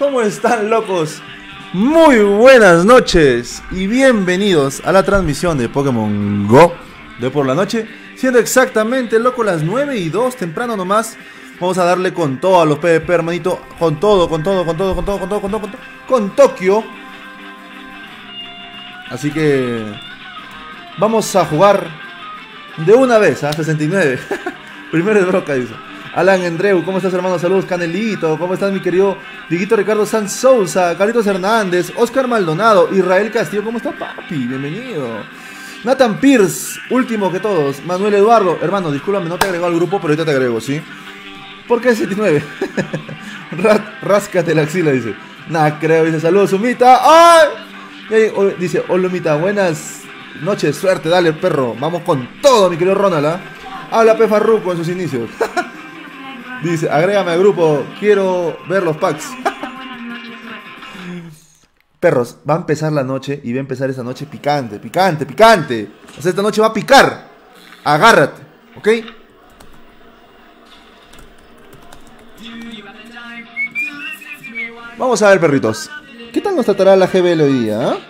¿Cómo están, locos? Muy buenas noches y bienvenidos a la transmisión de Pokémon GO de por la noche. Siendo exactamente, loco, las 9:02, temprano nomás. Vamos a darle con todo a los PvP, hermanito. Con todo, con Tokio. Así que vamos a jugar de una vez, a 69. Primero es broca, dice Alan Andreu, ¿cómo estás, hermano? Saludos, Canelito. ¿Cómo estás, mi querido Diguito Ricardo Sanz Sousa, Carlitos Hernández, Oscar Maldonado, Israel Castillo? ¿Cómo está, papi? Bienvenido. Nathan Pierce, último que todos. Manuel Eduardo, hermano, discúlpame, no te agregó al grupo, pero ahorita te agrego, ¿sí? ¿Por qué 69? Ráscate la axila, dice. Nah, creo, dice, saludos, Umita. ¡Ay! Dice, hola, Umita, buenas noches, suerte, dale, perro. Vamos con todo, mi querido Ronald, ¿ah? Habla Pefarruco en sus inicios. Dice, agrégame al grupo, quiero ver los packs. Perros, va a empezar la noche y va a empezar esta noche picante. O sea, esta noche va a picar. Agárrate, ¿ok? Vamos a ver, perritos. ¿Qué tal nos tratará la GBL hoy día, eh?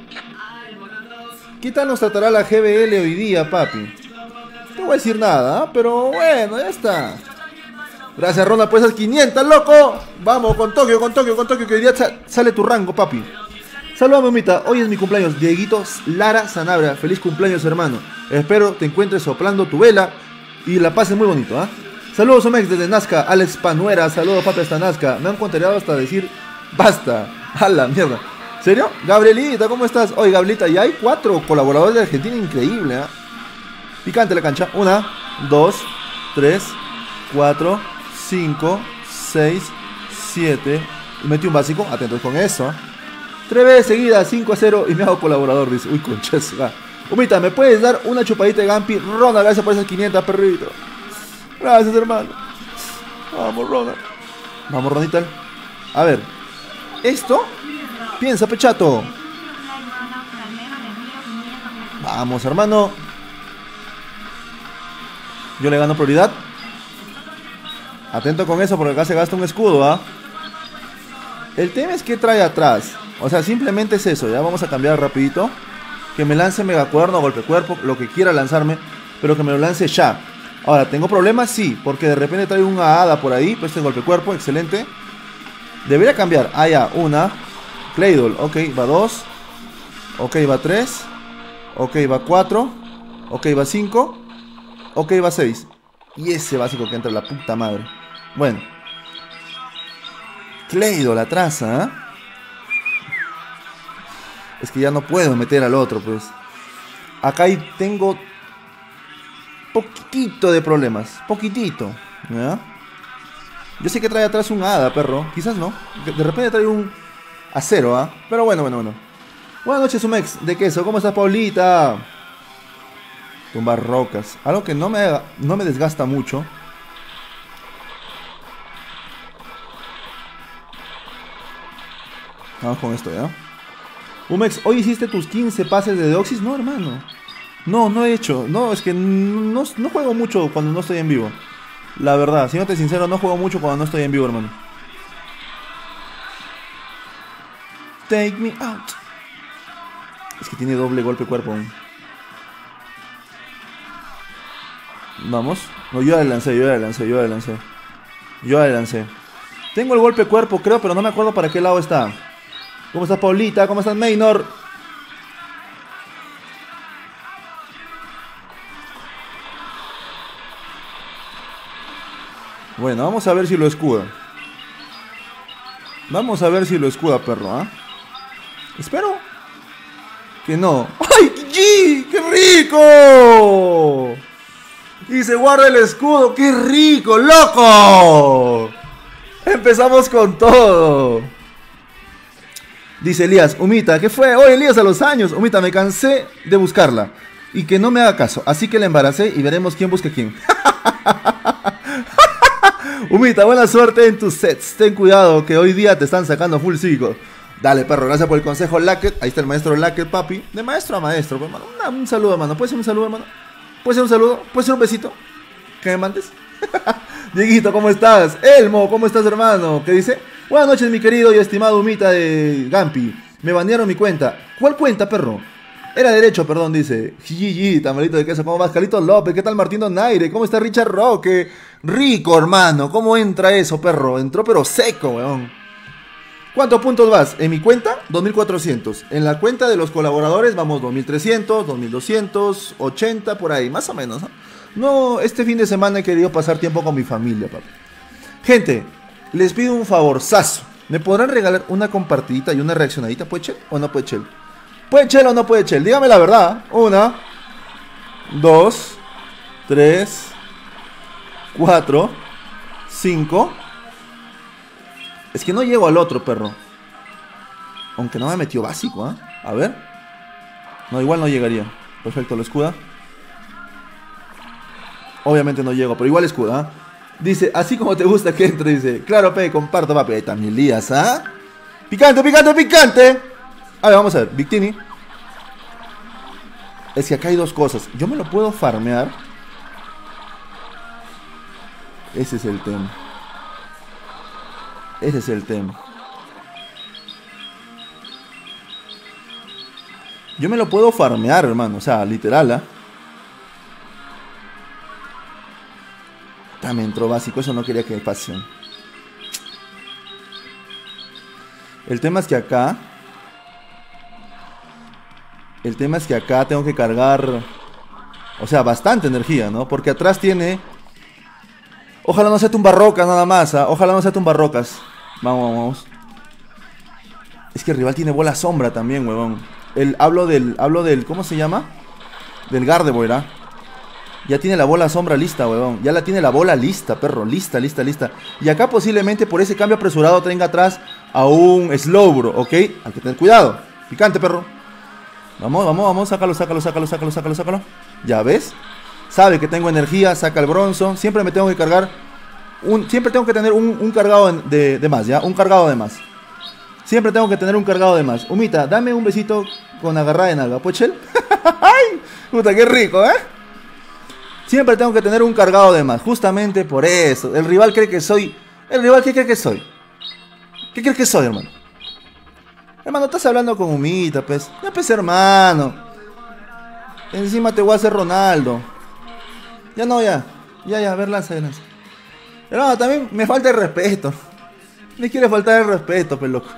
¿Qué tal nos tratará la GBL hoy día, papi? No te voy a decir nada, pero bueno, ya está. Gracias, Ronda, por esas 500, loco. Vamos, con Tokio, que hoy día sale tu rango, papi. Saludame, Umita, hoy es mi cumpleaños. Dieguito Lara Sanabria, feliz cumpleaños, hermano. Espero te encuentres soplando tu vela y la pases muy bonito, ¿ah? Saludos, Omex, desde Nazca. Alex Panuera, saludos, papi, hasta Nazca. Me han contrariado hasta decir basta. A la mierda. ¿Serio? Gabrielita, ¿cómo estás? Oye, Gabrielita, ya hay 4 colaboradores de Argentina, increíble, ¿eh? Picante la cancha. 1, 2, 3, 4, 5, 6, 7. Y metí un básico, atentos con eso. 3 veces seguidas, 5-0 y me hago colaborador, dice. Uy, conchas. Umita, ¿me puedes dar una chupadita de Gampi? Ronda, gracias por esas 500, perrito. Gracias, hermano. Vamos, Ronald. Vamos, Ronita. A ver. Esto. Piensa, pechato. Vamos, hermano. Yo le gano prioridad. Atento con eso porque acá se gasta un escudo, ¿ah? El tema es que trae atrás. O sea, simplemente es eso. Ya vamos a cambiar rapidito. Que me lance megacuerno, golpe cuerpo, lo que quiera lanzarme, pero que me lo lance ya. Ahora, ¿tengo problemas? Sí, porque de repente trae una hada por ahí. Pues este golpe cuerpo, excelente. Debería cambiar. Ah, ya, una. Claydol, ok, va 2. Ok, va 3. Ok, va 4. Ok, va 5. Ok, va 6. Y ese básico que entra la puta madre. Bueno. Claydol atrás, ¿eh? Es que ya no puedo meter al otro, pues. Acá tengo poquitito de problemas. Poquitito, ¿ya? Yo sé que trae atrás un hada, perro. Quizás no. De repente trae un acero, ¿ah? Pero bueno. Buenas noches, Sumex de queso. ¿Cómo estás, Paulita? Tumbar rocas. Algo que no me desgasta mucho. Vamos con esto, ¿ya? Umex, ¿hoy hiciste tus 15 pases de Deoxys? No, hermano. No he hecho. No, es que no juego mucho cuando no estoy en vivo. La verdad, siéndote sincero, no juego mucho cuando no estoy en vivo, hermano. Take me out. Es que tiene doble golpe cuerpo. Vamos. No, yo ya le lancé. Tengo el golpe cuerpo, creo, pero no me acuerdo para qué lado está. ¿Cómo estás, Paulita? ¿Cómo estás, Maynor? Bueno, vamos a ver si lo escuda. Perro, ¿ah? Espero que no. ¡Ay, Gigi! ¡Qué rico! Y se guarda el escudo. ¡Qué rico, loco! Empezamos con todo. Dice Elías, Umita, ¿qué fue? Oye, Elías, a los años. Umita, me cansé de buscarla y que no me haga caso, así que la embaracé y veremos quién busca a quién. Umita, buena suerte en tus sets. Ten cuidado que hoy día te están sacando full psíquico. Dale, perro, gracias por el consejo, Lacket. Ahí está el maestro Lacket, papi. De maestro a maestro, pues, hermano. Un saludo, hermano. ¿Puede ser un saludo, hermano? ¿Puede ser un saludo? ¿Puede ser un besito? ¿Que me mandes? Dieguito, ¿cómo estás? Elmo, ¿cómo estás, hermano? ¿Qué dice? Buenas noches, mi querido y estimado Humita de Gampi. Me banearon mi cuenta. ¿Cuál cuenta, perro? Era derecho, perdón, dice. GG, tamalito de queso. ¿Cómo vas, Carlitos López? ¿Qué tal, Martín Donaire? ¿Cómo está Richard Roque? Rico, hermano. ¿Cómo entra eso, perro? Entró pero seco, weón. ¿Cuántos puntos vas? En mi cuenta, 2400. En la cuenta de los colaboradores vamos 2300, 2200, 80, por ahí, más o menos, ¿no? No, este fin de semana he querido pasar tiempo con mi familia, papi. Gente, les pido un favorzazo. ¿Me podrán regalar una compartidita y una reaccionadita? ¿Puede Chel o no puede Chel? ¿Puede Chel o no puede Chel? Dígame la verdad. 1, 2, 3, 4, 5. Es que no llego al otro, perro. Aunque no me metió básico, ¿eh? A ver. No, igual no llegaría. Perfecto, lo escuda. Obviamente no llego, pero igual escuda, ¿eh? Dice, así como te gusta que entre, dice. Claro, pe, comparto, papi. Ahí también lías, ¿ah? Picante, picante, picante. A ver, vamos a ver, Victini. Es que acá hay dos cosas. Yo me lo puedo farmear. Ese es el tema. Ese es el tema. Yo me lo puedo farmear, hermano. O sea, literal, ¿ah? Me entró básico. Eso no quería que pase. El tema es que acá... El tema es que acá tengo que cargar... O sea, bastante energía, ¿no? Porque atrás tiene... Ojalá no sea tumbarrocas nada más, ¿ah? Ojalá no sea tumbarrocas. Vamos, vamos. Es que el rival tiene bola sombra también, huevón. Hablo del... ¿Cómo se llama? Del Gardevoir, ¿ah? Ya tiene la bola sombra lista, huevón. Ya la tiene la bola lista, perro. Lista, lista, lista. Y acá posiblemente por ese cambio apresurado tenga atrás a un Slowbro, ¿ok? Hay que tener cuidado. Picante, perro. Vamos, vamos, vamos. Sácalo, sácalo, sácalo, sácalo, sácalo, sácalo. Ya ves. Sabe que tengo energía. Saca el bronzo. Siempre me tengo que cargar. Siempre tengo que tener un cargado de más, ¿ya? Un cargado de más. Siempre tengo que tener un cargado de más. Humita, dame un besito con agarrada en alga. ¿Puechel? ¡Ay! Puta, qué rico, ¿eh? Siempre tengo que tener un cargado de más. Justamente por eso. El rival cree que soy... ¿El rival qué cree que soy? ¿Qué crees que soy, hermano? Hermano, estás hablando con Humita, pues. Ya, pues, hermano. Encima te voy a hacer Ronaldo. Ya no, ya. Ya, a ver, lanza, lanza. Hermano, también me falta el respeto. Me quiere faltar el respeto, pe loco.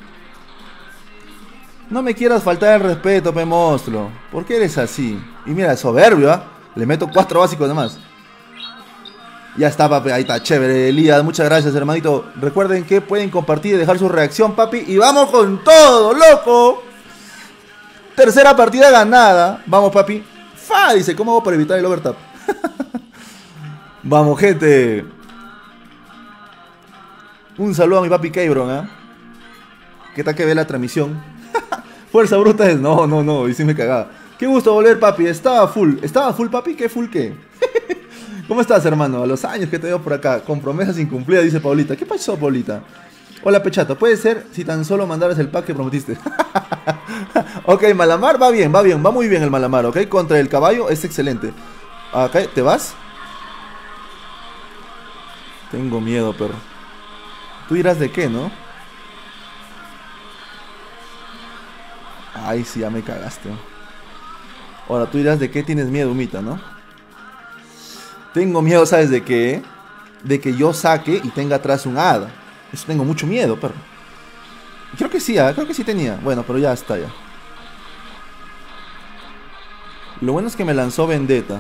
No me quieras faltar el respeto, pe monstruo. ¿Por qué eres así? Y mira, soberbio, ¿ah? Le meto 4 básicos nomás. Ya está, papi. Ahí está, chévere, Elías. Muchas gracias, hermanito. Recuerden que pueden compartir y dejar su reacción, papi. Y vamos con todo, loco. Tercera partida ganada. Vamos, papi. Fa, dice, ¿cómo hago para evitar el overtap? Vamos, gente. Un saludo a mi papi Keybron, ¿eh? ¿Qué tal que ve la transmisión? Fuerza bruta es... No, y sí me cagaba. Qué gusto volver, papi. Estaba full, papi. ¿Qué full qué? ¿Cómo estás, hermano? A los años que te veo por acá. Con promesas incumplidas, dice Paulita. ¿Qué pasó, Paulita? Hola, Pechato. Puede ser si tan solo mandaras el pack que prometiste. Ok, Malamar va bien. Va muy bien el Malamar, ¿ok? Contra el caballo es excelente. Ok, ¿te vas? Tengo miedo, perro. Tú dirás de qué, ¿no? Ay, sí, ya me cagaste. Ahora, tú dirás de qué tienes miedo, Humita, ¿no? Tengo miedo, ¿sabes de qué? De que yo saque y tenga atrás un hada. Eso tengo mucho miedo, perro. Creo que sí, creo que sí tenía. Bueno, pero ya está, ya. Lo bueno es que me lanzó Vendetta.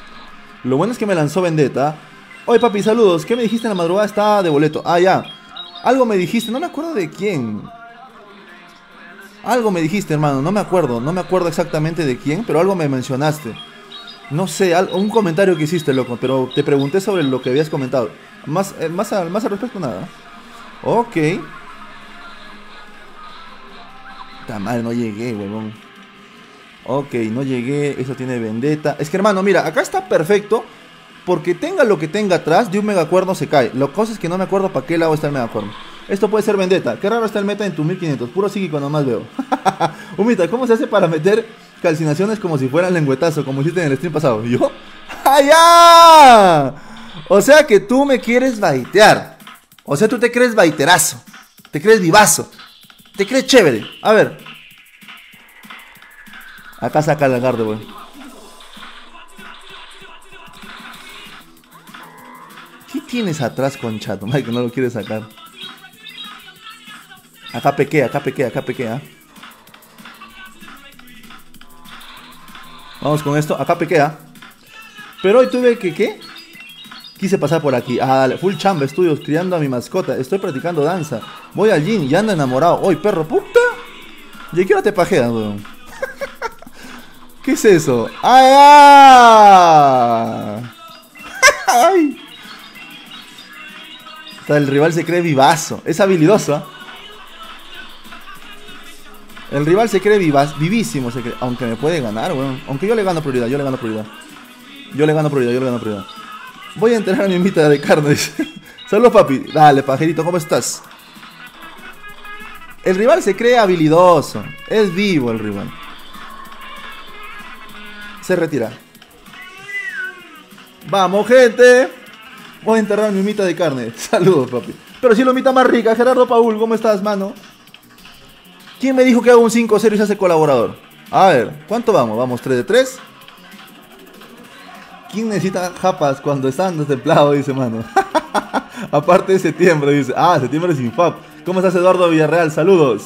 Oye, papi, saludos. ¿Qué me dijiste en la madrugada? Estaba de boleto. Ah, ya. Algo me dijiste, no me acuerdo de quién. Algo me dijiste, hermano, no me acuerdo exactamente de quién, pero algo me mencionaste. No sé, un comentario que hiciste, loco, pero te pregunté sobre lo que habías comentado. Más al respecto, nada. Ok. Ta madre, no llegué, huevón. Ok, no llegué, eso tiene Vendetta. Es que, hermano, mira, acá está perfecto. Porque tenga lo que tenga atrás, de un megacuerno se cae. La cosa es que no me acuerdo para qué lado está el megacuerno. Esto puede ser Vendetta. Qué raro está el meta en tu 1500. Puro psíquico nomás veo. Humita, ¿cómo se hace para meter calcinaciones como si fueran lengüetazo? Como hiciste en el stream pasado. ¿Yo? ¡Ah, ya! O sea que tú me quieres baitear. O sea, tú te crees baiterazo. Te crees vivazo. Te crees chévere. A ver. Acá saca el lagarde, weón. ¿Qué tienes atrás, conchato? Mike, que no lo quieres sacar. Acá pequea, acá pequea, acá pequea. Vamos con esto, acá pequea. Pero hoy tuve que, ¿qué? Quise pasar por aquí. Ah, dale, full chamba, estudios, criando a mi mascota. Estoy practicando danza. Voy al gym y ando enamorado. Hoy, perro, puta. ¿Y qué hora te pajeas, weón? ¿Qué es eso? ¡Ay! ¡Ay! El rival se cree vivazo. Es habilidoso, ¿eh? El rival se cree vivísimo, se cree. Aunque me puede ganar, weón. Aunque yo le gano prioridad, yo le gano prioridad. Yo le gano prioridad, yo le gano prioridad. Voy a entrenar a mi mitad de carne, dice. Saludos, papi. Dale, pajerito, ¿cómo estás? El rival se cree habilidoso. Es vivo el rival. Se retira. Vamos, gente. Voy a enterrar mi humita de carne. Saludos, papi. Pero si la humita más rica. Gerardo Paul, ¿cómo estás, mano? ¿Quién me dijo que hago un 5-0 y se hace colaborador? A ver, ¿cuánto vamos? Vamos 3 de 3. ¿Quién necesita japas cuando están destemplados? Dice, mano. Aparte de septiembre, dice. Ah, septiembre sin FAP. ¿Cómo estás, Eduardo Villarreal? Saludos.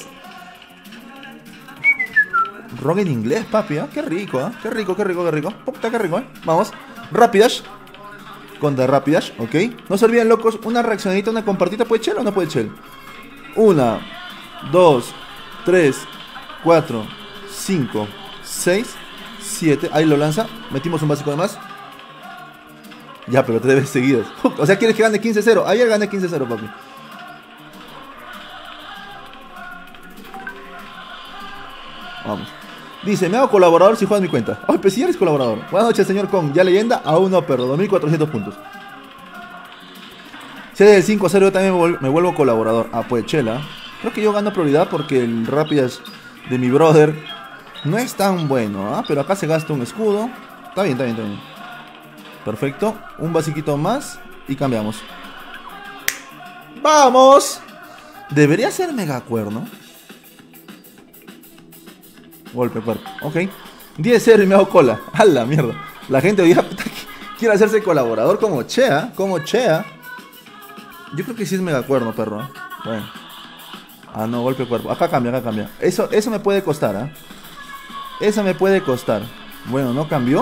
Ron en inglés, papi, ¿eh? Qué rico, ¿eh? Qué rico, qué rico, qué rico. Puta, qué rico, ¿eh? Vamos. Rapidash. Contra Rapidash, ok. No se olviden, locos, una reaccionadita, una compartita. ¿Puede chel o no puede chel? 1, 2, 3, 4, 5, 6, 7. Ahí lo lanza. Metimos un básico de más. Ya, pero 3 veces seguidas. O sea, ¿quieres que gane 15-0? Ayer gané 15-0, papi. Vamos. Dice, me hago colaborador si juegas mi cuenta. Ay, pues si eres colaborador. Buenas noches, señor Kong. Ya leyenda, aún no, perro. 2400 puntos. Si eres el 5-0, yo también me vuelvo colaborador. Ah, pues chela. Creo que yo gano prioridad porque el Rapidash de mi brother no es tan bueno, ¿ah? Pero acá se gasta un escudo. Está bien, está bien, está bien. Perfecto. Un basiquito más y cambiamos. ¡Vamos! Debería ser megacuerno. Golpe cuerpo, ok. 10-0 y me hago cola. A la mierda. La gente hoy día quiere hacerse colaborador como Chea. Como Chea. Yo creo que sí es megacuerno, perro. Bueno. Ah, no, golpe cuerpo. Acá cambia, acá cambia. Eso me puede costar, ¿ah? Eso me puede costar. Bueno, ¿no cambió?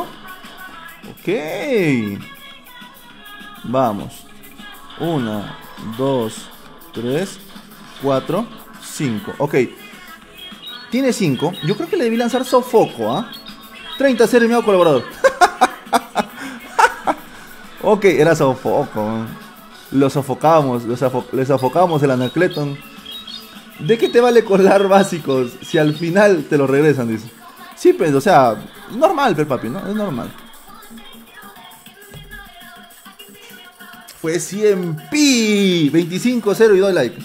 Ok. Vamos. 1, 2, 3, 4, 5. Ok. Tiene 5. Yo creo que le debí lanzar sofoco, ¿ah? 30-0 y me hago colaborador. Ok, era sofoco. Lo sofocábamos. Le sofocábamos el Anacleton. ¿De qué te vale colar básicos si al final te lo regresan? Dice. Sí, pues, o sea, normal, pero papi, ¿no? Es normal. Fue 100 pi. 25-0 y doy like.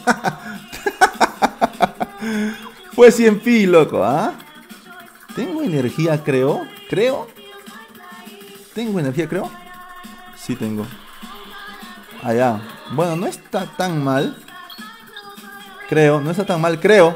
Fue 100 pi, loco, ¿ah? Tengo energía, creo. ¿Tengo energía, creo? Sí tengo. Allá. Bueno, no está tan mal. Creo, no está tan mal, creo.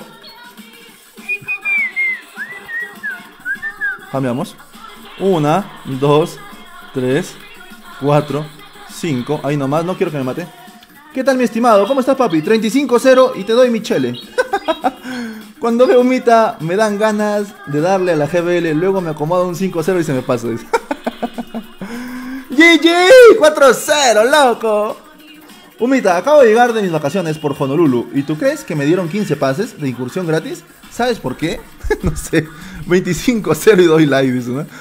Cambiamos. 1, 2, 3, 4, 5. Ahí nomás, no quiero que me mate. ¿Qué tal, mi estimado? ¿Cómo estás, papi? 35-0 y te doy mi chele. Cuando veo humita, me dan ganas de darle a la GBL. Luego me acomodo un 5-0 y se me pasa. GG, 4-0, loco. Humita, acabo de llegar de mis vacaciones por Honolulu. ¿Y tú crees que me dieron 15 pases de incursión gratis? ¿Sabes por qué? No sé. 25-0 y doy like, dice, ¿no?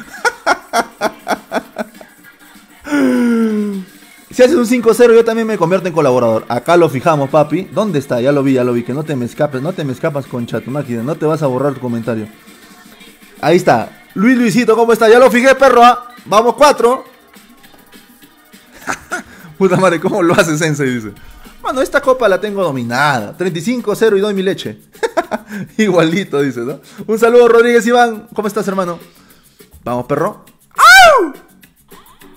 Si haces un 5-0 yo también me convierto en colaborador. Acá lo fijamos, papi. ¿Dónde está? Ya lo vi. Que no te me escapas con chat, máquina. No te vas a borrar tu comentario. Ahí está. Luisito, ¿cómo está? Ya lo fijé, perro. ¿Ah? Vamos, 4. Puta madre, ¿cómo lo hace Sensei? Dice. Bueno, esta copa la tengo dominada. 35-0 y doy mi leche. Igualito, dice, ¿no? Un saludo, Rodríguez Iván. ¿Cómo estás, hermano? Vamos, perro. ¡Au!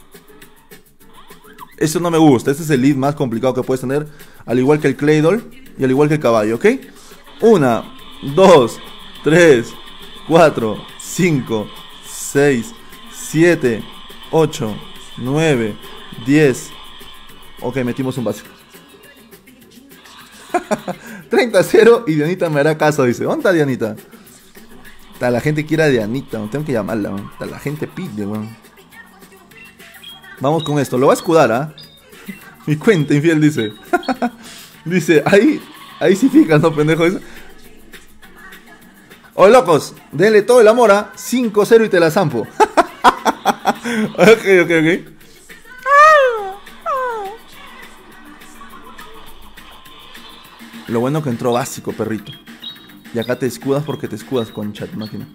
Eso no me gusta. Este es el lead más complicado que puedes tener. Al igual que el Claydol. Y al igual que el caballo, ¿ok? 1, 2, 3, 4, 5, 6, 7, 8, 9, 10. Ok, metimos un básico. 30-0 y Dianita me hará caso, dice. ¿Dónde está Dianita? La gente quiere a Dianita, no tengo que llamarla, man. La gente pide, man. Vamos con esto, lo va a escudar, ¿ah? Mi cuenta infiel dice. Dice, ahí sí fijas, no, pendejo. Oye, locos, denle todo el amor a 5-0 y te la zampo. Ok. Lo bueno que entró básico, perrito. Y acá te escudas porque te escudas, concha de máquina.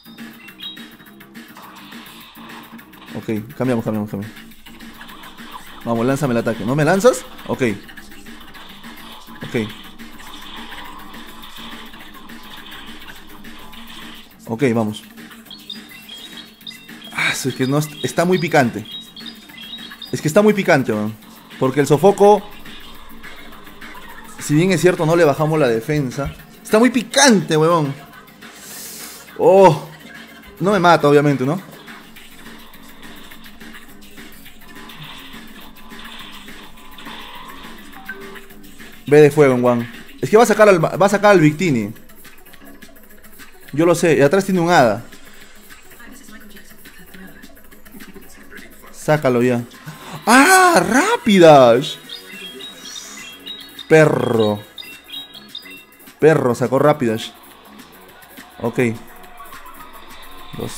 Ok, cambiamos. Vamos, lánzame el ataque. ¿No me lanzas? Ok. Ok, vamos. Es que no está muy picante. Es que está muy picante, man. Porque el sofoco, si bien es cierto, no le bajamos la defensa. Está muy picante, weón. Oh. No me mata, obviamente, ¿no? Ve de fuego en One. Es que va a sacar al Victini. Yo lo sé. Y atrás tiene un hada. Sácalo ya. ¡Ah! ¡Rápidas! Perro. Sacó rápidas. Ok. 2, 3.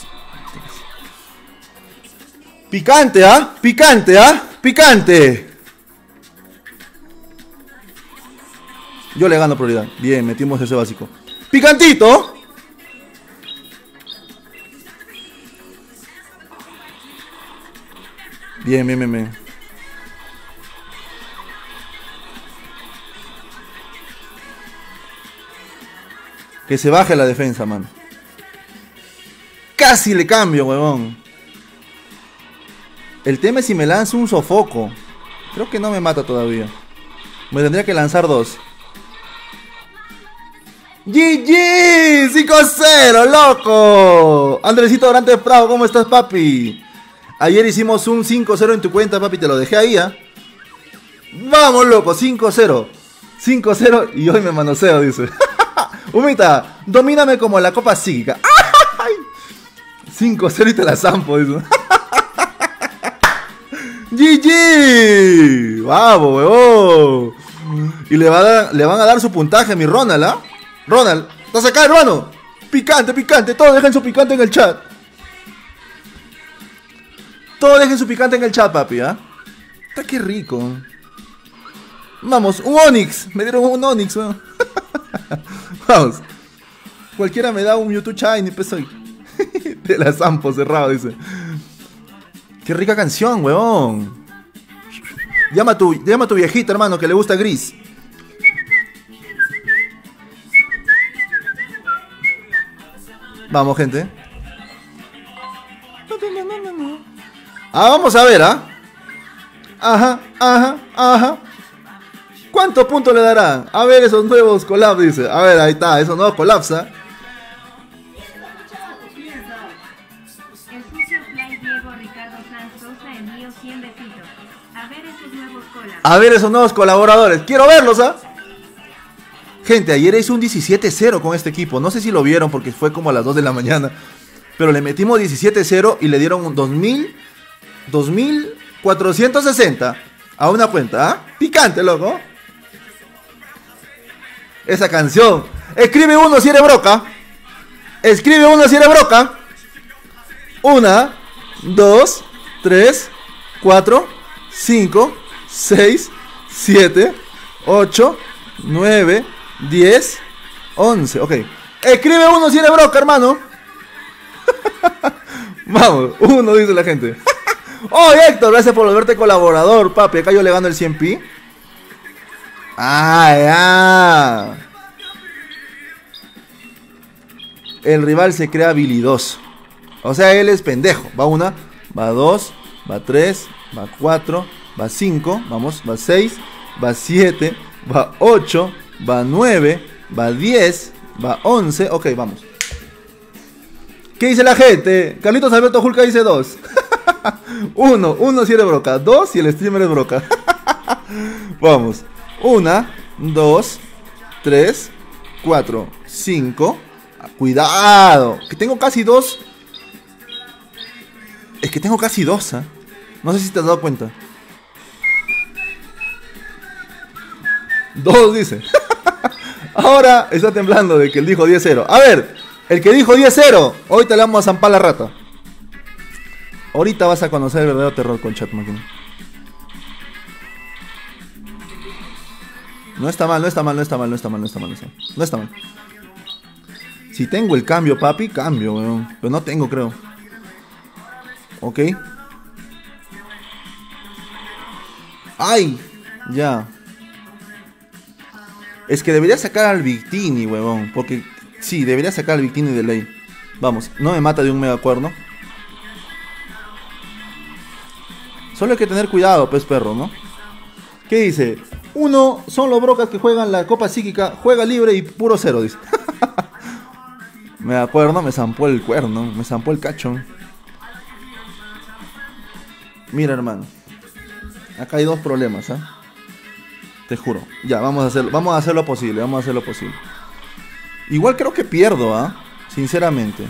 Picante, ¿ah? Picante. Yo le gano prioridad. Bien, metimos ese básico. ¡Picantito! Bien. Que se baje la defensa, mano. Casi le cambio, huevón. El tema es si me lanzo un sofoco. Creo que no me mata todavía. Me tendría que lanzar 2. GG, 5-0, loco. Andresito Durante Prado, ¿cómo estás, papi? Ayer hicimos un 5-0 en tu cuenta, papi, te lo dejé ahí, ¿ah? Vamos, loco, 5-0 y hoy me manoseo, dice. Humita, domíname como la copa psíquica. 5-0 y te la zampo, dice. GG. Vamos, huevón. Y le van a dar su puntaje a mi Ronald, ¿ah? Ronald, ¿estás acá, hermano? Picante. Todos dejen su picante en el chat. Papi, ¿ah? Está que rico. Vamos, un Onix. Me dieron un Onix, ¿no? Vamos. Cualquiera me da un Mewtwo Shiny, pues soy. De la zampo cerrado, dice. Qué rica canción, huevón. Llama a tu viejita, hermano, que le gusta gris. Vamos, gente. Vamos a ver, ¿ah? Ajá. ¿Cuántos puntos le darán? A ver esos nuevos collabs, dice. A ver, ahí está, esos nuevos collabs, ¿ah? A ver esos nuevos colaboradores. Quiero verlos, ¿ah? Gente, ayer hice un 17-0 con este equipo. No sé si lo vieron porque fue como a las 2 de la mañana. Pero le metimos 17-0 y le dieron un 2.460 a una cuenta, ¿ah? Picante, loco. Esa canción. Escribe uno si eres broca. 1, 2, 3, 4, 5, 6, 7, 8, 9, 10, 11. Ok. Escribe uno si eres broca, hermano. Vamos, 1 dice la gente. Oh, Héctor, gracias por volverte colaborador, papi. Acá yo le gano el 100p. Ya. El rival se crea habilidoso. O sea, él es pendejo. Va 1, va 2, va 3, va 4, va 5, vamos, va 6, va 7, va 8, va 9, va 10, va 11. Ok, vamos. ¿Qué dice la gente? Carlitos Alberto Julca dice 2. 1 si eres broca. 2 si el streamer es broca. Vamos. 1, 2, 3, 4, 5. Cuidado. Que tengo casi 2. Es que tengo casi 2, ¿eh? No sé si te has dado cuenta. 2 dice. Ahora está temblando de que él dijo 10-0. A ver, el que dijo 10-0, ahorita le vamos a zampar la rata. Ahorita vas a conocer el verdadero terror con Chat Máquina. No está mal, no está mal, no está mal, no está mal, no está mal, no está mal. Si tengo el cambio, papi, cambio, weón. Pero no tengo, creo. Ok. ¡Ay! Ya. Es que debería sacar al Victini, huevón. Porque, sí, debería sacar al Victini de ley. Vamos, no me mata de un megacuerno. Solo hay que tener cuidado, pues, perro, ¿no? ¿Qué dice? 1 son los brocas que juegan la Copa Psíquica. Juega libre y puro 0, dice. Megacuerno, me zampó el cuerno. Me zampó el cacho. Mira, hermano. Acá hay 2 problemas, ¿eh? Te juro. Ya, vamos a hacer lo posible. Vamos a hacer lo posible. Igual creo que pierdo, ¿ah? Sinceramente.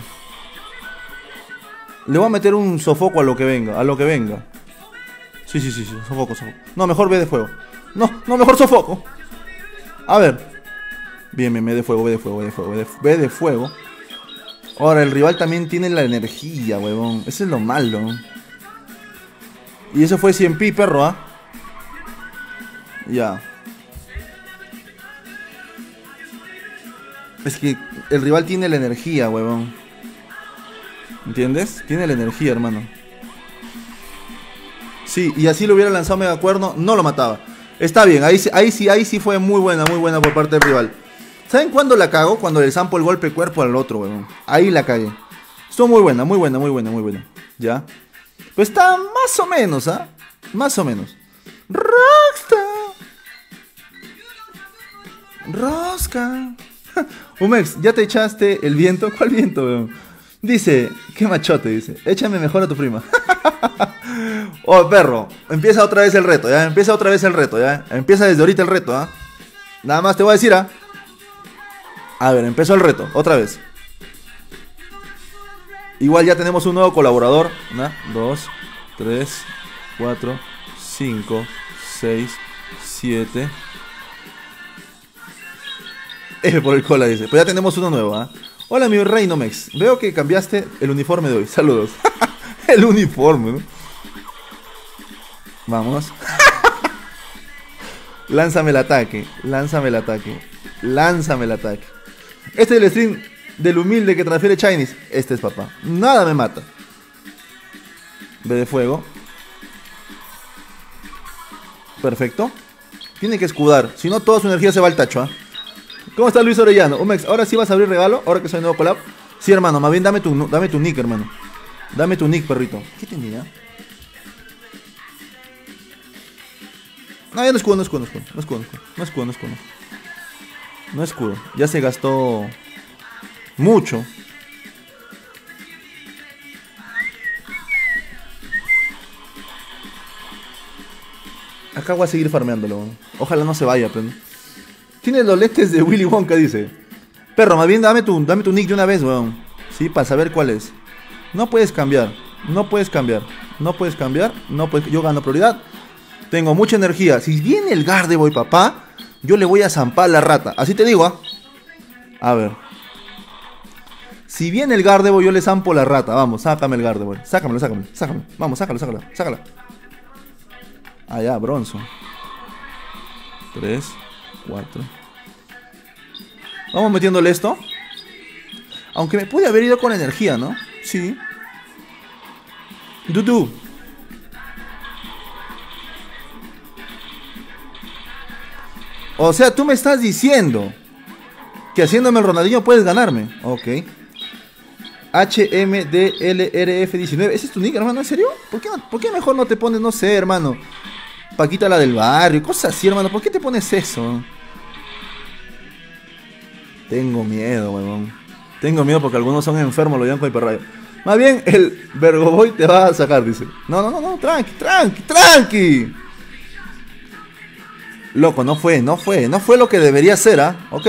Le voy a meter un sofoco a lo que venga. A lo que venga. Sí. Sofoco. No, mejor ve de fuego. No, mejor sofoco. A ver. Bien, ve de fuego, ve de fuego. Ahora, el rival también tiene la energía, huevón. Eso es lo malo. Y eso fue 100 pi, perro, ¿ah? Ya. Es que el rival tiene la energía, huevón. ¿Entiendes? Tiene la energía, hermano. Sí, y así lo hubiera lanzado Megacuerno, no lo mataba. Está bien, ahí sí fue muy buena por parte del rival. ¿Saben cuándo la cago? Cuando le zampo el golpe cuerpo al otro, huevón. Ahí la cagué. Estuvo muy buena. ¿Ya? Pues está más o menos, ¿ah? Más o menos. Rosca. Umex, ¿ya te echaste el viento? ¿Cuál viento, weón? Dice, qué machote, dice. Échame mejor a tu prima. Oh, perro. Empieza otra vez el reto, ¿ya? Empieza desde ahorita el reto, ¿ah? Nada más te voy a decir, ¿ah? A ver, empezó el reto, otra vez. Igual ya tenemos un nuevo colaborador. 2, 3, 4, 5, 6, 7. F por el cola, dice. Pues ya tenemos uno nuevo, ¿ah? Hola, mi rey Nomex. Veo que cambiaste el uniforme de hoy. Saludos. El uniforme, ¿no? Vamos. Lánzame el ataque. Este es el stream del humilde que transfiere Chinese. Este es papá. Nada me mata. Ve de fuego. Perfecto. Tiene que escudar. Si no, toda su energía se va al tacho, ¿ah? ¿Cómo está Luis Orellano? Umex, ¿ahora sí vas a abrir regalo? ¿Ahora que soy nuevo collab? Sí, hermano. Más bien dame tu nick, hermano. Dame tu nick, perrito. ¿Qué tenía? No, ya no escudo. No escudo. Ya se gastó mucho. Acá voy a seguir farmeándolo. Ojalá no se vaya, pero... Tienes los lentes de Willy Wonka, dice. Perro, más bien dame tu nick de una vez, weón. Sí, para saber cuál es. No puedes cambiar. Yo gano prioridad. Tengo mucha energía. Si viene el Gardevoir, papá, yo le voy a zampar la rata. Así te digo, ¿ah? A ver. Si viene el Gardevoir, yo le zampo la rata. Vamos, sácame el Gardevoir. Sácamelo. Vamos, sácala. Allá, bronzo. 3, 4. Vamos metiéndole esto. Aunque me pude haber ido con energía, ¿no? Sí. Dudu. O sea, tú me estás diciendo que haciéndome el Ronaldinho puedes ganarme. Ok. HMDLRF19. ¿Ese es tu nick, hermano? ¿En serio? ¿Por qué mejor no te pones, no sé, hermano? Paquita la del barrio, cosas así, hermano. ¿Por qué te pones eso? Tengo miedo, weón. Tengo miedo porque algunos son enfermos, lo llaman con hiperrayo. Más bien, el Vergoboy te va a sacar, dice. No, tranqui. Loco, no fue lo que debería ser, ¿ah? Ok.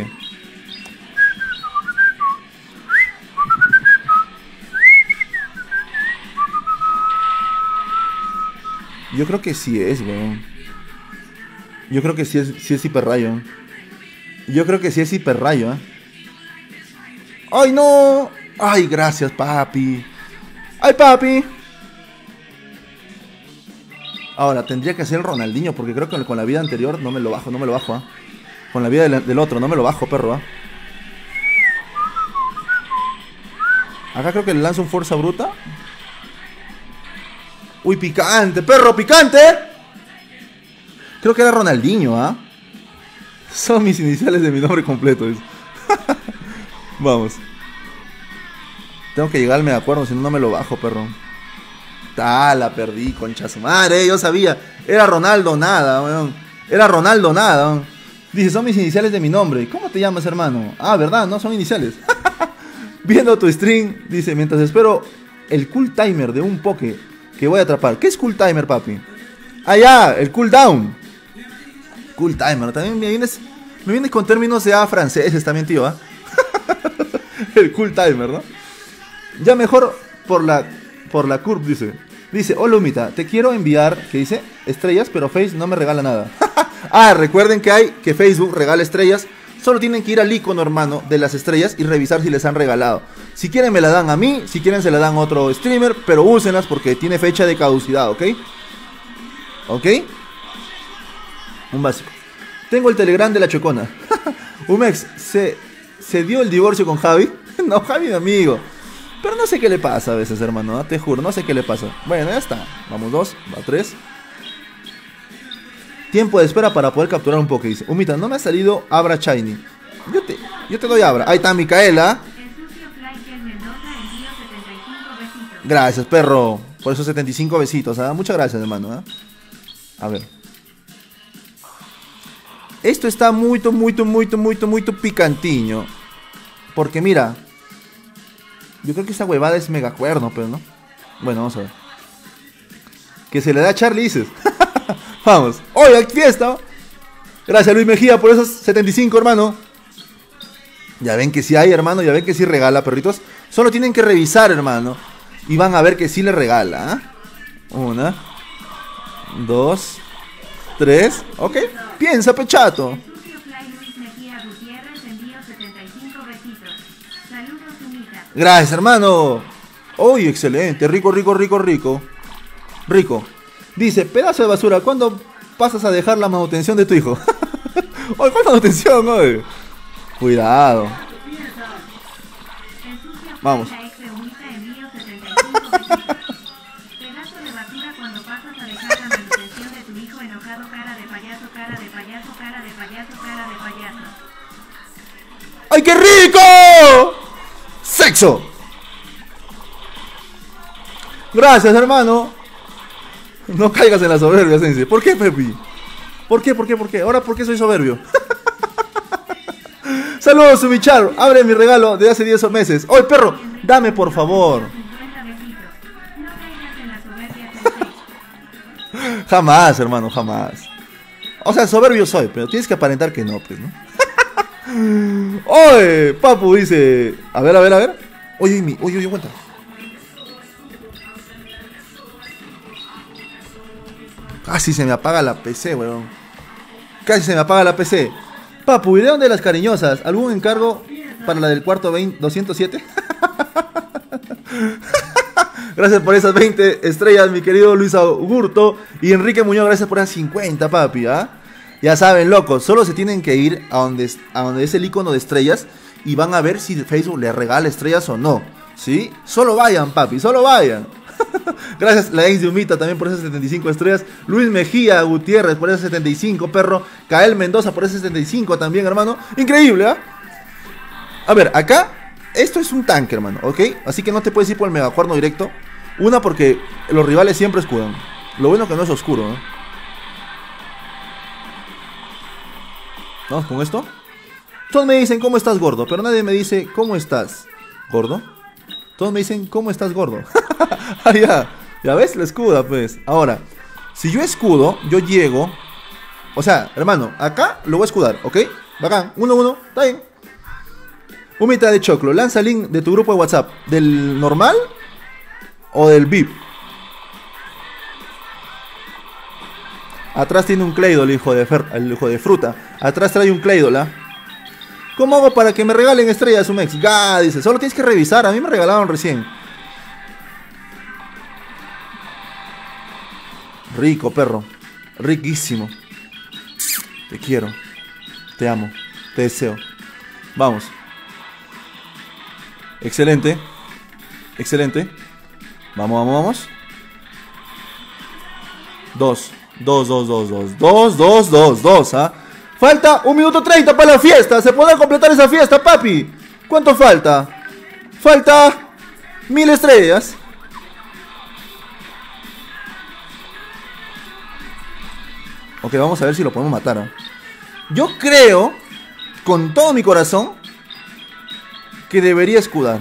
Yo creo que sí es, weón. Yo creo que sí es hiperrayo. Yo creo que sí es hiperrayo, ¿eh? ¡Ay, no! ¡Ay, gracias, papi! ¡Ay, papi! Ahora, tendría que ser el Ronaldinho, porque creo que con la vida anterior no me lo bajo, ¿ah? Con la vida del otro, no me lo bajo, perro, ¿ah? Acá creo que le lanzo un fuerza bruta. ¡Uy, picante, perro, picante! Creo que era Ronaldinho, ¿ah? Son mis iniciales de mi nombre completo. Vamos. Tengo que llegarme de acuerdo, si no, no me lo bajo, perro. La perdí, concha su madre, yo sabía. Era Ronaldo nada, weón. Era Ronaldo nada, weón. Dice, son mis iniciales de mi nombre. ¿Cómo te llamas, hermano? Ah, ¿verdad? No, son iniciales. Viendo tu stream, dice, mientras espero el cool timer de un poke que voy a atrapar. ¿Qué es cool timer, papi? Ah, ya, el cooldown. Cool timer, también me vienes con términos ya franceses también, tío, ¿ah? El cool timer, ¿no? Ya mejor por la curve, dice. Dice, hola Humita, te quiero enviar, ¿qué dice? Estrellas, pero Face no me regala nada. Ah, recuerden que Facebook regala estrellas. Solo tienen que ir al icono, hermano, de las estrellas y revisar si les han regalado. Si quieren me la dan a mí, si quieren se la dan a otro streamer, pero úsenlas porque tiene fecha de caducidad, ¿ok? ¿Ok? Un básico. Tengo el Telegram de la Chocona. Umex, ¿se dio el divorcio con Javi? No, Javi mi amigo. Pero no sé qué le pasa a veces, hermano, ¿no? Te juro, no sé qué le pasa. Bueno, ya está. Vamos 2, va 3. Tiempo de espera para poder capturar un poke, dice. Humita, no me ha salido Abra Shiny. Yo te doy Abra. Ahí está Micaela. Gracias, perro. Por esos 75 besitos, ¿ah? Muchas gracias, hermano, ¿ah? A ver. Esto está muy picantiño. Porque mira, yo creo que esa huevada es mega cuerno, pero no. Bueno, vamos a ver. Que se le da a Charlie, dices. Vamos. ¡Oye, hay fiesta! Gracias, Luis Mejía, por esos 75, hermano. Ya ven que sí hay, hermano. Ya ven que sí regala, perritos. Solo tienen que revisar, hermano. Y van a ver que sí le regala, ¿eh? 1, 2, 3. Ok. Piensa, pechato. Gracias, hermano. Uy, excelente. Rico. Dice, pedazo de basura, ¿cuándo pasas a dejar la manutención de tu hijo? Oye, ¿cuál manutención, oye? Cuidado. Vamos. ¡Ay, qué rico! ¡Sexo! Gracias, hermano. No caigas en la soberbia, Sensei. ¿Por qué, Pepi? ¿Por qué? ¿Ahora por qué soy soberbio? Saludos, Sumichar. Abre mi regalo de hace 10 meses. ¡Oye, perro! Dame, por favor. Jamás, hermano, jamás. O sea, soberbio soy, pero tienes que aparentar que no, pues, ¿no? Oye, papu dice. A ver. Oye, aguanta. Casi se me apaga la PC, weón. Papu, ¿y de dónde las cariñosas? ¿Algún encargo para la del cuarto 207? Gracias por esas 20 estrellas, mi querido Luis Augusto. Y Enrique Muñoz, gracias por esas 50, papi, ¿ah? Ya saben, locos, solo se tienen que ir a donde es el icono de estrellas y van a ver si Facebook les regala estrellas o no, ¿sí? Solo vayan, papi, solo vayan. Gracias, la ex de Humita también por esas 75 estrellas. Luis Mejía Gutiérrez por esas 75, perro. Kael Mendoza por esas 75 también, hermano. Increíble, ¿ah? A ver, acá, esto es un tanque, hermano, ¿ok? Así que no te puedes ir por el megacuerno directo. Una, porque los rivales siempre escudan. Lo bueno que no es oscuro, ¿no? Vamos con esto. Todos me dicen, ¿cómo estás, gordo? Pero nadie me dice, ¿cómo estás, gordo? Todos me dicen, ¿cómo estás, gordo? Ah, ya. Ya ves, la escuda, pues. Ahora, si yo escudo, yo llego. O sea, hermano, acá lo voy a escudar, ¿ok? Bacán, 1-1, está bien. Humita de choclo, lanza el link de tu grupo de WhatsApp. ¿Del normal o del VIP? Atrás tiene un Claydol, el hijo de fruta. Atrás trae un Claydol, ¿ah? ¿Cómo hago para que me regalen estrellas, Sumex? Dice, solo tienes que revisar. A mí me regalaron recién. Rico, perro. Riquísimo. Te quiero. Te amo. Te deseo. Vamos. Excelente. Excelente. Vamos, vamos, vamos. 2, 2, ¿ah? Falta 1 minuto 30 para la fiesta. ¿Se podrá completar esa fiesta, papi? ¿Cuánto falta? Falta 1000 estrellas. Ok, vamos a ver si lo podemos matar, ¿eh? Yo creo, con todo mi corazón, que debería escudar.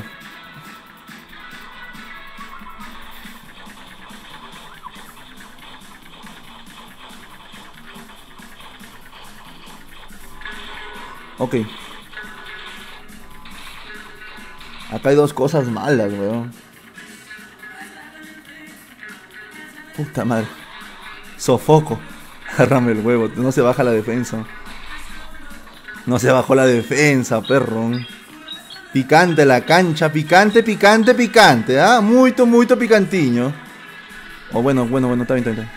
Ok. Acá hay dos cosas malas, weón. Puta madre. Sofoco. Agárrame el huevo. No se baja la defensa. No se bajó la defensa, perro. Picante la cancha. Picante, picante, picante. ¿Ah? Muito, muito picantiño. Oh, bueno, está bien.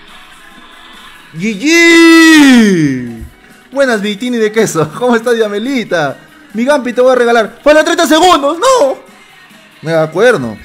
¡GG! Buenas, Victini de queso. ¿Cómo estás, Yamelita? Mi Gampi te voy a regalar. ¡Faltan 30 segundos! ¡No! Mega cuerno.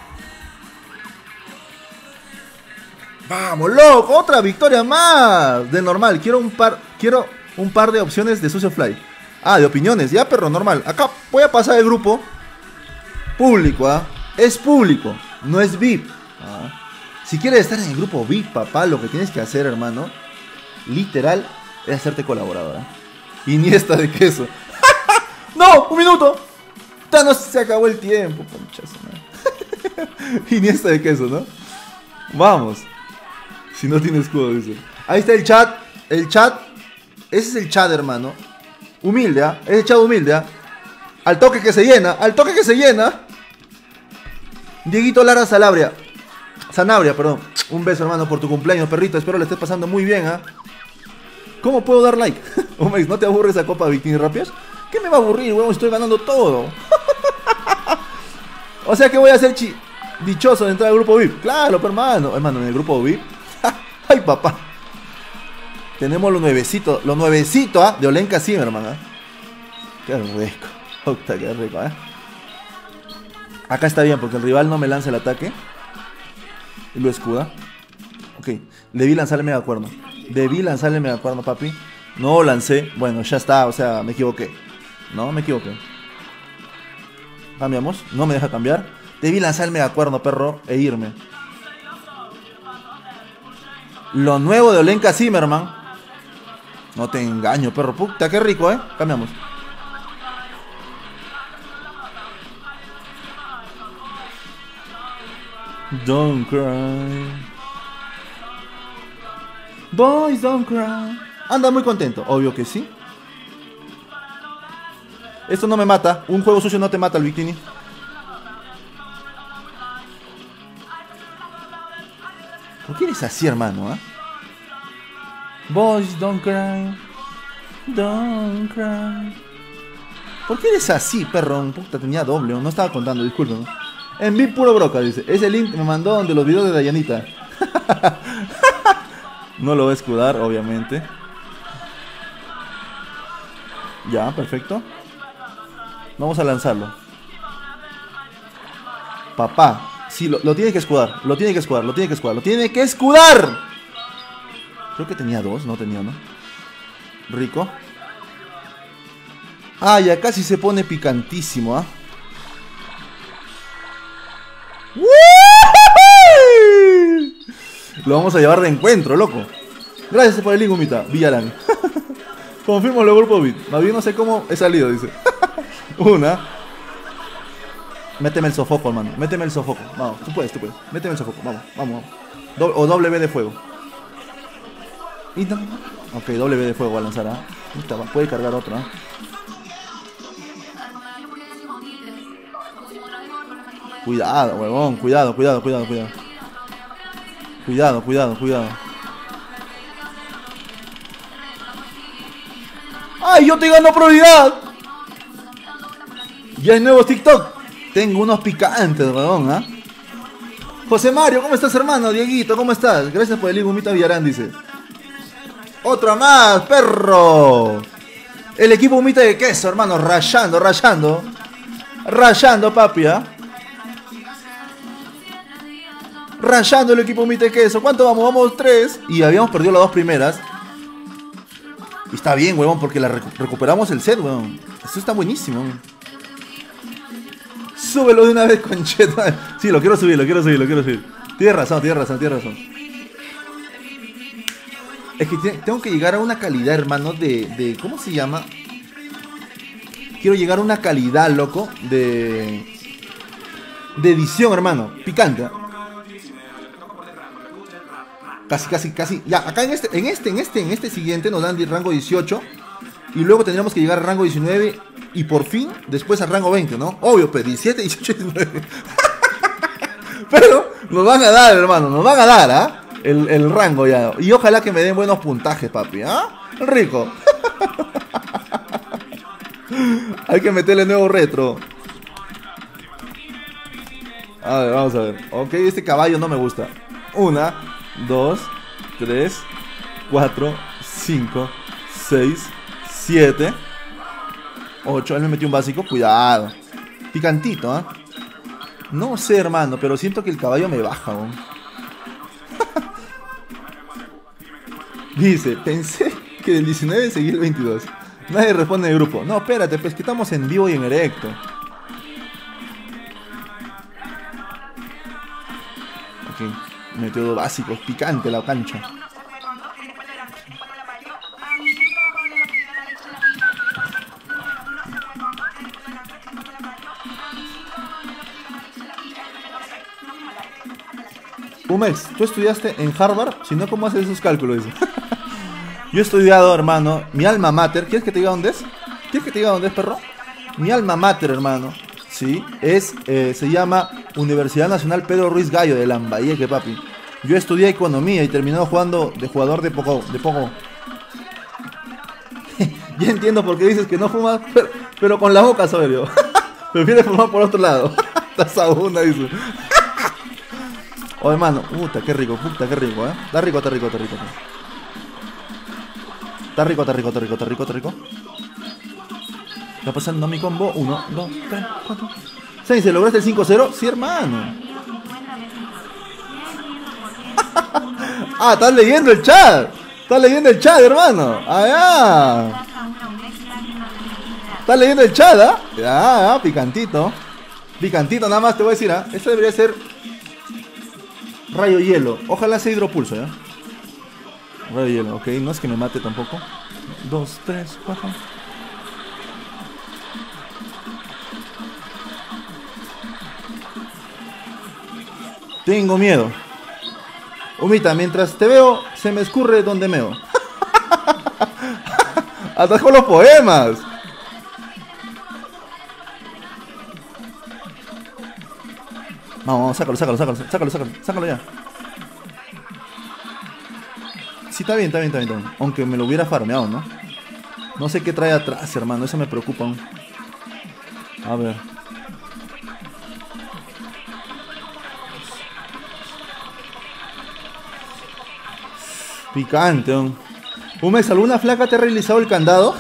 ¡Vamos, loco! ¡Otra victoria más! De normal. Quiero un par de opciones de Sucio Fly. Ah, de opiniones. Ya, perro, normal. Acá voy a pasar el grupo. Público, ¿ah? Es público. No es VIP. ¿Ah? Si quieres estar en el grupo VIP, papá, lo que tienes que hacer, hermano, literal, es hacerte colaboradora. Iniesta de queso. ¡No! ¡Un minuto! Ya no se acabó el tiempo, conchazo, ¿no? Iniesta de queso, ¿no? Vamos. Si no tiene escudo, dice. Ahí está el chat. El chat. Ese es el chat, hermano. Humilde, ¿ah? Es el chat humilde, ¿ah? Al toque que se llena. Al toque que se llena. Dieguito Lara Sanabria, perdón. Un beso, hermano, por tu cumpleaños, perrito. Espero le estés pasando muy bien, ¿ah? ¿Cómo puedo dar like? ¿No te aburre esa copa de Bikini Rapias? ¿Qué me va a aburrir, huevón? Estoy ganando todo. O sea que voy a ser dichoso de entrar al grupo VIP. Claro, pero hermano. Hermano, en el grupo VIP. Ay, papá. Tenemos los nuevecitos, ¿ah? De Olenka Zimmerman, ¿ah? Qué rico. Puta, qué rico, ¿eh? Acá está bien, porque el rival no me lanza el ataque. Y lo escuda. Ok, debí lanzarle megacuerno. Papi. No lancé. Bueno, ya está, o sea, me equivoqué. No, me equivoqué. Cambiamos, no me deja cambiar. Debí lanzar el megacuerno, perro, e irme. Lo nuevo de Olenka Zimmerman. No te engaño, perro. Puta, qué rico, ¿eh? Cambiamos. Don't cry. Boys don't cry. Anda muy contento, obvio que sí. Esto no me mata. Un juego sucio no te mata, el Bikini. ¿Por qué eres así, hermano? Boys don't cry. Don't cry. ¿Por qué eres así, perro? Puta, tenía doble. No estaba contando, disculpen. En VIP puro broca, dice. Ese link me mandó donde los videos de Dayanita. No lo voy a escudar, obviamente. Ya, perfecto. Vamos a lanzarlo. Papá. Sí, lo tiene que escudar. Lo tiene que escudar. Creo que tenía dos, no tenía, ¿no? Rico. Ah, ya casi se pone picantísimo, ¿ah? Lo vamos a llevar de encuentro, loco. Gracias por el link, Humita. Villarán. Confirmo el grupo VIP. Más bien no sé cómo he salido, dice. Una. Méteme el sofoco, hermano. Méteme el sofoco. Vamos, tú puedes. Méteme el sofoco. Vamos. O doble B de fuego. Y no. Ok, doble B de fuego va a lanzar, ¿ah? Puede cargar otro, ¿ah? Cuidado, huevón. Cuidado. ¡Ay, yo te gano prioridad! Ya hay nuevos TikTok. Tengo unos picantes, huevón, ¿ah? José Mario, ¿cómo estás, hermano? Dieguito, ¿cómo estás? Gracias por el link, Humita Villarán, dice. Otra más, perro. El equipo Humita de queso, hermano, rayando. Rayando, papi, ¿ah? Rayando el equipo Humita de queso. ¿Cuánto vamos? Vamos 3. Y habíamos perdido las 2 primeras. Y está bien, huevón, porque recuperamos el set, huevón. Eso está buenísimo. Súbelo de una vez, concheta. Sí, lo quiero subir. Tienes razón. Es que tengo que llegar a una calidad, hermano, de ¿cómo se llama? Quiero llegar a una calidad, loco, de edición, hermano. Picante. Casi. Ya, acá en este siguiente nos dan rango 18. Y luego tendríamos que llegar al rango 19. Y por fin, después al rango 20, ¿no? Obvio, pues 17, 18, 19. Pero nos van a dar, hermano. Nos van a dar, ¿ah? El rango ya. Y ojalá que me den buenos puntajes, papi, ¿ah? Rico. Hay que meterle nuevo retro. A ver, vamos a ver. Ok, este caballo no me gusta. 1, 2, 3, 4, 5, 6, 7, 8. Él me metió un básico. Cuidado. Picantito, ¿ah? No sé, hermano, pero siento que el caballo me baja, ¿no? Dice, pensé que del 19 seguí el 22. Nadie responde en el grupo. No, espérate, pues que estamos en vivo y en directo. Ok, metió 2 básicos. Picante la cancha. Umex, ¿tú estudiaste en Harvard? Si no, ¿cómo haces esos cálculos? Yo he estudiado, hermano, mi alma mater. ¿Quieres que te diga dónde es? ¿Quieres que te diga dónde es, perro? Mi alma mater, hermano. Sí, se llama Universidad Nacional Pedro Ruiz Gallo de Lambayeque, papi. Yo estudié economía y terminé jugando de jugador de poco. Ya entiendo por qué dices que no fumas, pero con la boca, soberbio. Prefieres fumar por otro lado. Estás a una, dice. Oh, hermano, puta, qué rico, ¿eh? Está rico. Está rico. Está pasando mi combo. 1, 2, 3, 4. ¿Se lograste el 5-0? Sí, hermano. Ah, estás leyendo el chat. Hermano. Ah, ya. Estás leyendo el chat, ¿ah? Ya, picantito. Picantito, nada más te voy a decir, ¿ah? Esto debería ser rayo hielo. Ojalá sea hidropulso, ¿ya? Rayo hielo, ok. No es que me mate tampoco. 2, 3, 4. Tengo miedo. Humita, mientras te veo, se me escurre donde meo. Atajó los poemas. Vamos, sácalo ya. Sí, está bien. Aunque me lo hubiera farmeado, ¿no? No sé qué trae atrás, hermano. Eso me preocupa aún. A ver. Picante, ¿no? Umex, ¿alguna flaca te ha realizado el candado?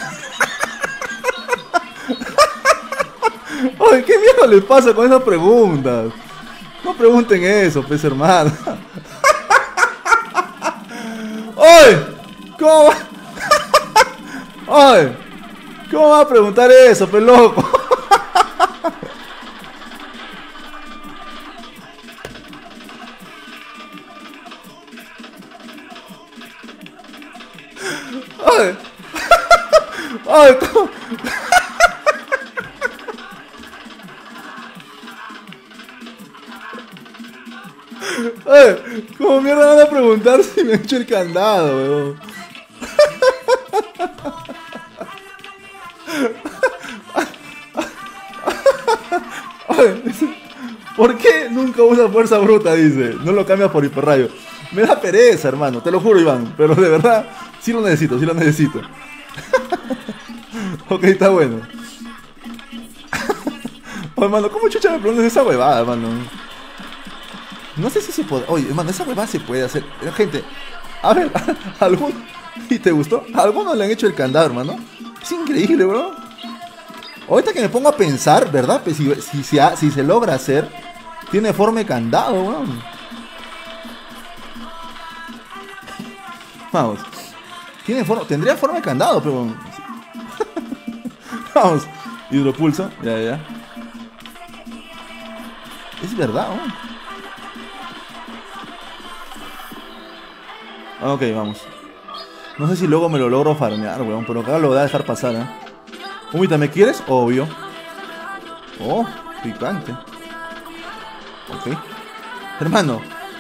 Oye, ¿qué miedo les pasa con esas preguntas? No pregunten eso, pues, hermano. ¡Oye! ¿Cómo va? ¡Oye! ¿Cómo va a preguntar eso, pues, loco? ¡Oye! Ay, ¿cómo mierda van a preguntar si me he hecho el candado, weón? Ay, ¿por qué nunca usa fuerza bruta? Dice. No lo cambias por hiperrayo. Me da pereza, hermano. Te lo juro, Iván. Pero de verdad, sí lo necesito, sí lo necesito. Ok, está bueno. Oh, hermano, ¿cómo chucha me preguntas esa huevada, hermano? No sé si se puede. Oye, hermano, esa huevada se puede hacer. Gente, a ver, ¿algún... ¿Y te gustó? ¿A algunos le han hecho el candado, hermano? Es increíble, bro. Ahorita que me pongo a pensar, ¿verdad? Pues si se logra hacer, tiene forma de candado, weón. Vamos. Tendría forma de candado, pero... Vamos. Hidropulso. Ya. Es verdad, ¿no? Ok, vamos. No sé si luego me lo logro farmear, weón. Pero acá lo voy a dejar pasar, ¿eh? Humita, ¿me quieres? Obvio. Oh, picante. Ok. Hermano.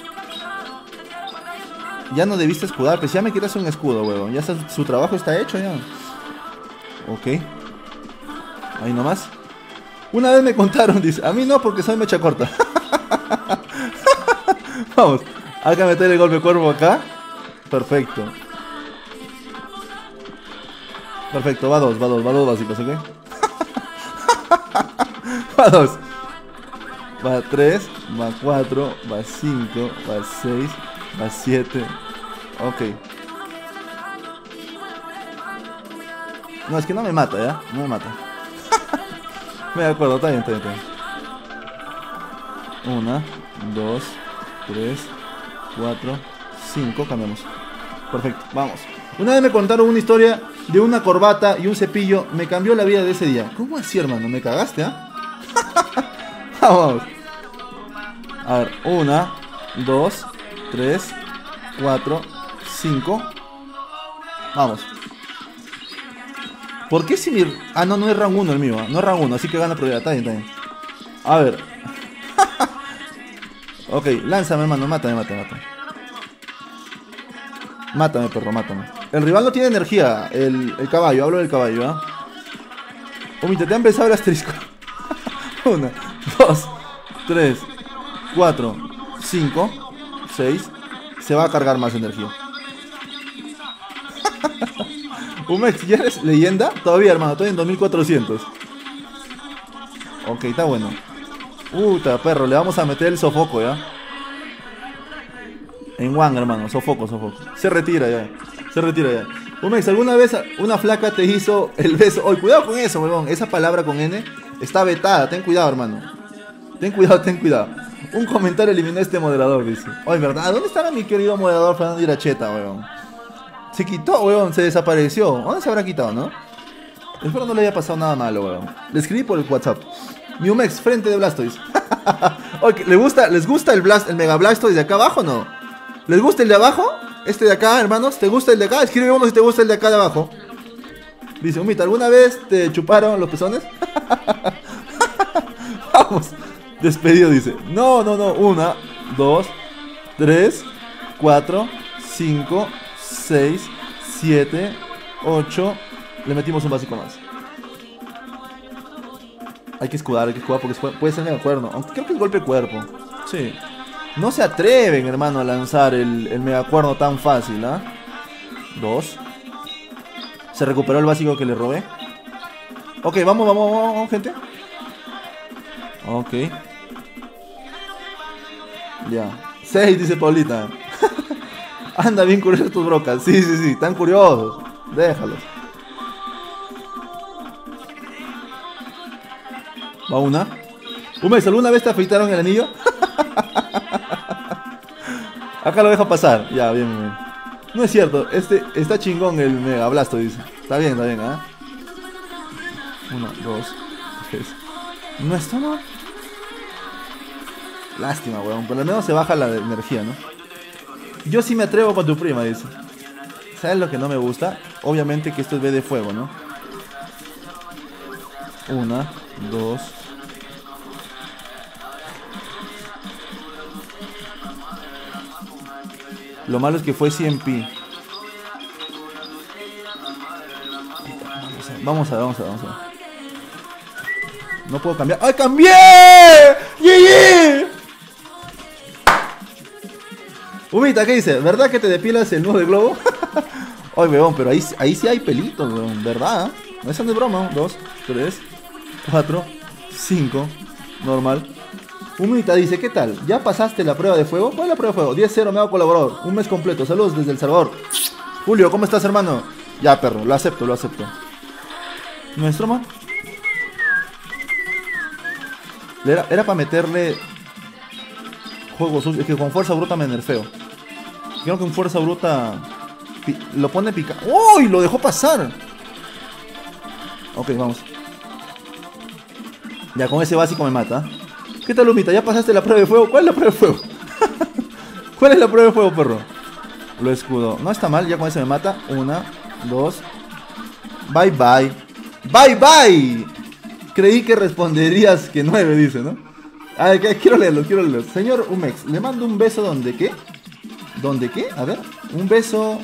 Ya no debiste escudar, pues ya me quieres un escudo, weón. Ya está, su trabajo está hecho ya. Ok. Ahí nomás. Una vez me contaron, dice. A mí no, porque soy mecha corta. Vamos. Hay que meter el golpe cuerpo acá. Perfecto. Perfecto, va dos básicos, ¿ok? Va 2. Va 3, va 4, va 5, va 6, va 7. Ok. No, es que no me mata, ¿ya? No me mata. Me acuerdo, está bien. 1, 2, 3, 4, 5. Cambiamos. Perfecto, vamos. Una vez me contaron una historia de una corbata y un cepillo. Me cambió la vida de ese día. ¿Cómo así, hermano? ¿Me cagaste, ah? Vamos. A ver, 1, 2, 3, 4, 5. Vamos. ¿Por qué si mi... Ah, no es rank 1 el mío, ¿eh? No es rank 1, así que gana prioridad. Está bien. A ver. Ok, lánzame, hermano. Mátame. Mátame, perro, mátame. El rival no tiene energía. El caballo, hablo del caballo, ¿ah? Omita, te han empezado el asterisco. 1, 2, 3, 4, 5, 6. Se va a cargar más energía. Umex, ¿ya eres leyenda? Todavía, hermano, estoy en 2400. Ok, está bueno. Puta, perro, le vamos a meter el sofoco, ¿ya? En one, hermano, sofoco. Se retira ya. Umex, ¿alguna vez una flaca te hizo el beso? Oye, cuidado con eso, huevón. Esa palabra con N está vetada. Ten cuidado, hermano. Ten cuidado. Un comentario eliminó a este moderador, dice. Oye, ¿verdad? ¿Dónde estará mi querido moderador Fernando Iracheta, huevón? Se quitó, weón, se desapareció. ¿Dónde se habrá quitado, no? Espero no le haya pasado nada malo, weón. Le escribí por el WhatsApp. Miumex, frente de Blastoise. Oye, ¿les gusta el Mega Blastoise de acá abajo o no? ¿Les gusta el de abajo? Este de acá, hermanos. ¿Te gusta el de acá? Escribe uno si te gusta el de acá de abajo. Dice, Humita, ¿alguna vez te chuparon los pezones? Vamos. Despedido, dice. No. 1, 2, 3, 4, 5, 6, 7, 8. Le metimos un básico más. Hay que escudar porque puede ser mega cuerno. Aunque creo que es golpe cuerpo. Sí. No se atreven, hermano, a lanzar el mega cuerno tan fácil, ¿ah? 2. Se recuperó el básico que le robé. Ok, vamos, gente. Ok. Ya. 6, dice Paulita. Anda bien curiosos tus brocas. Sí, están curiosos. Déjalos. Va una. Umex, ¿alguna vez te afeitaron el anillo? Acá lo dejo pasar. Ya, bien. No es cierto. Está chingón el Mega Blasto, dice. Está bien, ¿ah? 1, 2, 3. No, esto no. Lástima, weón. Por lo menos se baja la energía, ¿no? Yo sí me atrevo con tu prima, dice. ¿Sabes lo que no me gusta? Obviamente que esto es B de fuego, ¿no? 1, 2. Lo malo es que fue 100p. Vamos a ver. No puedo cambiar. ¡Ay, cambié! ¡Yeye! Humita, ¿qué dice? ¿Verdad que te depilas el nudo de globo? Ay, weón, pero ahí sí hay pelitos, weón. ¿Verdad? No es de broma. 2, 3, 4, 5. Normal. Humita dice, ¿qué tal? ¿Ya pasaste la prueba de fuego? ¿Cuál es la prueba de fuego? 10-0, me hago colaborador. Un mes completo. Saludos desde El Salvador. Julio, ¿cómo estás, hermano? Ya, perro, lo acepto. ¿Nuestro, man? Era para meterle juego sucio. Es que con fuerza bruta me nerfeo. Creo que con fuerza bruta lo pone pica. ¡Uy! Lo dejó pasar. Ok, vamos. Ya con ese básico me mata. ¿Qué tal, Humita? ¿Ya pasaste la prueba de fuego? ¿Cuál es la prueba de fuego? ¿Cuál es la prueba de fuego, perro? Lo escudo. No está mal, ya con ese me mata. 1, 2. Bye bye. Bye bye. Creí que responderías que 9, dice, ¿no? A ver, quiero leerlo. Señor Umex, le mando un beso donde qué. ¿Dónde qué? A ver, un beso.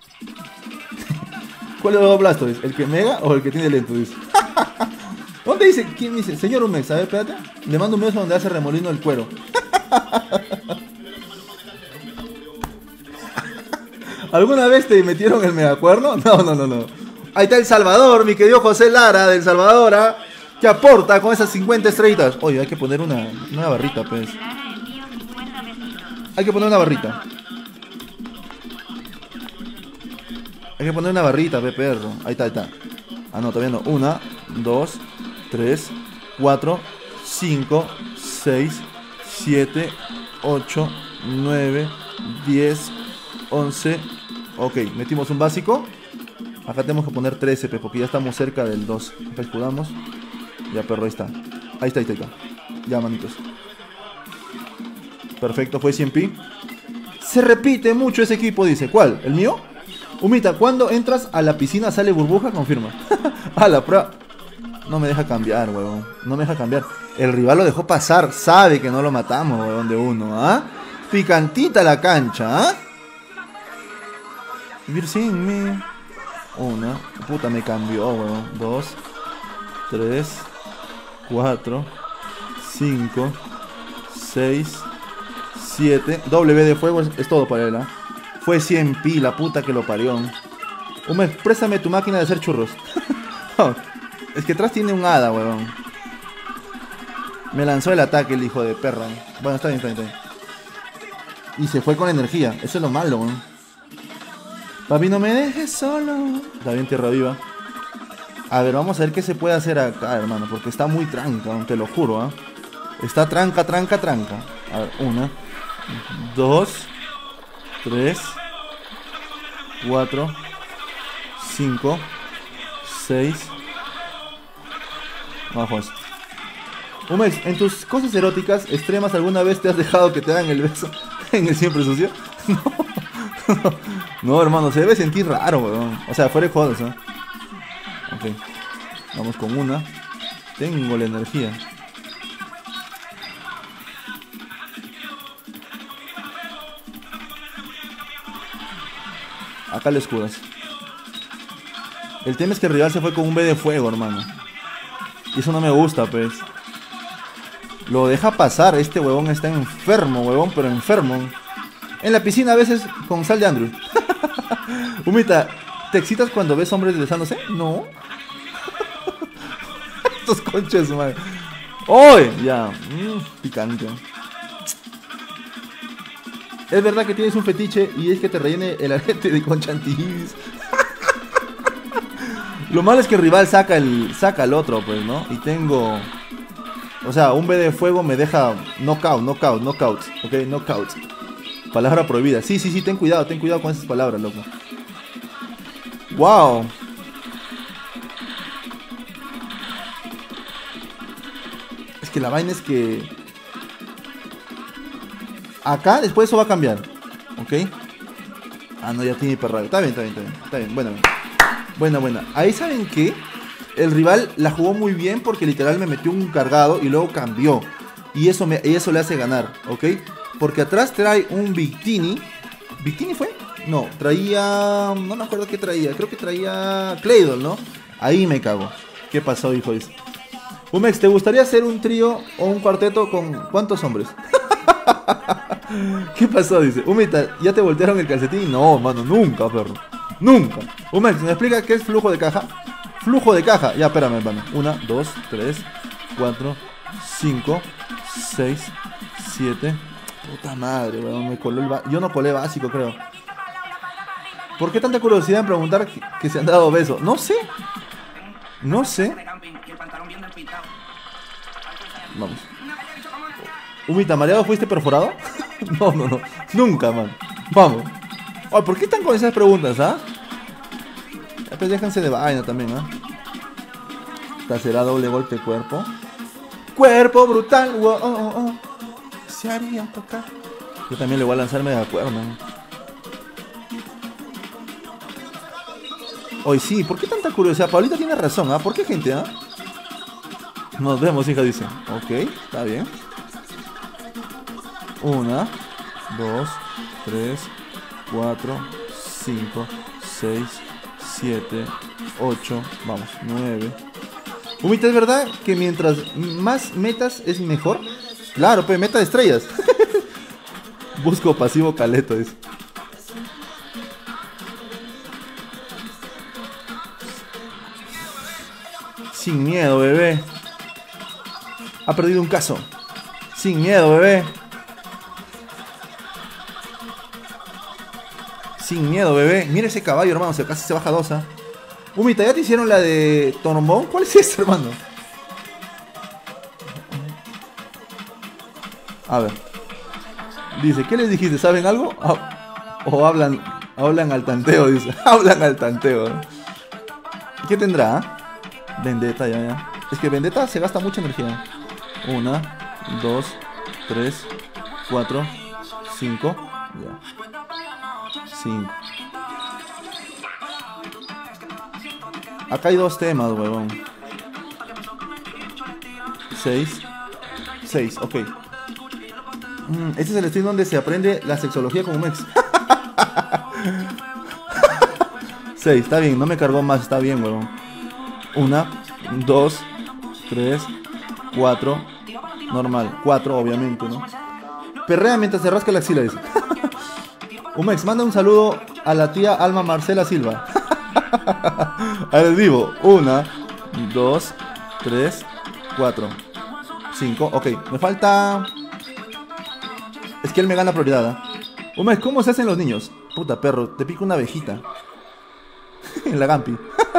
¿Cuál de los dos Blastoise? ¿El que mega o el que tiene lento? Dice. ¿Dónde dice? ¿Quién dice? Señor Umex, a ver, espérate. Le mando un beso donde hace remolino el cuero. ¿Alguna vez te metieron el megacuerno? No. Ahí está El Salvador, mi querido José Lara del Salvador, ¿ah? Que aporta con esas 50 estrellitas. Oye, hay que poner una barrita, pues. Hay que poner una barrita. Perro. Ahí está. Ah, no, todavía no. 1, 2, 3, 4, 5, 6, 7, 8, 9, 10, 11. Ok, metimos un básico. Acá tenemos que poner 13, porque ya estamos cerca del 2. Acá escudamos. Ya, perro, ahí está. Ahí está. Ya, manitos. Perfecto, fue 100p. Se repite mucho ese equipo, dice. ¿Cuál? ¿El mío? Humita, cuando entras a la piscina sale burbuja, confirma. A la prueba. No me deja cambiar, huevón. No me deja cambiar. El rival lo dejó pasar. Sabe que no lo matamos, huevón, de uno, ¿ah? Picantita la cancha, ¿ah? Vivir sin mí. 1. Puta, me cambió, huevón. 2, 3, 4, 5, 6, 7. W de fuego es todo para él, ¿ah? Fue 100p, la puta que lo parió. Préstame tu máquina de hacer churros. No, es que atrás tiene un hada, huevón. Me lanzó el ataque el hijo de perra. Bueno, está bien. Y se fue con energía. Eso es lo malo, huevón. Papi, no me dejes solo. Está bien, tierra viva. A ver, vamos a ver qué se puede hacer acá, hermano. Porque está muy tranca, te lo juro, ¿ah? Está tranca. A ver, 1, 2, 3, 4, 5, 6. Vamos. Umex, ¿en tus cosas eróticas extremas alguna vez te has dejado que te hagan el beso en el siempre sucio? No, hermano, se debe sentir raro, weón. O sea, fuera de jodas, ¿eh? Ok. Vamos con una. Tengo la energía. Acá le escudas. El tema es que el rival se fue con un B de fuego, hermano. Y eso no me gusta, pues. Lo deja pasar. Este huevón está enfermo, huevón, pero enfermo. En la piscina a veces con sal de Andrew. Humita, ¿te excitas cuando ves hombres besándose? No. Estos conches, madre. ¡Oye! Ya. Picante. Es verdad que tienes un fetiche y es que te rellene el arete de conchantillis. Lo malo es que el rival saca el otro, pues, ¿no? Y tengo... O sea, un B de fuego me deja knockout. Ok, knockout. Palabra prohibida. Sí, ten cuidado con esas palabras, loco. Wow. Es que la vaina es que... Acá después eso va a cambiar. ¿Ok? Ah, no, ya tiene hiperradio. Está bien. Buena. Ahí, ¿saben qué? El rival la jugó muy bien porque literal me metió un cargado y luego cambió. Y eso le hace ganar, ¿ok? Porque atrás trae un Victini ¿Bikini fue? No, traía... No me acuerdo qué traía. Creo que traía Claydol, ¿no? Ahí me cago. ¿Qué pasó, hijo? Umex, ¿te gustaría hacer un trío o un cuarteto con cuántos hombres? ¿Qué pasó? Dice. Humita, ¿ya te voltearon el calcetín? No, mano, nunca, perro. Nunca. Umex, ¿me explica qué es flujo de caja? Flujo de caja. Ya, espérame, hermano. 1, 2, 3, 4, 5, 6, 7. Puta madre, weón. Me coló yo no colé básico, creo. ¿Por qué tanta curiosidad en preguntar que se han dado besos? No sé. No sé. Vamos. Humita, ¿mareado fuiste perforado? No, no, no. Nunca, man. Vamos. Oye, ¿por qué están con esas preguntas, ah? Pues déjense de vaina también, ¿ah? Esta será doble golpe cuerpo. Cuerpo brutal. Wow, oh, oh. Se haría tocar. Yo también le voy a lanzarme de acuerdo, man. Hoy sí, ¿por qué tanta curiosidad? Paulita tiene razón, ¿ah? ¿Por qué, gente, ah? Nos vemos, hija, dice. Ok, está bien. 1, 2, 3, 4, 5, 6, 7, 8, vamos, 9. Humita, ¿es verdad que mientras más metas es mejor? Claro, pues meta de estrellas. Busco pasivo caleto, dice. Sin miedo, bebé. Ha perdido un caso. Sin miedo, bebé. Sin miedo, bebé. Mira ese caballo, hermano. Casi se baja 2, ¿eh? Humita, ¿ya te hicieron la de trombón? ¿Cuál es esa, hermano? A ver. Dice, ¿qué les dijiste? ¿Saben algo? O hablan al tanteo, dice. Hablan al tanteo. ¿Qué tendrá? Vendetta, ya. Es que Vendetta se gasta mucha energía. 1, 2, 3, 4, 5. Ya. 5. Acá hay 2 temas, huevón. 6. 6, ok. Este es el stream donde se aprende la sexología con Umex. 6, está bien, no me cargó más, está bien, huevón. 1, 2, 3, 4. Normal, 4 obviamente, ¿no? Perrea mientras se rasca la axila, dice. Umex, manda un saludo a la tía Alma Marcela Silva. A ver, vivo. 1, 2, 3, 4, 5. Ok, me falta... Es que él me gana prioridad, ¿eh? Umex, ¿cómo se hacen los niños? Puta perro, te pica una abejita. En la Gampi.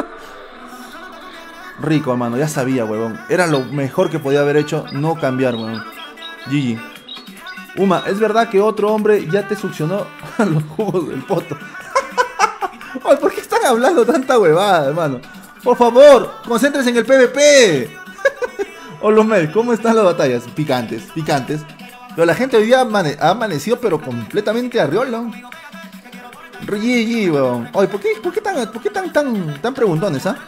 Rico, hermano, ya sabía, huevón. Era lo mejor que podía haber hecho, no cambiar, huevón. GG. Uma, ¿es verdad que otro hombre ya te succionó los jugos del poto? Ay, ¿por qué están hablando tanta huevada, hermano? Por favor, concéntrense en el PvP. Olomel, ¿cómo están las batallas? Picantes, picantes. Pero la gente hoy día ha amanecido, pero completamente arriola. GG, huevón. Oye, ¿por qué tan preguntones, ah?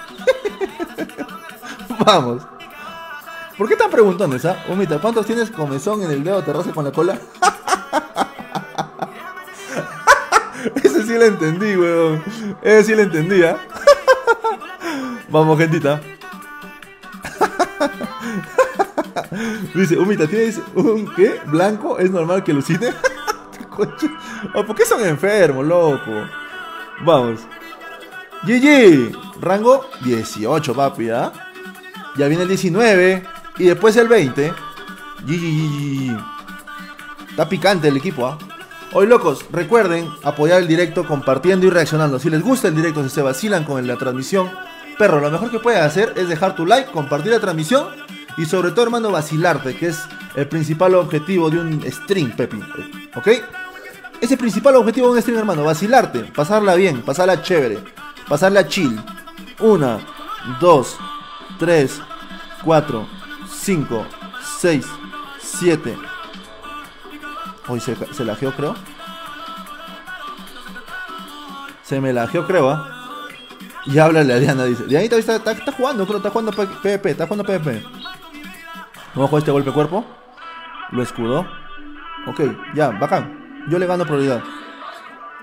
Vamos. ¿Por qué tan preguntones, ah? Humita, ¿cuántos tienes comezón en el dedo? ¿Te roce con la cola? Ese sí lo entendí, weón. Ese sí lo entendí, ¿eh? Vamos, gentita. Dice, Humita, ¿tienes un qué? ¿Blanco? ¿Es normal que alucine? ¿Por qué son enfermos, loco? Vamos. GG. Rango 18, papi, ¿ah? Ya viene el 19. Y después el 20. GG. Está picante el equipo, ¿ah? Hoy, locos, recuerden apoyar el directo compartiendo y reaccionando. Si les gusta el directo, si se vacilan con la transmisión, perro, lo mejor que puedes hacer es dejar tu like, compartir la transmisión y sobre todo, hermano, vacilarte, que es el principal objetivo de un stream, Pepi. ¿Ok? Es el principal objetivo de un stream, hermano, vacilarte, pasarla bien, pasarla chévere, pasarla chill. 1, 2, 3, 4, 5, 6, 7. Hoy se lajeó, creo. Se me lajeó, creo, ¿ah? Y háblale a Diana, dice. Dianita está jugando, creo, está jugando PvP, está jugando PvP. Vamos a jugar este golpe cuerpo. Lo escudó. Ok, ya, bacán. Yo le gano prioridad.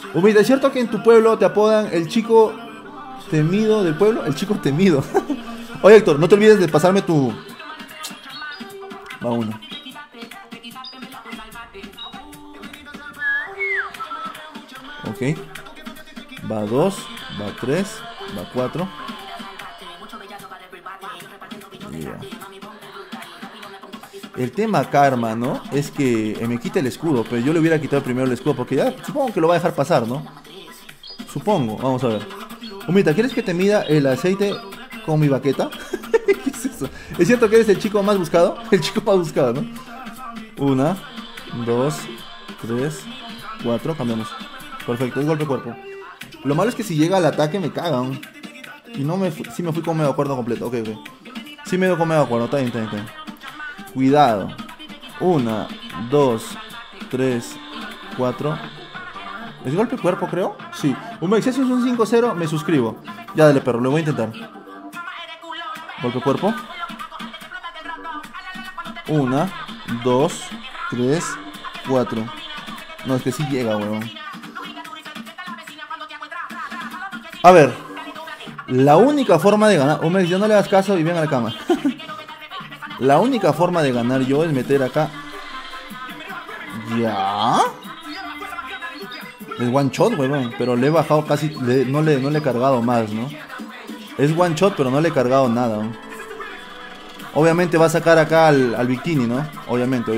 Humilde, ¿es cierto que en tu pueblo te apodan el chico temido del pueblo? El chico temido. Oye, Héctor, no te olvides de pasarme tu... Va uno. Ok. Va 2, va 3, va 4. Yeah. El tema acá, hermano, es que me quita el escudo, pero yo le hubiera quitado primero el escudo porque ya supongo que lo va a dejar pasar, ¿no? Supongo, vamos a ver. Humita, ¿quieres que te mida el aceite con mi baqueta? ¿Qué es eso? ¿Es cierto que eres el chico más buscado? El chico más buscado, ¿no? 1, 2, 3, 4, cambiamos. Perfecto, es golpe cuerpo. Lo malo es que si llega al ataque me cagan. Y no me fui, sí me fui con medio acuerdo completo, ok. Sí me dio con medio acuerdo, está bien. Cuidado. 1, 2, 3, 4. ¿Es golpe cuerpo, creo? Sí. Si es un 5-0, me suscribo. Ya, dale, perro, lo voy a intentar. Golpe cuerpo. 1, 2, 3, 4. No, es que sí llega, weón. A ver. La única forma de ganar... Humex, ya no le hagas caso y ven a la cama. La única forma de ganar yo es meter acá. ¿Ya? Es one shot, weón. Pero le he bajado casi... no le he cargado más, ¿no? Es one shot, pero no le he cargado nada, ¿no? Obviamente va a sacar acá al bikini, ¿no? Obviamente.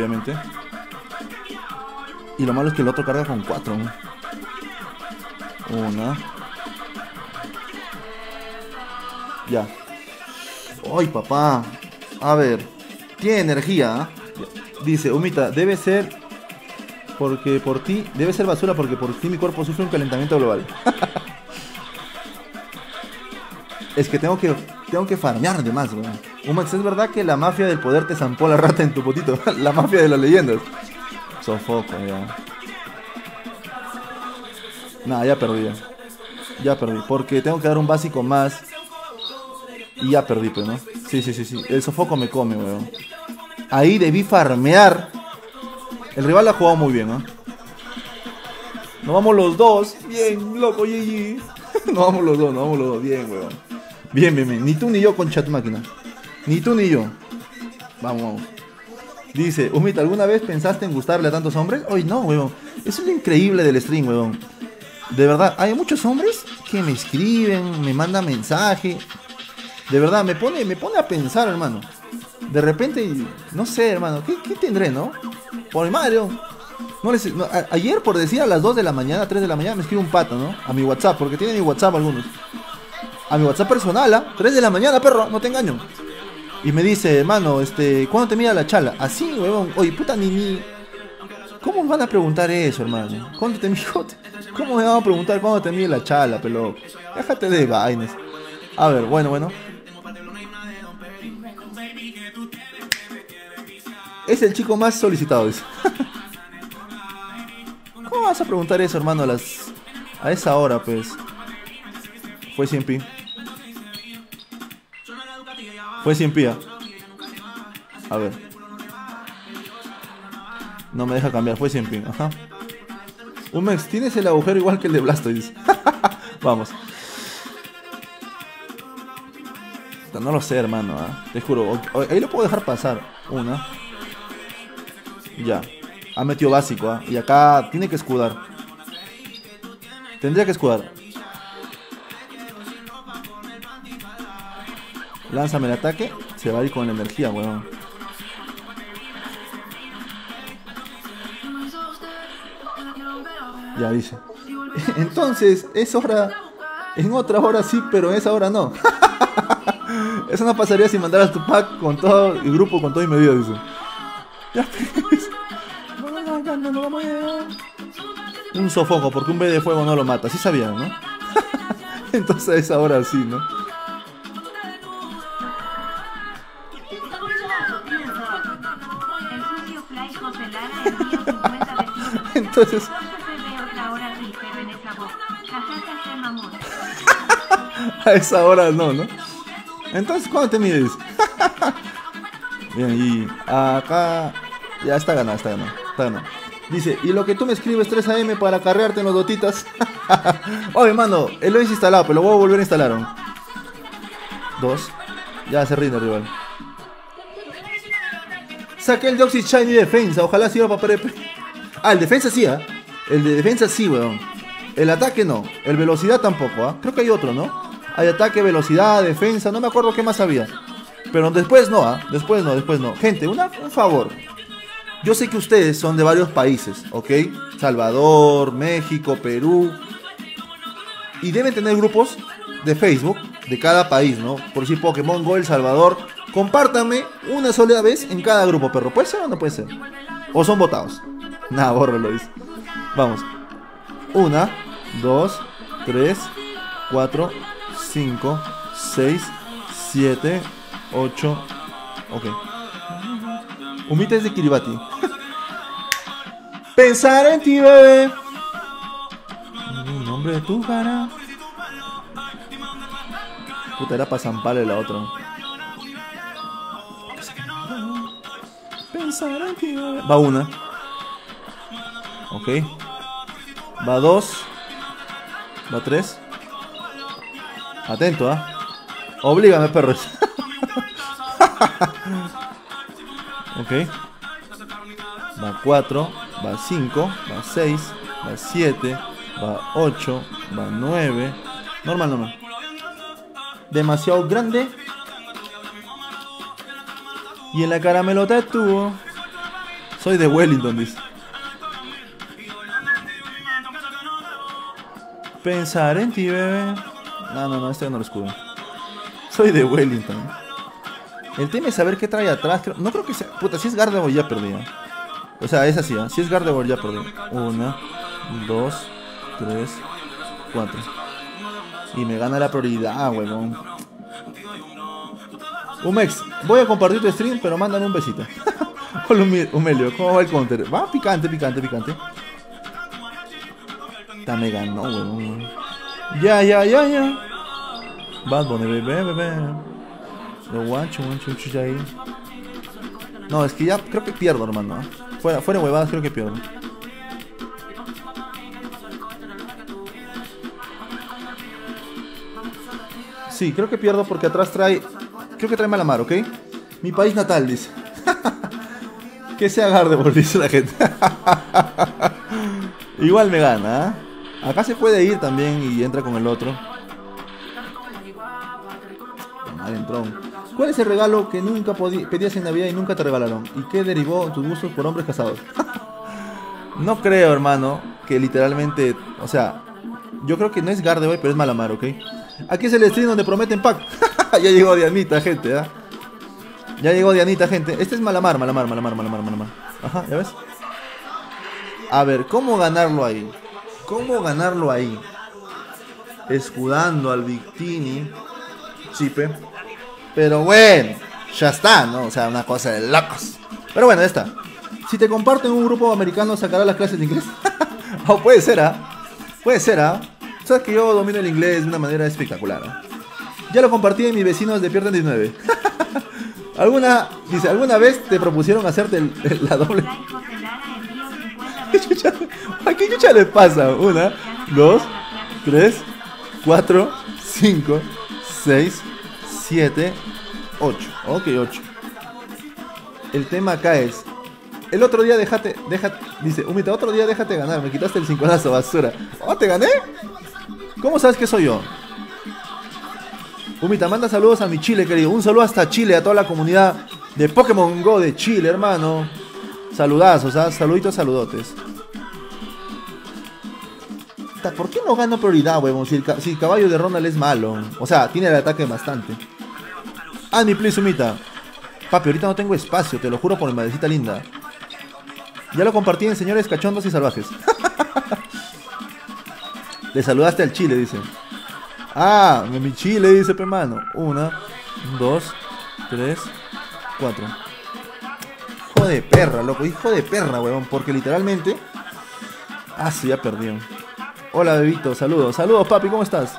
Y lo malo es que el otro carga con 4, ¿no? 1. Ya. ¡Ay, papá! A ver. Tiene energía, ¿eh? Dice, Humita, debe ser porque por ti... Debe ser basura porque por ti mi cuerpo sufre un calentamiento global. Es que tengo que farmear de más, weón. Humax, ¿es verdad que la mafia del poder te zampó la rata en tu potito? La mafia de las leyendas. Sofoco, ya. Nah, ya perdí. Porque tengo que dar un básico más. Y ya perdí, pues, ¿no? Sí. El sofoco me come, weón. Ahí debí farmear. El rival ha jugado muy bien, ¿no? Nos vamos los dos. Bien, loco, GG. Nos vamos los dos. Bien, weón. Bien. Ni tú ni yo con chat máquina. Ni tú ni yo. Vamos. Dice, Humita, ¿alguna vez pensaste en gustarle a tantos hombres? Hoy no, weón. Eso es lo increíble del stream, weón. De verdad, hay muchos hombres que me escriben, me mandan mensaje. De verdad, me pone a pensar, hermano. De repente, no sé, hermano, ¿qué tendré, no? Por mi madre, ayer, por decir, a las 2 de la mañana, 3 de la mañana, me escribe un pato, ¿no? A mi WhatsApp, porque tiene mi WhatsApp algunos. A mi WhatsApp personal, ¿ah? 3 de la mañana, perro, no te engaño. Y me dice, hermano, ¿cuándo te mira la chala? Así, huevón. Oye, puta, ni... ¿Cómo me van a preguntar eso, hermano? ¿Cuándo te mira? ¿Cómo me van a preguntar cuándo te mira la chala, pelo? Déjate de vainas. A ver, bueno. Es el chico más solicitado, dice. ¿Cómo vas a preguntar eso, hermano, a esa hora, pues? Fue 100 pi. Fue 100 pi. A ver. No me deja cambiar, fue 100 pi. Ajá. Humex, tienes el agujero igual que el de Blastoise. Vamos. No lo sé, hermano, ¿eh? Te juro. Ahí lo puedo dejar pasar. Una. Ya. Ha metido básico, ¿eh? Y acá tiene que escudar. Tendría que escudar. Lánzame el ataque. Se va a ir con la energía, weón. Ya dice. Entonces, es hora. En otra hora sí, pero en esa hora no. Eso no pasaría si mandaras tu pack con todo el grupo, con todo y medidas, dice. Ya, pues. Un sofoco, porque un B de fuego no lo mata. Sí sabían, ¿no? Entonces a esa hora sí, ¿no? Entonces... a esa hora no, ¿no? Entonces, ¿cuándo te mides? Bien, y acá... Ya está ganado. Dice, y lo que tú me escribes 3 AM para carrearte en los dotitas. Oye, mano, lo he instalado, pero lo voy a volver a instalar. 2. Ya se rinde el rival. Saqué el Deoxys Shiny defensa. Ojalá sirva para PRP. Ah, el defensa sí, ¿ah? El de defensa sí, weón. El ataque no. El velocidad tampoco, ¿ah? Creo que hay otro, ¿no? Hay ataque, velocidad, defensa. No me acuerdo qué más había. Pero después no, ¿ah? Después no. Gente, un favor. Yo sé que ustedes son de varios países, ¿ok? Salvador, México, Perú. Y deben tener grupos de Facebook de cada país, ¿no? Por decir Pokémon Go El Salvador. Compártanme una sola vez en cada grupo, perro. ¿Puede ser o no puede ser? ¿O son votados? Nada, bórralo, dice. Vamos. 1, 2, 3, 4, 5, 6, 7, 8. Ok. Humita es de Kiribati. Pensar en ti, bebé. El nombre de tu cara. Puta, era para zamparle la otra. Pensar en ti, bebé. Va 1. Ok. Va 2. Va 3. Atento, ¿ah? Oblígame, perros. Ok. Va 4. Va 5. Va 6. Va 7. Va 8. Va 9. Normal. Demasiado grande. Y en la cara me lo tatúo. Soy de Wellington, dice. Pensar en ti, bebé. No, este no lo escudo. Soy de Wellington. El tema es saber qué trae atrás. No creo que sea. Puta, si es Gardevoir ya perdí. O sea, es así, ¿eh? Si es Gardevoir ya perdí. 1, 2, 3, 4. Y me gana la prioridad, huevón. Umex, voy a compartir tu stream, pero mándame un besito. Hola, Humelio, ¿cómo va el counter? Va picante. Me ganó, huevón. Ya. Bad Bunny, bebé. Lo guancho, ya ahí. No, es que ya creo que pierdo, hermano. Fuera huevadas, creo que pierdo. Sí, creo que pierdo porque atrás trae. Creo que trae Malamar, ¿ok? Mi país natal, dice. Que sea Gardevoir, dice la gente. Igual me gana, ¿eh? Acá se puede ir también y entra con el otro. ¿Cuál es el regalo que nunca pedías en Navidad y nunca te regalaron? ¿Y qué derivó tus gustos por hombres casados? No creo, hermano, que literalmente... O sea, yo creo que no es Gardevoir, pero es Malamar, ¿ok? Aquí es el stream donde prometen pack. Ya llegó Dianita, gente, ¿eh? Ya llegó Dianita, gente. Este es Malamar. Ajá, ¿ya ves? A ver, ¿cómo ganarlo ahí? Escudando al Victini. Chipe. Pero bueno, ya está, ¿no? O sea, una cosa de locos. Pero bueno, ya está. Si te comparto en un grupo americano, ¿sacará las clases de inglés? Oh, puede ser, ¿ah? Sabes que yo domino el inglés de una manera espectacular, ¿eh? Ya lo compartí en mis vecinos de Pierden 19. ¿Alguna vez te propusieron hacerte la doble? ¿Qué chucha le pasa? 1, 2, 3, 4, 5, 6, 7, 8. Ok, 8. El tema acá es... El otro día dice, Humita, otro día déjate ganar, me quitaste el 5-lazo, basura. ¿Oh, te gané? ¿Cómo sabes que soy yo? Humita, manda saludos a mi Chile, querido. Un saludo hasta Chile, a toda la comunidad de Pokémon Go de Chile, hermano. Saludazos, ¿ah? Saluditos, saludotes. ¿Por qué no gano prioridad, huevón? Si el caballo de Ronald es malo. O sea, tiene el ataque bastante. Annie, please, Humita. Papi, ahorita no tengo espacio, te lo juro por mi madrecita linda. Ya lo compartí en Señores Cachondos y Salvajes. Le saludaste al Chile, dice. Ah, mi Chile, dice, pe mano. 1, 2, 3, 4. Hijo de perra, loco. Hijo de perra, huevón. Porque literalmente... Ah, sí, ya perdió. Hola, bebito. Saludos. Saludos, papi. ¿Cómo estás?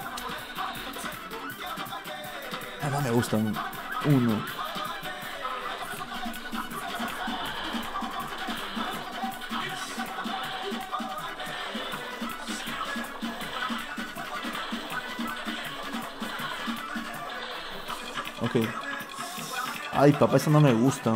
Ah, no me gustan. 1. coge. Ay, papá, eso no me gusta.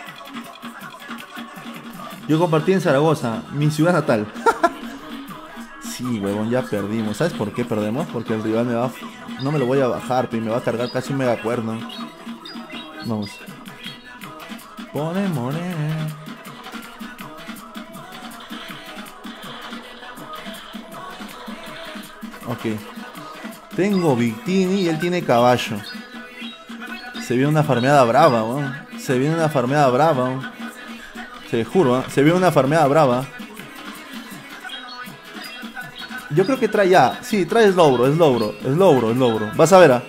Yo compartí en Zaragoza, mi ciudad natal. Sí, huevón, ya perdimos. ¿Sabes por qué perdemos? Porque el rival me va... No me lo voy a bajar, pero me va a cargar casi un megacuerno. Vamos. Pone moneda. Ok. Tengo Victini y él tiene caballo. Se viene una farmeada brava, weón. Se viene una farmeada brava, weón. Te juro, ¿eh? Se viene una farmeada brava. Yo creo que trae ya. Sí, trae Slowbro, Slowbro. Vas a ver, ¿ah?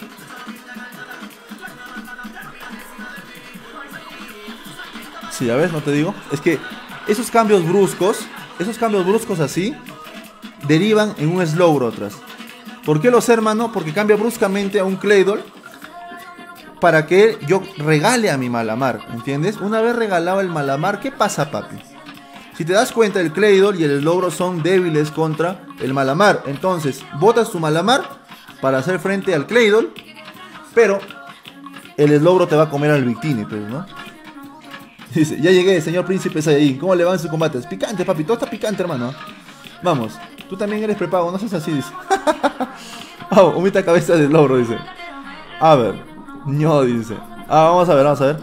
Sí, a ver, no te digo. Es que esos cambios bruscos así, derivan en un Slowbro atrás. ¿Por qué lo sé, hermano? Porque cambia bruscamente a un Claydol para que yo regale a mi Malamar, ¿entiendes? Una vez regalado el Malamar, ¿qué pasa, papi? Si te das cuenta, el Claydol y el Slowbro son débiles contra el Malamar. Entonces, botas tu Malamar para hacer frente al Claydol, pero el Slowbro te va a comer al Victini, pues, ¿no? Dice, ya llegué, señor Príncipe Saiyajin. ¿Cómo le van sus combates? Picante, papi, todo está picante, hermano. Vamos, tú también eres prepago, no seas así, dice. Oh, humita cabeza de Slowbro, dice. A ver, no, dice. Vamos a ver.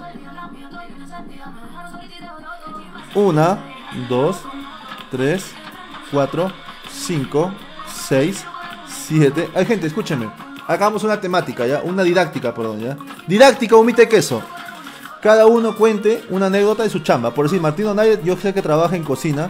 1, 2, 3, 4, 5, 6, 7. Ay, gente, escúchenme. Hagamos una temática, ¿ya? Una didáctica, perdón, ¿ya? Didáctica, humita de queso. Cada uno cuente una anécdota de su chamba. Por decir, Martín O'Neill, yo sé que trabaja en cocina.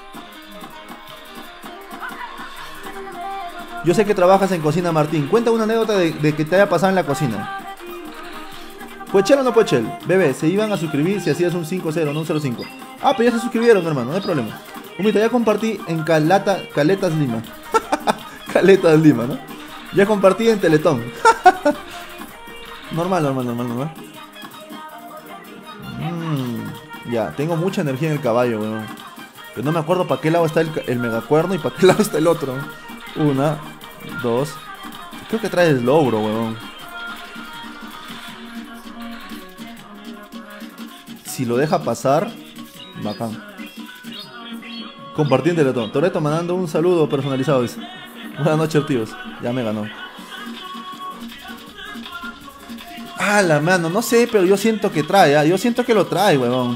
Yo sé que trabajas en cocina, Martín. Cuenta una anécdota de que te haya pasado en la cocina. ¿Puechel o no Puechel? Bebé, se iban a suscribir si hacías un 5-0, no un 0-5. Ah, pero ya se suscribieron, hermano, no hay problema. Humita, ya compartí en Caletas Lima. Caletas Lima, ¿no? Ya compartí en Teletón. Normal. Ya, tengo mucha energía en el caballo, weón. Pero no me acuerdo para qué lado está el megacuerno y para qué lado está el otro. 1, 2. Creo que trae el Slowbro, weón. Si lo deja pasar, bacán. Compartí en Teletón. Toretto mandando un saludo personalizado, dice. Buenas noches, tíos. Ya me ganó. Ah, la mano, no sé, pero yo siento que trae, ¿eh? Yo siento que lo trae, weón.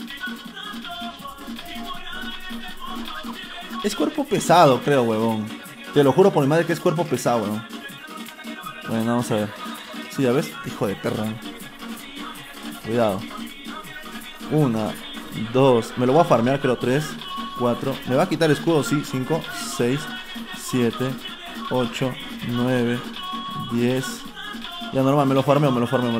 Es cuerpo pesado, creo, huevón. Te lo juro por mi madre que es cuerpo pesado, weón. Bueno, vamos a ver. Sí, ya ves, hijo de perra. Cuidado. 1, 2. Me lo voy a farmear, creo. 3, 4. Me va a quitar escudo, sí. 5, 6, 7, 8, 9, 10. Ya normal, me lo farmeo.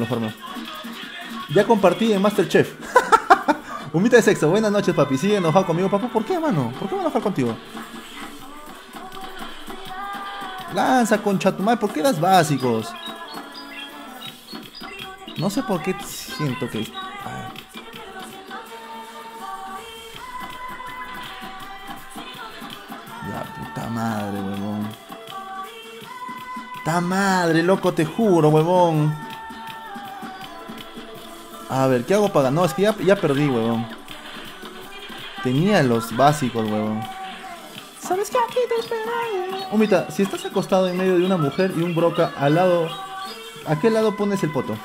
Ya compartí en Masterchef. Humita de sexo, buenas noches, papi. Sigue enojado conmigo, papá. ¿Por qué, mano? ¿Por qué me voy a enojar contigo? Lanza, concha tu madre, ¿por qué das básicos? No sé por qué siento que... Ya, puta madre, huevón. ¡Ta madre, loco, te juro, huevón! A ver, ¿qué hago para ganar? No, es que ya perdí, huevón. Tenía los básicos, huevón. ¿Sabes qué? Aquí te esperaba. Humita, si estás acostado en medio de una mujer y un broca al lado... ¿A qué lado pones el poto?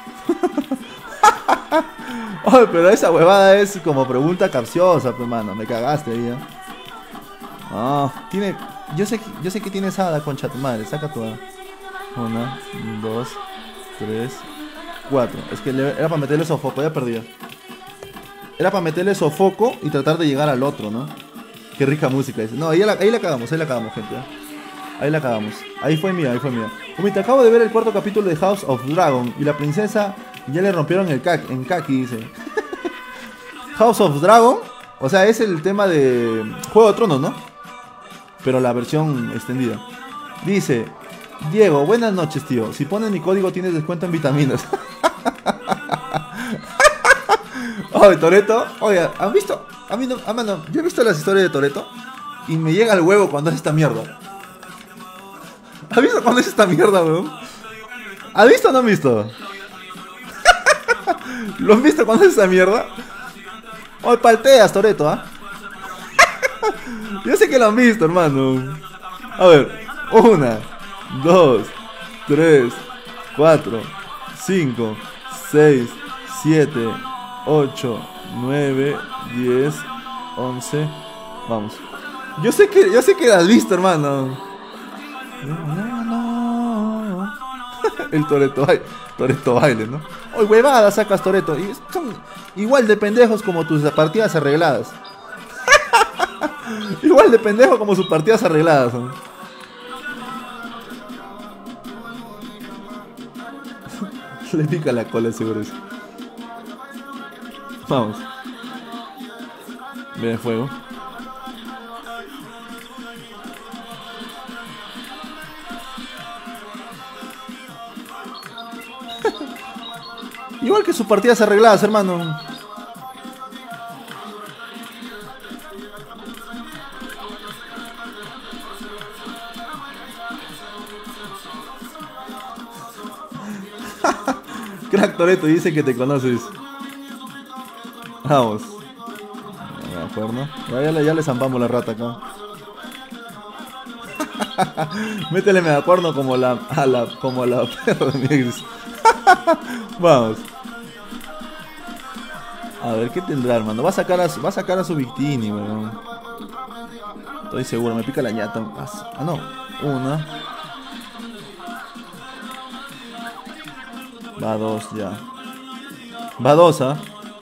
Oye, pero esa huevada es como pregunta capciosa, pues, mano. Me cagaste ahí, ¿eh? Ah, tiene... Yo sé que tienes hada, concha tu madre. Saca tu hada. 1, 2, 3, 4. Es que era para meterle sofoco, ya perdí. Era para meterle sofoco y tratar de llegar al otro, ¿no? Qué rica música dice. No, ahí la cagamos, gente. Ahí la cagamos. Ahí fue mía. Humita, acabo de ver el cuarto capítulo de House of Dragon y la princesa ya le rompieron el en kaki, dice. House of Dragon, o sea, es el tema de Juego de Tronos, ¿no? Pero la versión extendida. Dice, Diego, buenas noches, tío. Si pones mi código tienes descuento en vitaminas. Oye, Toretto, oye, ¿han visto? A mí no, mano, yo he visto las historias de Toretto y me llega al huevo cuando hace esta mierda. ¿Has visto cuando hace esta mierda, weón? ¿Has visto o no has visto? ¿Lo han visto cuando es esa mierda? Hoy palteas, Toretto, ¿ah? Yo sé que lo han visto, hermano. A ver, 1, 2, 3, 4, 5, 6, 7, 8, 9, 10, 11. Vamos. Yo sé que lo has visto, hermano. El Toretto baile, ¿no? Hoy huevada sacas, Toretto. Y son igual de pendejos como tus partidas arregladas. Igual de pendejo como sus partidas arregladas, ¿no? Le pica la cola, seguro eso. Vamos. Bien el fuego. Igual que sus partidas arregladas, hermano. Crack Toretto dice que te conoces. Vamos. De acuerdo. Ya le zampamos la rata acá. Métele me acuerdo como la perra de mi ex. Vamos. A ver, ¿qué tendrá, hermano? Va a sacar a su Victini, weón. Estoy seguro, me pica la ñata. Ah, no. Una. Va 2 ya. Va 2, ¿ah?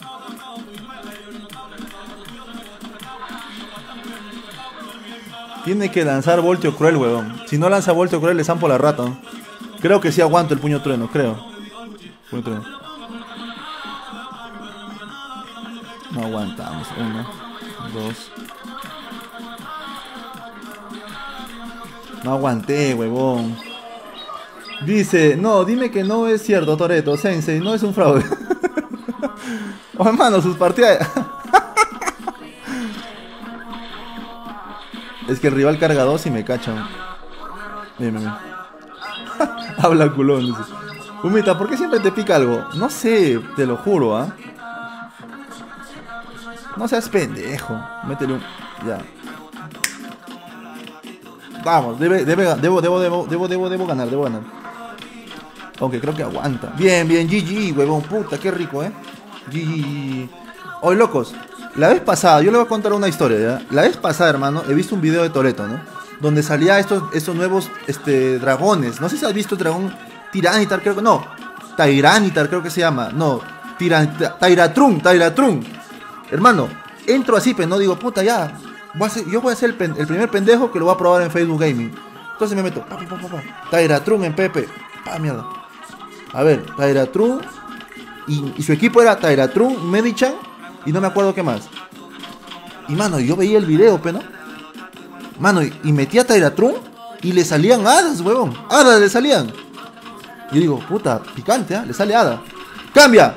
Tiene que lanzar Voltio Cruel, weón. Si no lanza Voltio Cruel, le zampo la rata, ¿no? Creo que sí aguanto el puño trueno, creo. Puño trueno. No aguantamos. 1, 2. No aguanté, huevón. Dice, no, dime que no es cierto, Toretto, Sensei, no es un fraude. Oh, hermano, sus partidas... Es que el rival carga 2 y me cachan. Mira. Habla culón, dice. Humita, ¿por qué siempre te pica algo? No sé, te lo juro, ¿ah? No seas pendejo. Métele un... Ya. Vamos, debo ganar. Aunque creo que aguanta. Bien, GG, huevón, puta, qué rico, GG. Oye, locos, la vez pasada, yo les voy a contar una historia, ¿ya? La vez pasada, hermano, he visto un video de Toretto, ¿no? Donde salía estos nuevos, dragones. No sé si has visto el dragón Tiranitar, creo que... No, Tyranitar creo que se llama. No, Tyratrum. Hermano, entro así, pero no digo, puta, ya. Yo voy a ser el primer pendejo que lo va a probar en Facebook Gaming. Entonces me meto, Tyratrum en Pepe. Mierda. A ver, Tyratrum. Y su equipo era Tyratrum, Medichan. Y no me acuerdo qué más. Y mano, yo veía el video, ¿no? Mano, y metía a Tyratrum y le salían hadas, huevón. Hadas le salían. Y yo digo, puta, picante, ¿eh? Le sale hada. ¡Cambia!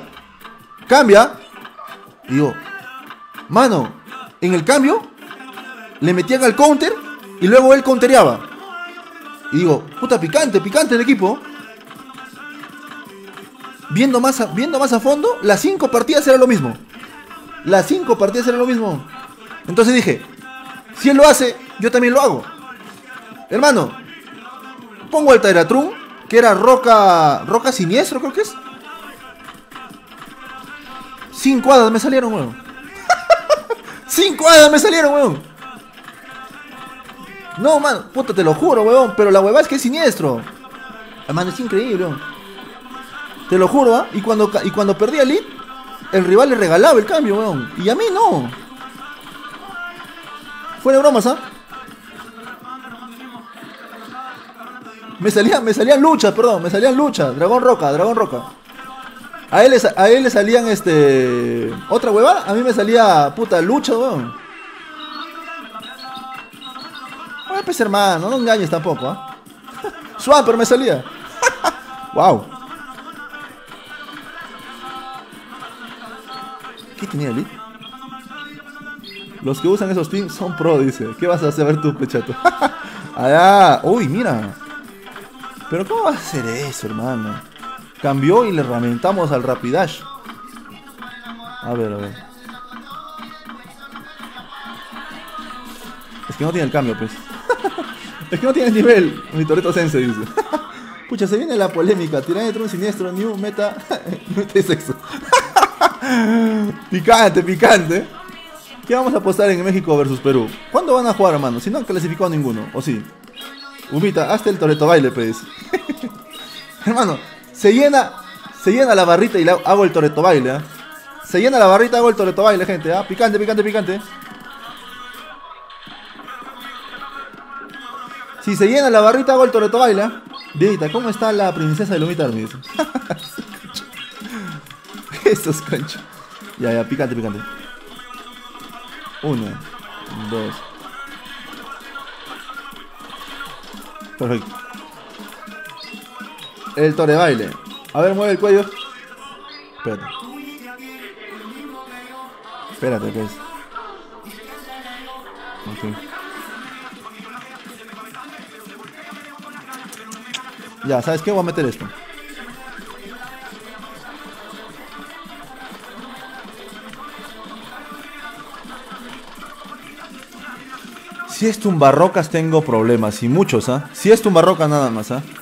Y digo, mano, en el cambio le metían al counter y luego él countereaba. Y digo, puta, picante el equipo. Viendo más a fondo, las 5 partidas era lo mismo. Entonces dije, si él lo hace, yo también lo hago. Hermano, pongo al Tyratrum, que era Roca Siniestro, creo que es. 5 hadas me salieron, weón. 5 hadas me salieron, weón. No, man, puta, te lo juro, weón. Pero la huevada es que es siniestro. Hermano, es increíble, weón. Te lo juro, ¿ah? Y cuando perdía el lead, el rival le regalaba el cambio, weón. Y a mí no. Fuera de bromas, ¿ah? Me salían luchas, Dragón Roca. A él le salían otra huevada. A mí me salía puta lucha, weón. Bueno, pues hermano, no engañes tampoco, ¿ah? Swampert me salía. Wow. ¿Qué tenía el lead? Los que usan esos teams son pro, dice. ¿Qué vas a saber tú, pechato? Allá. Uy, mira. Pero ¿cómo vas a hacer eso, hermano? Cambió y le reventamos al Rapidash. A ver, a ver. Es que no tiene el cambio, pues. Es que no tiene el nivel. Mi Toretto Sensei dice. Pucha, se viene la polémica. Tirán un siniestro, new meta. Meta sexo. Picante, picante. ¿Qué vamos a apostar en México versus Perú? ¿Cuándo van a jugar, hermano? Si no han clasificado ninguno, ¿o sí? Humita, hazte el Toretto baile, pues. Hermano, se llena la barrita y hago el Toretto baile, ¿eh? Se llena la barrita, hago el Toretto baile, gente, ¿ah? Picante, picante, picante. Si se llena la barrita, hago el Toretto baile, ¿eh? Viejita, ¿cómo está la princesa de Lumita? Me dice. Eso es concho. Ya, picante, picante. 1, 2. Perfecto. El Tore baile. A ver, mueve el cuello. Espérate. Espérate, pues. Ok. Ya, ¿sabes qué? Voy a meter esto. Si es tumbarrocas tengo problemas y muchos, ¿ah? Si es tumbarrocas nada más, ¿ah?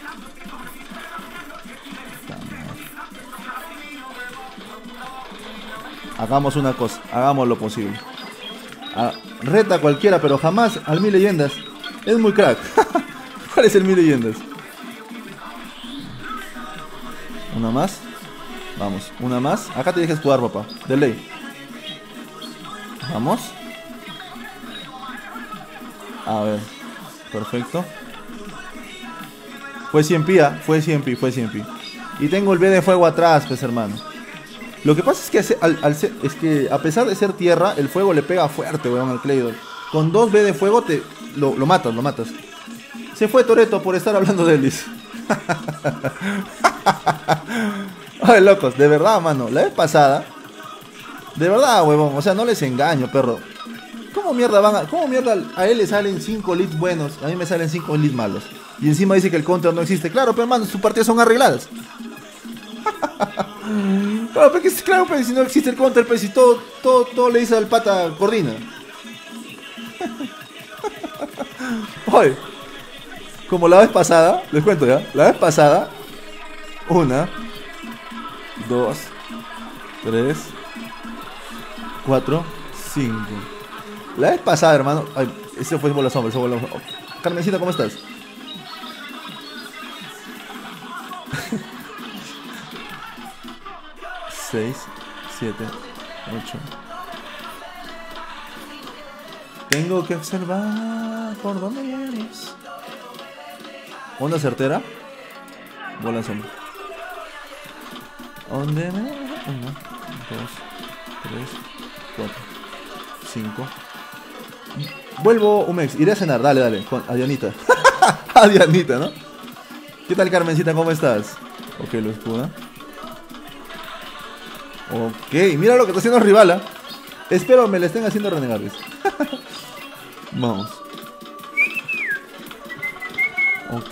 Hagamos una cosa, hagamos lo posible. Reta a cualquiera, pero jamás al 1000 leyendas. Es muy crack. ¿Cuál es el 1000 leyendas? Una más. Vamos, una más. Acá te dejes jugar, papá. De ley. Vamos. A ver. Perfecto. Fue 100 pía. Fue 100 pi. Y tengo el B de fuego atrás, pues, hermano. Lo que pasa es que es que a pesar de ser tierra, el fuego le pega fuerte, weón, al Claydol. Con 2 B de fuego lo matas. Se fue Toretto por estar hablando de Ellis. Ay, locos, de verdad, mano. La vez pasada, de verdad, huevón, o sea, no les engaño, perro. ¿Cómo mierda a él le salen 5 leads buenos? A mí me salen 5 leads malos. Y encima dice que el counter no existe. Claro, pero hermano, sus partidas son arregladas. Claro, pues si no existe el counter, pues si todo le dice al pata coordina. Oye, como la vez pasada, les cuento ya, la vez pasada, 1, 2, 3, 4, 5. La vez pasada, hermano, ay, ese fue bola sombra, Carmencita, ¿cómo estás? Seis, 7, 8. Tengo que observar por dónde vienes. Onda certera. Bola sombra. ¿Dónde me? 1, 2, 3, 4, 5. Vuelvo, Umex. Iré a cenar. Dale. A Dianita. A Dianita, ¿no? ¿Qué tal, Carmencita? ¿Cómo estás? Ok, lo escuda. Ok, mira lo que está haciendo el rival, ¿eh? Espero me le estén haciendo renegarles. Vamos. Ok.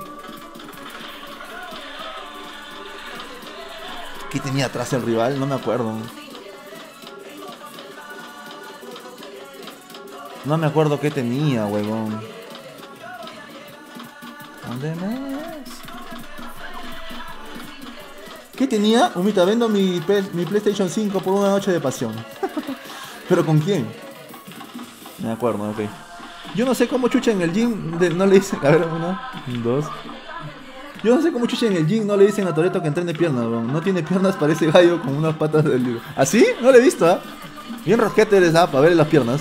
¿Qué tenía atrás el rival? No me acuerdo. No me acuerdo qué tenía, huevón. ¿Dónde me es? ¿Qué tenía? Humita, vendo mi PlayStation 5 por una noche de pasión. ¿Pero con quién? Me acuerdo, ok. Yo no sé cómo chucha en el gym no le dicen... A ver, 1, 2... Yo no sé cómo chucha en el gym no le dicen a Toretto que entrene piernas, bro. No tiene piernas, parece gallo con unas patas del libro. ¿Así? No lo he visto, ¿ah? Bien rosquete eres, ¿ah? Para ver las piernas.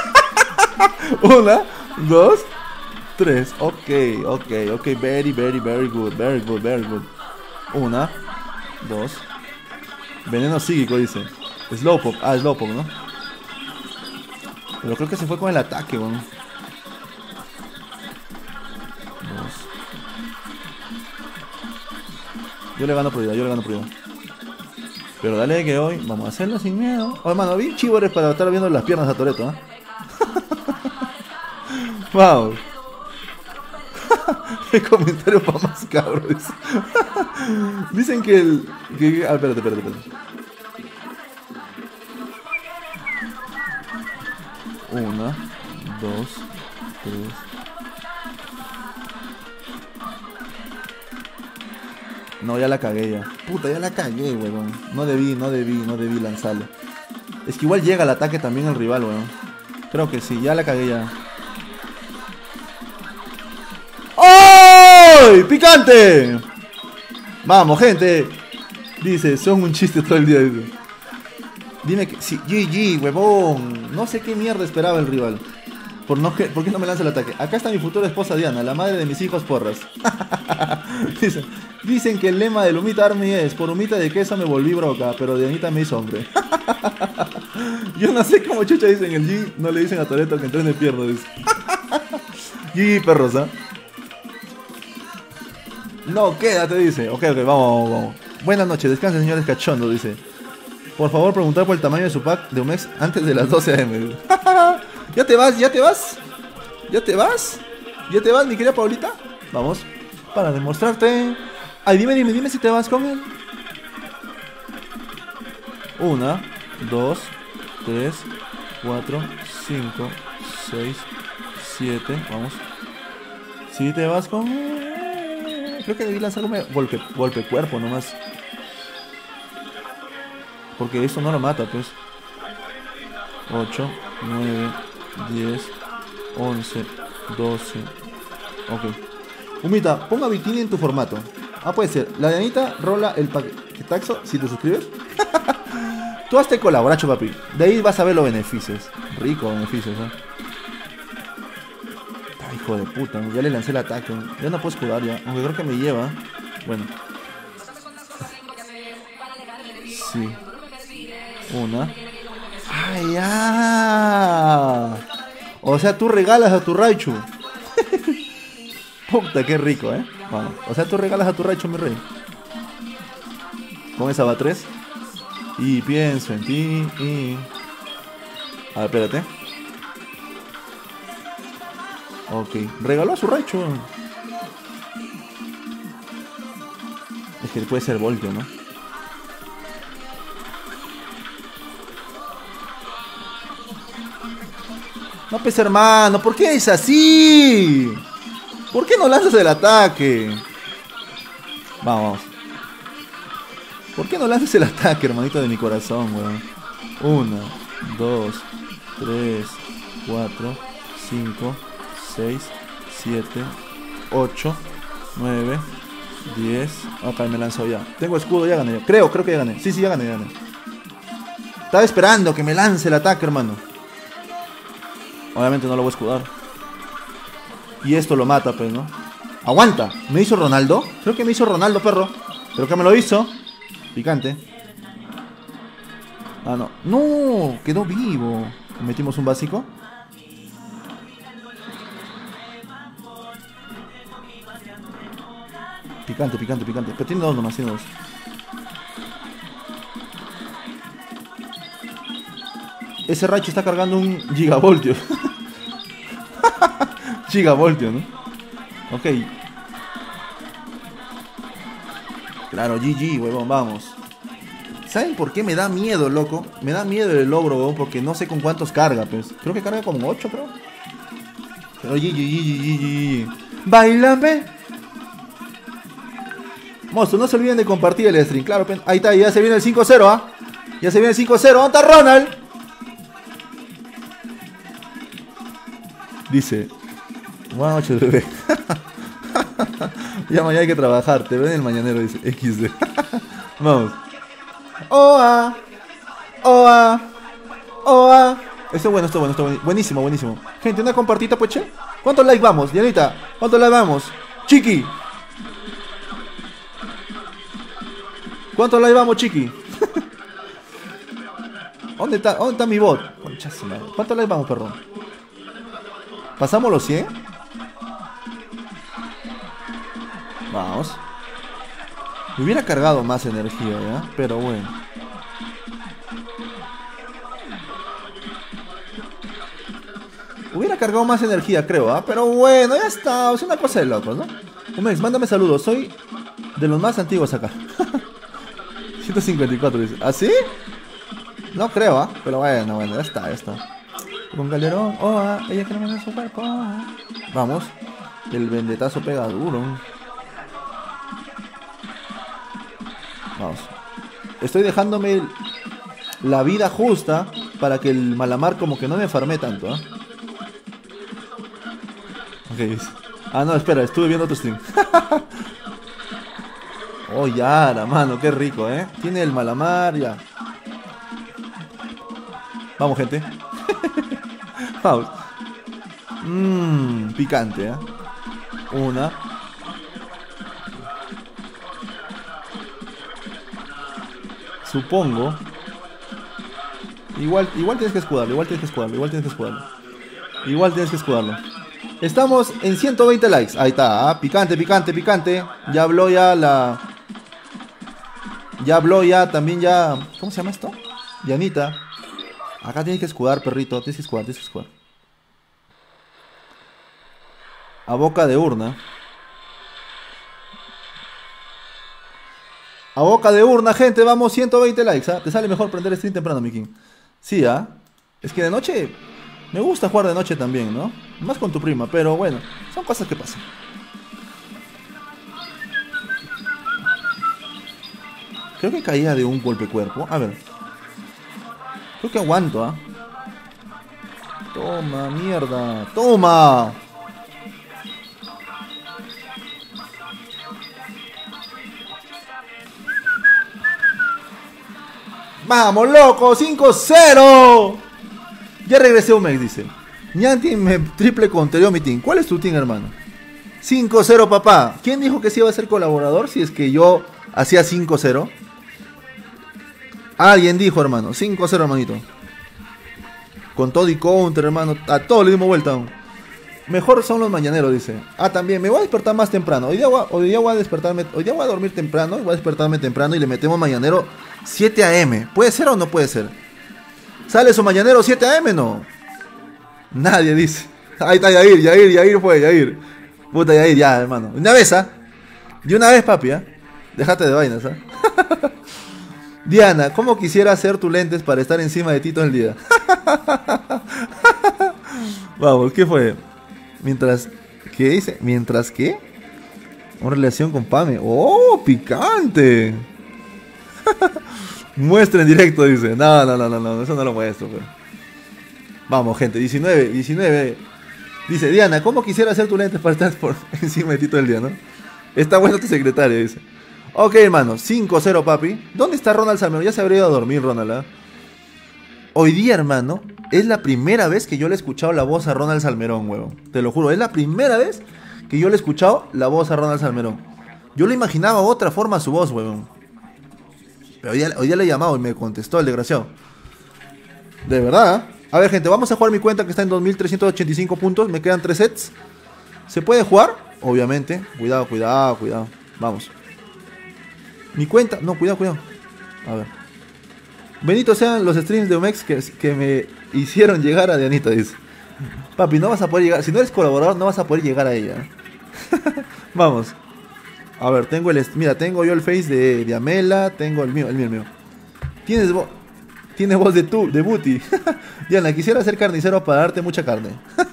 1, 2, 3. Ok. Very good. 1, 2. Veneno psíquico, dice. Slowpoke. Ah, Slowpoke, ¿no? Pero creo que se fue con el ataque, weón. 2. Yo le gano prioridad. Pero dale que hoy vamos a hacerlo sin miedo. Oh, hermano, bien chivo eres para estar viendo las piernas a Toretto, ¿eh? Wow. El comentario para más cabros. Dicen que el... espérate. Una, dos, tres. No, ya la cagué ya. Puta, ya la cagué, weón. No debí lanzarlo. Es que igual llega al ataque también el rival, weón. Creo que sí, ya la cagué ya. ¡Ay! ¡Picante! Vamos, gente. Dice, son un chiste todo el día. Dice. Dime que... Sí, GG, huevón. No sé qué mierda esperaba el rival. ¿Por qué no me lanza el ataque? Acá está mi futura esposa Diana, la madre de mis hijos porras. Dicen que el lema del Humita Army es: por humita de queso me volví broca, pero Dianita me hizo hombre. Yo no sé cómo chucha dicen el G, no le dicen a Toretto que entrene pierna, dice. GG, perros, ¿ah? No, quédate, dice. Ok, vamos. Buenas noches, descansen, señores cachondo, dice. Por favor, preguntar por el tamaño de su pack de un mes antes de las 12 am. ¿Ya te vas, mi querida Paulita? Vamos, para demostrarte. Ay, dime si te vas con él. 1, 2, 3, 4, 5, 6, 7. Vamos. Si te vas con él. Creo que debí lanzarme golpe cuerpo nomás. Porque esto no lo mata, pues. 8, 9, 10, 11, 12. Ok. Humita, ponga bikini en tu formato. Ah, puede ser. La Dianita rola el taxo si te suscribes. Tú hazte colaboracho, papi. De ahí vas a ver los beneficios. Rico beneficios, ¿eh? Ay, hijo de puta. Ya le lancé el ataque. Ya no puedo escudar ya. Aunque creo que me lleva. Bueno. Sí. Una. ¡Ay, ya! O sea, tú regalas a tu Raichu. Puta, qué rico, ¿eh? Vamos. O sea, tú regalas a tu Raichu, mi rey. Con esa va 3. Y pienso en ti. A ver, espérate. Ok. Regaló a su Raichu. Es que puede ser Voltio, ¿no? No, pues hermano, ¿por qué es así? ¿Por qué no lanzas el ataque? Vamos. ¿Por qué no lanzas el ataque, hermanito de mi corazón, weón? 1, 2, 3, 4, 5, 6, 7, 8, 9, 10. Ok, me lanzó ya. Tengo escudo, ya gané. Creo que ya gané. Sí, ya gané. Estaba esperando que me lance el ataque, hermano. Obviamente no lo voy a escudar. Y esto lo mata, pues, ¿no? ¡Aguanta! ¿Me hizo Ronaldo? Creo que me hizo Ronaldo, perro. Creo que me lo hizo. Picante. Ah, no. ¡No! Quedó vivo. Metimos un básico. Picante. Pero tiene dos nomás, tiene dos. Ese Raichu está cargando un gigavoltio. Gigavoltio, ¿no? Ok. Claro, GG, huevón, vamos. ¿Saben por qué me da miedo, loco? Me da miedo el logro, huevón, porque no sé con cuántos carga, pues. Creo que carga como 8, creo. Pero GG. ¡Bailame! Monstruo, no se olviden de compartir el stream. Claro, ahí está, ya se viene el 5-0, ¿ah? Ya se viene el 5-0. ¿Dónde está Ronald? Dice: buenas noches, bebé. Ya mañana hay que trabajar. Te ven en el mañanero, dice XD. Vamos. Oa. Esto es bueno. Buenísimo. Gente, una compartita, pues, che. ¿Cuántos likes vamos, Dianita? ¿Cuántos likes vamos? Chiqui. ¿Cuántos likes vamos, Chiqui? ¿Dónde está mi bot? ¿Cuántos likes vamos, perro? ¿Pasamos los 100? Vamos. Me hubiera cargado más energía, ¿ya? Pero bueno. Hubiera cargado más energía, creo, ¿ah? Pero bueno, ya está. Es una cosa de locos, ¿no? Humex, mándame saludos. Soy de los más antiguos acá. 154 dice. ¿Ah, sí? No creo, ¿ah? Pero bueno, ya está. Con Calderón, ella que no me da su cuerpo. Vamos. El vendetazo pega duro. Vamos. Estoy dejándome la vida justa para que el Malamar como que no me farme tanto, ¿eh? Ok. Ah, no, espera, estuve viendo tu stream. Oh, ya, la mano, qué rico, ¿eh? Tiene el Malamar, ya. Vamos, gente. Vamos. Picante, ¿eh? Una. Supongo. Igual tienes que escudarlo, igual tienes que escudarlo, igual tienes que escudarlo. Igual tienes que escudarlo. Estamos en 120 likes. Ahí está, ¿ah? Picante, picante, picante. Ya habló ya la... Ya habló ya también ya... ¿Cómo se llama esto? Dianita. Acá tienes que escudar, perrito. Tienes que escudar, tienes que escudar. A boca de urna. A boca de urna, gente. Vamos, 120 likes, ¿ah? Te sale mejor prender stream temprano, mi king. Sí, ¿ah? Es que de noche... Me gusta jugar de noche también, ¿no? Más con tu prima, pero bueno. Son cosas que pasan. Creo que caía de un golpe cuerpo. A ver. Creo que aguanto, ¿ah? Toma, mierda. ¡Toma! ¡Vamos, loco! ¡5-0! Ya regresé un mes, dice. Ñanti me triple conterió mi team. ¿Cuál es tu team, hermano? 5-0, papá. ¿Quién dijo que sí iba a ser colaborador si es que yo hacía 5-0? Alguien dijo, hermano. 5-0, hermanito. Con todo y counter, hermano. A todo le dimos vuelta. Mejor son los mañaneros, dice. Ah, también. Me voy a despertar más temprano. Hoy día voy a despertarme. Hoy día voy a dormir temprano. Y voy a despertarme temprano y le metemos mañanero 7 AM. ¿Puede ser o no puede ser? ¿Sale su mañanero 7 AM? No. Nadie dice. Ahí está Yair fue, Yair. Puta Yair, ya, hermano. Una vez, ¿ah? De una vez, papi, ¿ah? Déjate de vainas, ¿ah? Diana, ¿cómo quisiera hacer tus lentes para estar encima de ti todo el día? Vamos, ¿qué fue? ¿Qué dice? ¿Mientras qué? Una relación con Pame. ¡Oh, picante! Muestra en directo, dice. No, eso no lo muestro, pero. Vamos, gente, 19. Dice, Diana, ¿cómo quisiera hacer tu lentes para estar por encima de ti todo el día, no? Está bueno tu secretaria, dice. Ok, hermano, 5-0, papi. ¿Dónde está Ronald Salmerón? Ya se habría ido a dormir, Ronald, ¿eh? Hoy día, hermano, es la primera vez que yo le he escuchado la voz a Ronald Salmerón, huevón. Te lo juro, es la primera vez que yo le he escuchado la voz a Ronald Salmerón. Yo le imaginaba otra forma a su voz, huevón. Pero hoy día le he llamado y me contestó el desgraciado. De verdad, ¿eh? A ver, gente, vamos a jugar mi cuenta que está en 2385 puntos. Me quedan 3 sets. ¿Se puede jugar? Obviamente. Cuidado. Vamos. Mi cuenta... No, cuidado. A ver. Benditos sean los streams de Omex que me hicieron llegar a Dianita, dice. Papi, no vas a poder llegar... Si no eres colaborador, no vas a poder llegar a ella. Vamos. A ver, mira, tengo yo el face de Amela. Tengo el mío. Tienes voz de Booty. Diana, quisiera ser carnicero para darte mucha carne.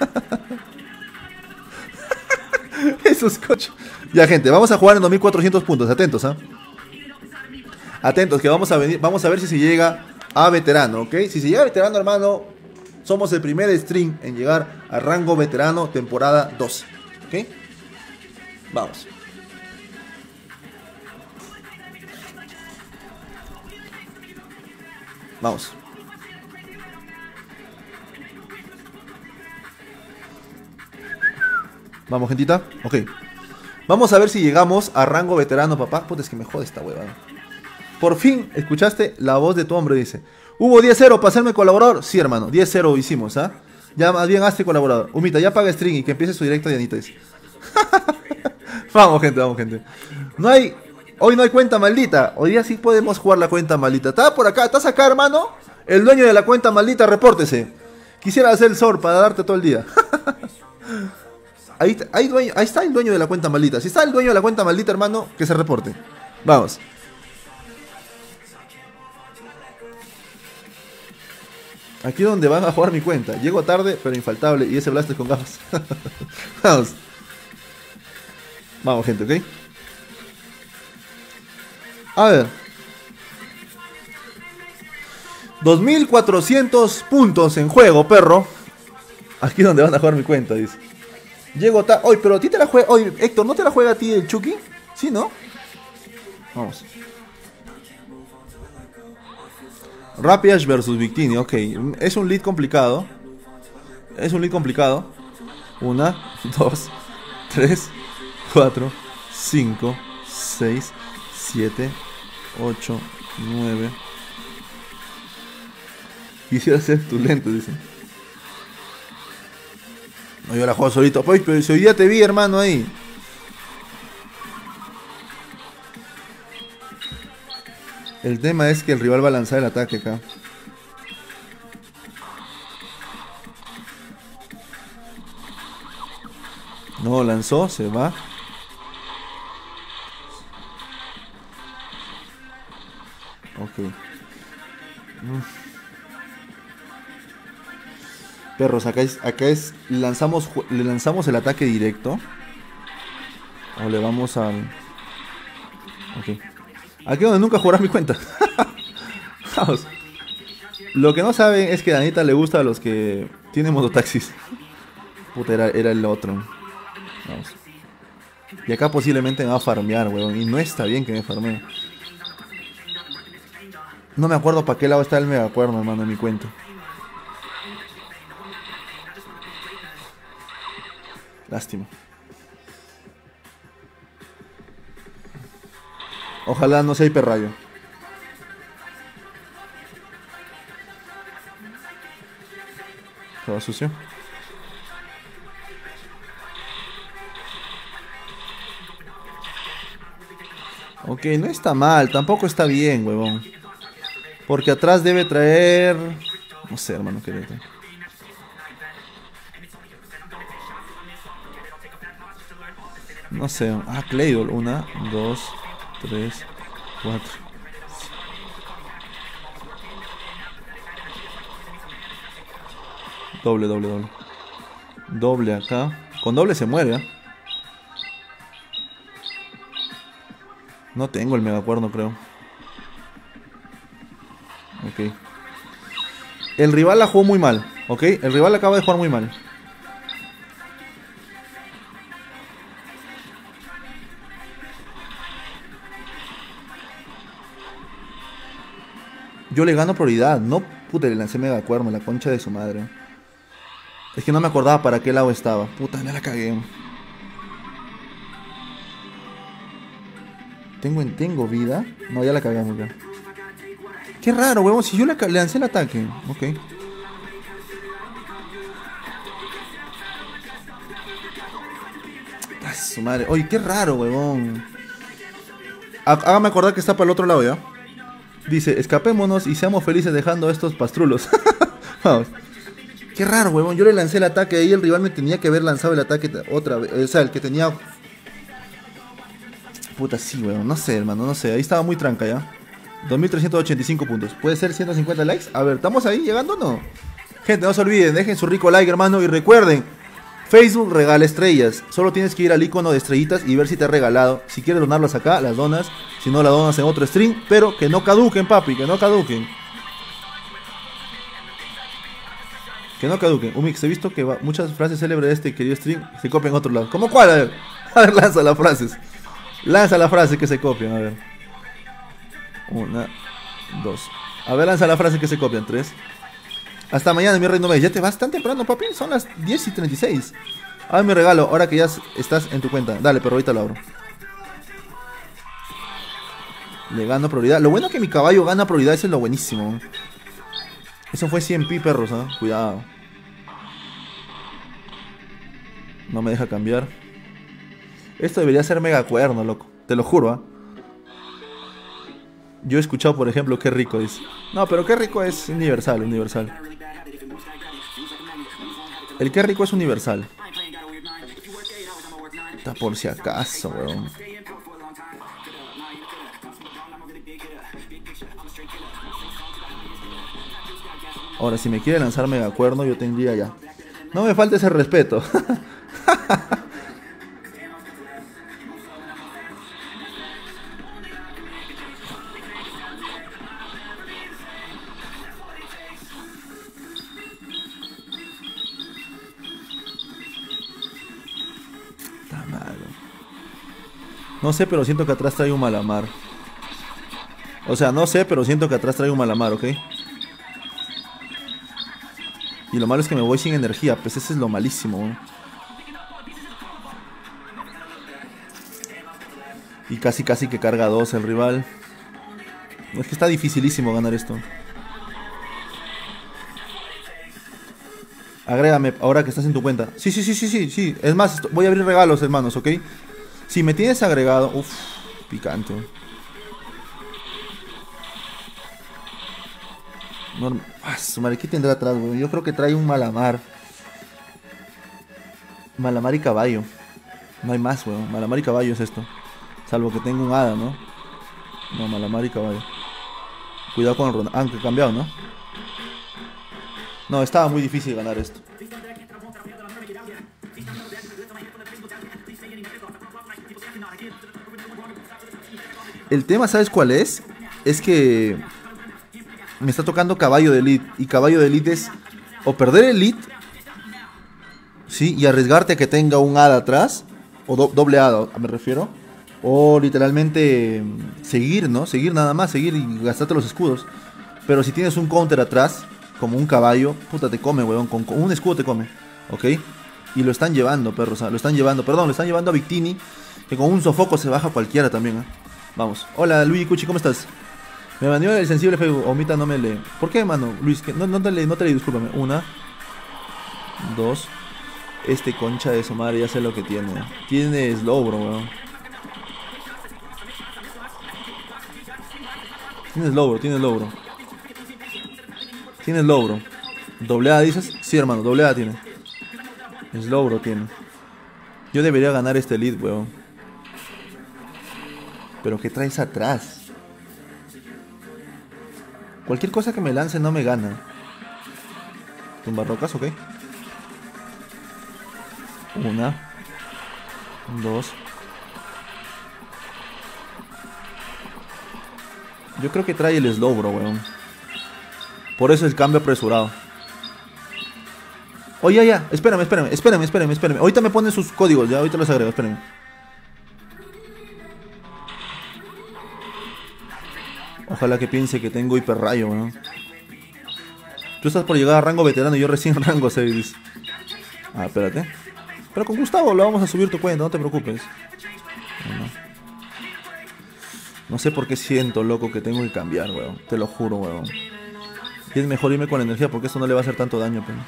Esos cochos. Ya, gente, vamos a jugar en 2400 puntos. Atentos, ¿ah? Atentos, que vamos a ver si se llega a veterano, ¿ok? Si se llega a veterano, hermano, somos el primer stream en llegar a rango veterano temporada 2. ¿Ok? Vamos. Vamos. Vamos, gentita. Ok. Vamos a ver si llegamos a rango veterano, papá. Puta, es que me jode esta huevada. Por fin escuchaste la voz de tu hombre, dice. ¿Hubo 10-0 para hacerme colaborador? Sí, hermano. 10-0 hicimos, ¿ah? Ya más bien hazte colaborador. Humita, ya paga stream y que empiece su directo, Dianita, dice. Vamos, gente. Hoy no hay cuenta maldita. Hoy día sí podemos jugar la cuenta maldita. ¿Estás por acá? ¿Estás acá, hermano? El dueño de la cuenta maldita, repórtese. Quisiera hacer el SOR para darte todo el día. Ahí está el dueño de la cuenta maldita. Si está el dueño de la cuenta maldita, hermano, que se reporte. Vamos. Aquí es donde van a jugar mi cuenta. Llego tarde, pero infaltable. Y ese Blaster con gafas. Vamos. Vamos, gente, ¿ok? A ver. 2400 puntos en juego, perro. Aquí es donde van a jugar mi cuenta, dice. Llego tarde. Oye, pero a ti te la juega. Oye, Héctor, ¿no te la juega a ti el Chucky? Sí, ¿no? Vamos. Rapidash versus Victini, ok. Es un lead complicado. Es un lead complicado. 1, 2, 3, 4, 5, 6, 7, 8, 9. Quisiera ser tu lente, dicen. No, yo la juego solito. Pues, pero si hoy día te vi, hermano, ahí. El tema es que el rival va a lanzar el ataque acá. No, lanzó, se va. Ok. Perros, acá es le lanzamos el ataque directo. O le vamos al... Ok. Aquí es donde nunca jugarás mi cuenta. Vamos. Lo que no saben es que a Anita le gusta a los que tienen mototaxis. Puta, era el otro. Vamos. Y acá posiblemente me va a farmear, weón. Y no está bien que me farmee. No me acuerdo para qué lado está el megacuerno, hermano, en mi cuenta. Lástima. Ojalá no sea hiperrayo. Todo sucio. Ok, no está mal, tampoco está bien, huevón. Porque atrás debe traer... No sé, hermano, qué debe traer. No sé. Ah, Claydol. 1, 2, 3, 4. Doble, doble, doble. Doble acá. Con doble se muere, ¿eh? No tengo el megacuerno, creo. Ok. El rival la jugó muy mal, ¿ok? El rival acaba de jugar muy mal. Yo le gano prioridad. No, puta, le lancé megacuerno, la concha de su madre. Es que no me acordaba para qué lado estaba. Puta, ya la cagué. ¿Tengo vida? No, ya la cagamos ya. Qué raro, huevón. Si yo le lancé el ataque. Ok. Ay, su madre. Oye, qué raro, huevón. Hágame acordar que está para el otro lado ya. Dice, escapémonos y seamos felices dejando a estos pastrulos. Vamos. Qué raro, huevón. Yo le lancé el ataque y el rival me tenía que haber lanzado el ataque otra vez. O sea, el que tenía... Puta, sí, huevón. No sé, hermano. No sé. Ahí estaba muy tranca ya. 2385 puntos. ¿Puede ser 150 likes? A ver, ¿estamos ahí llegando o no? Gente, no se olviden. Dejen su rico like, hermano. Y recuerden, Facebook regala estrellas. Solo tienes que ir al icono de estrellitas y ver si te ha regalado. Si quieres donarlas acá, las donas. Si no, las donas en otro stream. Pero que no caduquen, papi. Que no caduquen. Que no caduquen. Umix, he visto que muchas frases célebres de este querido stream se copian en otro lado. ¿Cómo cuál? A ver, lanza las frases. Lanza la frase que se copian, a ver. 1, 2. A ver, lanza la frase que se copian. 3. Hasta mañana, mi reino. Ya te vas tan temprano, papi. Son las 10:36. A ver, mi regalo, ahora que ya estás en tu cuenta. Dale, pero ahorita lo abro. Le gano prioridad. Lo bueno es que mi caballo gana prioridad. Eso es lo buenísimo. Eso fue 100p, perros, ¿eh? Cuidado. No me deja cambiar. Esto debería ser megacuerno, loco. Te lo juro, ¿eh? Yo he escuchado, por ejemplo, qué rico es. No, pero qué rico es universal, universal. El qué rico es universal. Está por si acaso, weón. Ahora, si me quiere lanzar megacuerno, yo tendría ya. No me falta ese respeto. Está malo. No sé, pero siento que atrás trae un Malamar. O sea, no sé, pero siento que atrás trae un Malamar, ¿ok? Y lo malo es que me voy sin energía, pues ese es lo malísimo, ¿no? Y casi que carga 2 el rival. Es que está dificilísimo ganar esto. Agrégame ahora que estás en tu cuenta. Sí. Es más, voy a abrir regalos, hermanos, ¿ok? Si me tienes agregado... Uff, picante. Su madre, ¿qué tendrá atrás, weón? Yo creo que trae un Malamar. Malamar y caballo. No hay más, weón. Malamar y caballo es esto. Salvo que tenga un hada, ¿no? No, Malamar y caballo. Cuidado con el Ronaldo. Aunque he cambiado, ¿no? No, estaba muy difícil ganar esto. El tema, ¿sabes cuál es? Es que me está tocando caballo de elite. Y caballo de elite es o perder el elite, ¿sí? Y arriesgarte a que tenga un hada atrás. O doble hada, me refiero. O literalmente seguir, ¿no? Seguir nada más, seguir y gastarte los escudos. Pero si tienes un counter atrás, como un caballo, puta, te come, weón. Con un escudo te come, ¿ok? Y lo están llevando, perros, o sea, lo están llevando, perdón, lo están llevando a Victini. Que con un sofoco se baja cualquiera también, ¿eh? Vamos. Hola, Luigi Cuchi, ¿cómo estás? Me baneó el sensible Facebook. Omita no me lee. ¿Por qué, mano? Luis, que no te leí, discúlpame. 1, 2. Este concha de su madre ya sé lo que tiene. Tiene Slowbro, weón. Tiene Slowbro. Tiene Slowbro. ¿Doble A dices? Sí, hermano, doble A tiene. Slowbro tiene. Yo debería ganar este lead, weón. Pero ¿qué traes atrás? Cualquier cosa que me lance no me gana. Tumbarrocas, ok. 1, 2. Yo creo que trae el Slowbro, weón. Por eso el cambio apresurado. Oye, ya. Espérame. Ahorita me ponen sus códigos, ya. Ahorita los agrego, espérame. Ojalá que piense que tengo hiperrayo, weón. Tú estás por llegar a rango veterano y yo recién rango 6. Ah, espérate. Pero con Gustavo lo vamos a subir tu cuenta, no te preocupes. No sé por qué siento, loco, que tengo que cambiar, weón. Te lo juro, weón. Y es mejor irme con la energía porque esto no le va a hacer tanto daño, pero...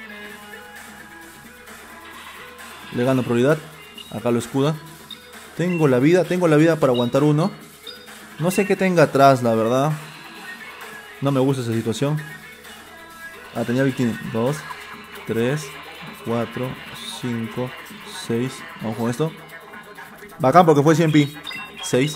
Le gano prioridad. Acá lo escuda. Tengo la vida para aguantar uno. No sé qué tenga atrás, la verdad. No me gusta esa situación. Ah, tenía Victini. 2, 3, 4, 5, 6. Vamos con esto. Bacán porque fue 100 pi. 6.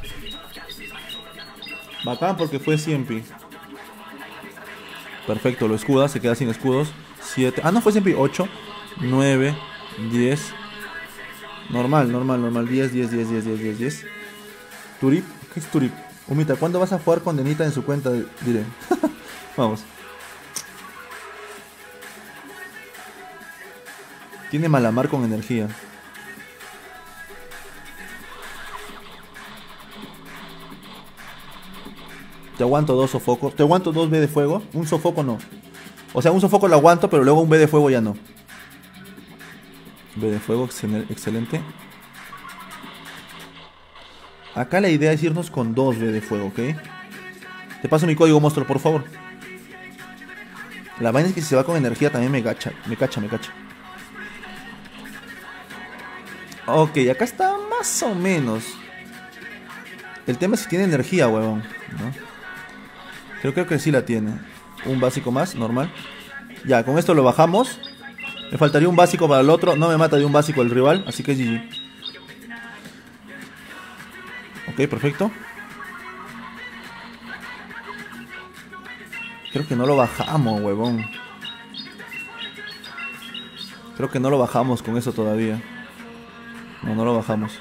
Bacán porque fue 100 pi. Perfecto, lo escuda, se queda sin escudos. 7. Ah, no fue 100 pi. 8, 9, 10. Normal. 10, 10, 10, 10, 10, 10, 10. Turip. ¿Qué es Turip? Humita, ¿cuándo vas a jugar con Denita en su cuenta? Diré. Vamos. Tiene Malamar con energía. Te aguanto 2 sofocos. Te aguanto 2 B de fuego. Un sofoco no. O sea, un sofoco lo aguanto, pero luego un B de fuego ya no. B de fuego, excelente. Acá la idea es irnos con 2 B de fuego, ¿ok? Te paso mi código, monstruo, por favor. La vaina es que si se va con energía también me cacha. Ok, acá está más o menos. El tema es si tiene energía, huevón, ¿no? Creo que sí la tiene. Un básico más, normal. Ya, con esto lo bajamos. Me faltaría un básico para el otro. No me mata de un básico el rival, así que es GG. Ok, perfecto. Creo que no lo bajamos, huevón. Creo que no lo bajamos con eso todavía. No, no lo bajamos.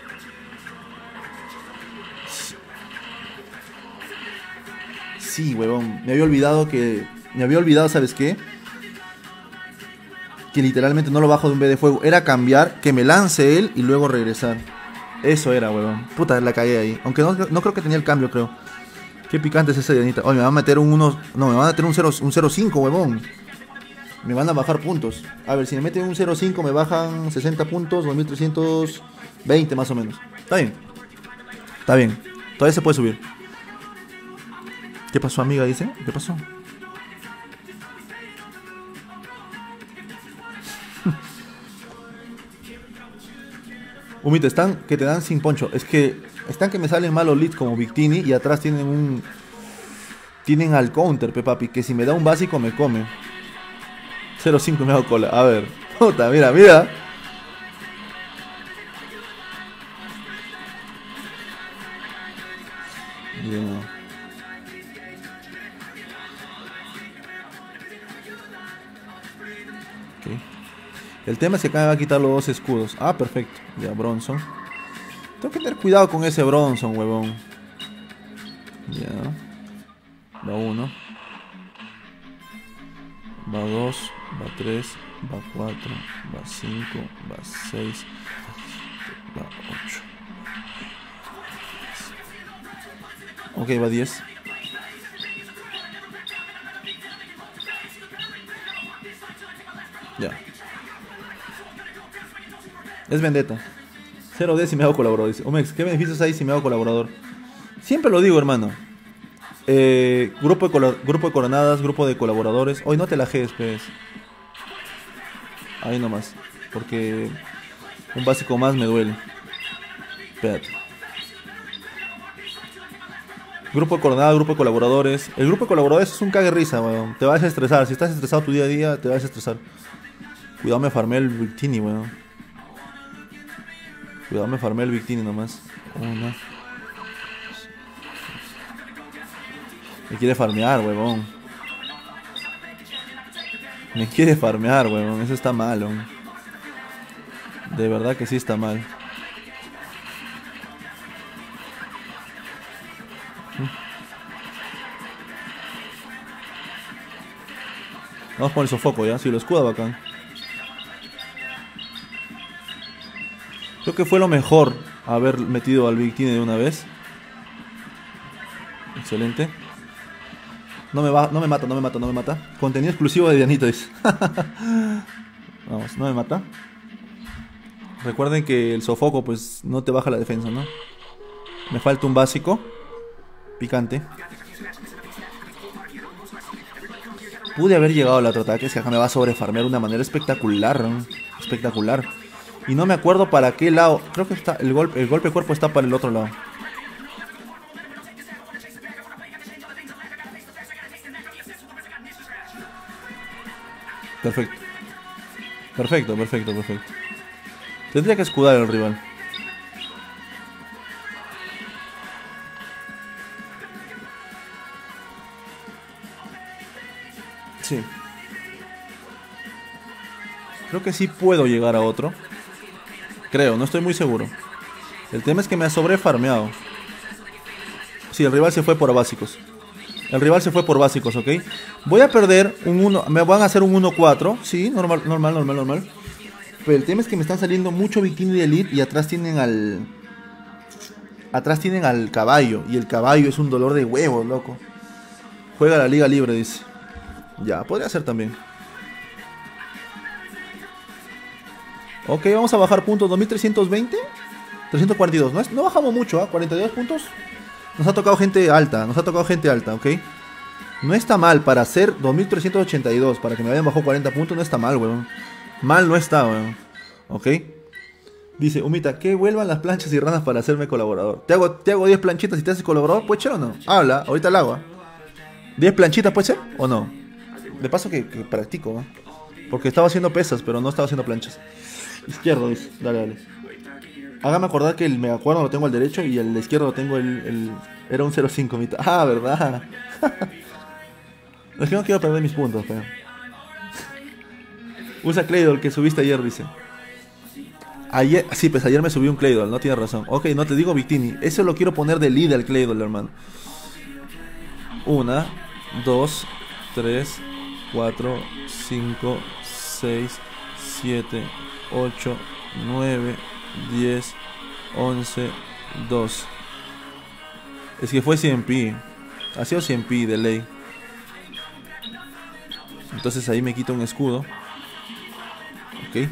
Sí, huevón. Me había olvidado, ¿sabes qué? Que literalmente no lo bajo de un B de fuego. Era cambiar, que me lance él y luego regresar. Eso era, huevón. Puta, la cagué ahí. Aunque no creo que tenía el cambio, creo. Qué picante es esa Dianita. Oye, me va a meter un 1. No, me van a meter un 0.5, huevón. Me van a bajar puntos. A ver, si me meten un 0.5 me bajan 60 puntos, 2320 más o menos. Está bien. Está bien. Todavía se puede subir. ¿Qué pasó, amiga? Dice. ¿Qué pasó? Humito, están que te dan sin poncho. Es que están que me salen malos leads como Victini y atrás tienen al counter, papi, que si me da un básico me come. 0.5 me hago cola. A ver. Puta, mira, mira. Yeah. Okay. El tema es que acá me va a quitar los dos escudos. Ah, perfecto. Ya, Bronson. Tengo que tener cuidado con ese Bronson, huevón. Ya. Va 1. Va 2. Va 3. Va 4. Va 5. Va 6. Va 8. Ok, va 10. Ya. Es vendetta. 0D si me hago colaborador. Dice Omex, ¿qué beneficios hay si me hago colaborador? Siempre lo digo, hermano. Grupo de coronadas, grupo de colaboradores. Hoy no te la jees, pues. Ahí nomás. Porque un básico más me duele. Espérate. Grupo de coronadas, grupo de colaboradores. El grupo de colaboradores es un cague risa, weón. Te vas a estresar. Si estás estresado tu día a día, te vas a estresar. Cuidado, me farmé el Victini, weón. Cuidado, me farmé el Victini nomás. Una. Me quiere farmear, huevón. Me quiere farmear, huevón. Eso está mal, weón. De verdad que sí está mal. Vamos con el sofoco, ¿ya? Si lo escuda, bacán. Creo que fue lo mejor haber metido al Victini de una vez. Excelente. No me mata. Contenido exclusivo de Dianito, dice. Vamos, no me mata. Recuerden que el sofoco pues no te baja la defensa, ¿no? Me falta un básico. Picante. Pude haber llegado al otro ataque, es que acá me va a sobrefarmear de una manera espectacular, ¿no? Espectacular. Y no me acuerdo para qué lado. Creo que está el golpe de cuerpo está para el otro lado. Perfecto. Perfecto. Tendría que escudar al rival. Sí. Creo que sí puedo llegar a otro. Creo, no estoy muy seguro. El tema es que me ha sobrefarmeado. Sí, el rival se fue por básicos. ¿Ok? Voy a perder un 1. Me van a hacer un 1-4. Sí, normal. Pero el tema es que me están saliendo mucho Bikini de Elite y atrás tienen al... Atrás tienen al caballo. Y el caballo es un dolor de huevos, loco. Juega la liga libre, dice. Ya, podría ser también. Ok, vamos a bajar puntos. 2320. 342. No bajamos mucho, ¿ah? 42 puntos. Nos ha tocado gente alta, ¿ok? No está mal para hacer 2382. Para que me hayan bajado 40 puntos, no está mal, weón. Mal no está, weón. ¿Ok? Dice, Humita, que vuelvan las planchas y ranas para hacerme colaborador. Te hago 10 planchitas y te haces colaborador, ¿puede ser o no? Habla, ahorita el agua. 10 planchitas, ¿puede ser o no? De paso que practico, ¿no? Porque estaba haciendo pesas, pero no estaba haciendo planchas. Izquierdo, dice. Dale. Hágame acordar que el megacuerno lo tengo al derecho y el izquierdo lo tengo el... Era un 0.5, Humita. Ah, ¿verdad? Es que no quiero perder mis puntos, pero. Usa Claydol que subiste ayer, dice. Ayer, sí, pues ayer me subí un Claydol, no tienes razón. Ok, no te digo Victini. Eso lo quiero poner de líder al Claydol, hermano. 1, 2, 3, 4, 5, 6, 7, 8, 9, 10, 11, 2. Es que fue 100p. Ha sido 100p de ley. Entonces ahí me quito un escudo. Ok.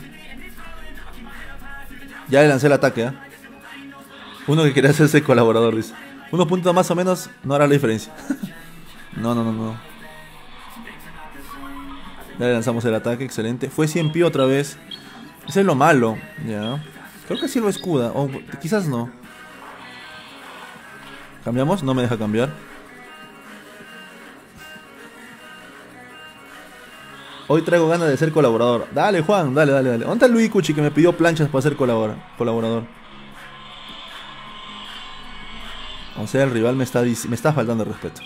Ya le lancé el ataque, ¿eh? Uno que quería hacerse colaborador, dice. Unos puntos más o menos no hará la diferencia. No. Ya le lanzamos el ataque, excelente. Fue 100p otra vez. Eso es lo malo, ya. Creo que sí lo escuda, o quizás no. ¿Cambiamos? No me deja cambiar. Hoy traigo ganas de ser colaborador. Dale, Juan, dale. ¿Dónde está Luis Cuchi que me pidió planchas para ser colaborador? O sea, el rival me está faltando el respeto.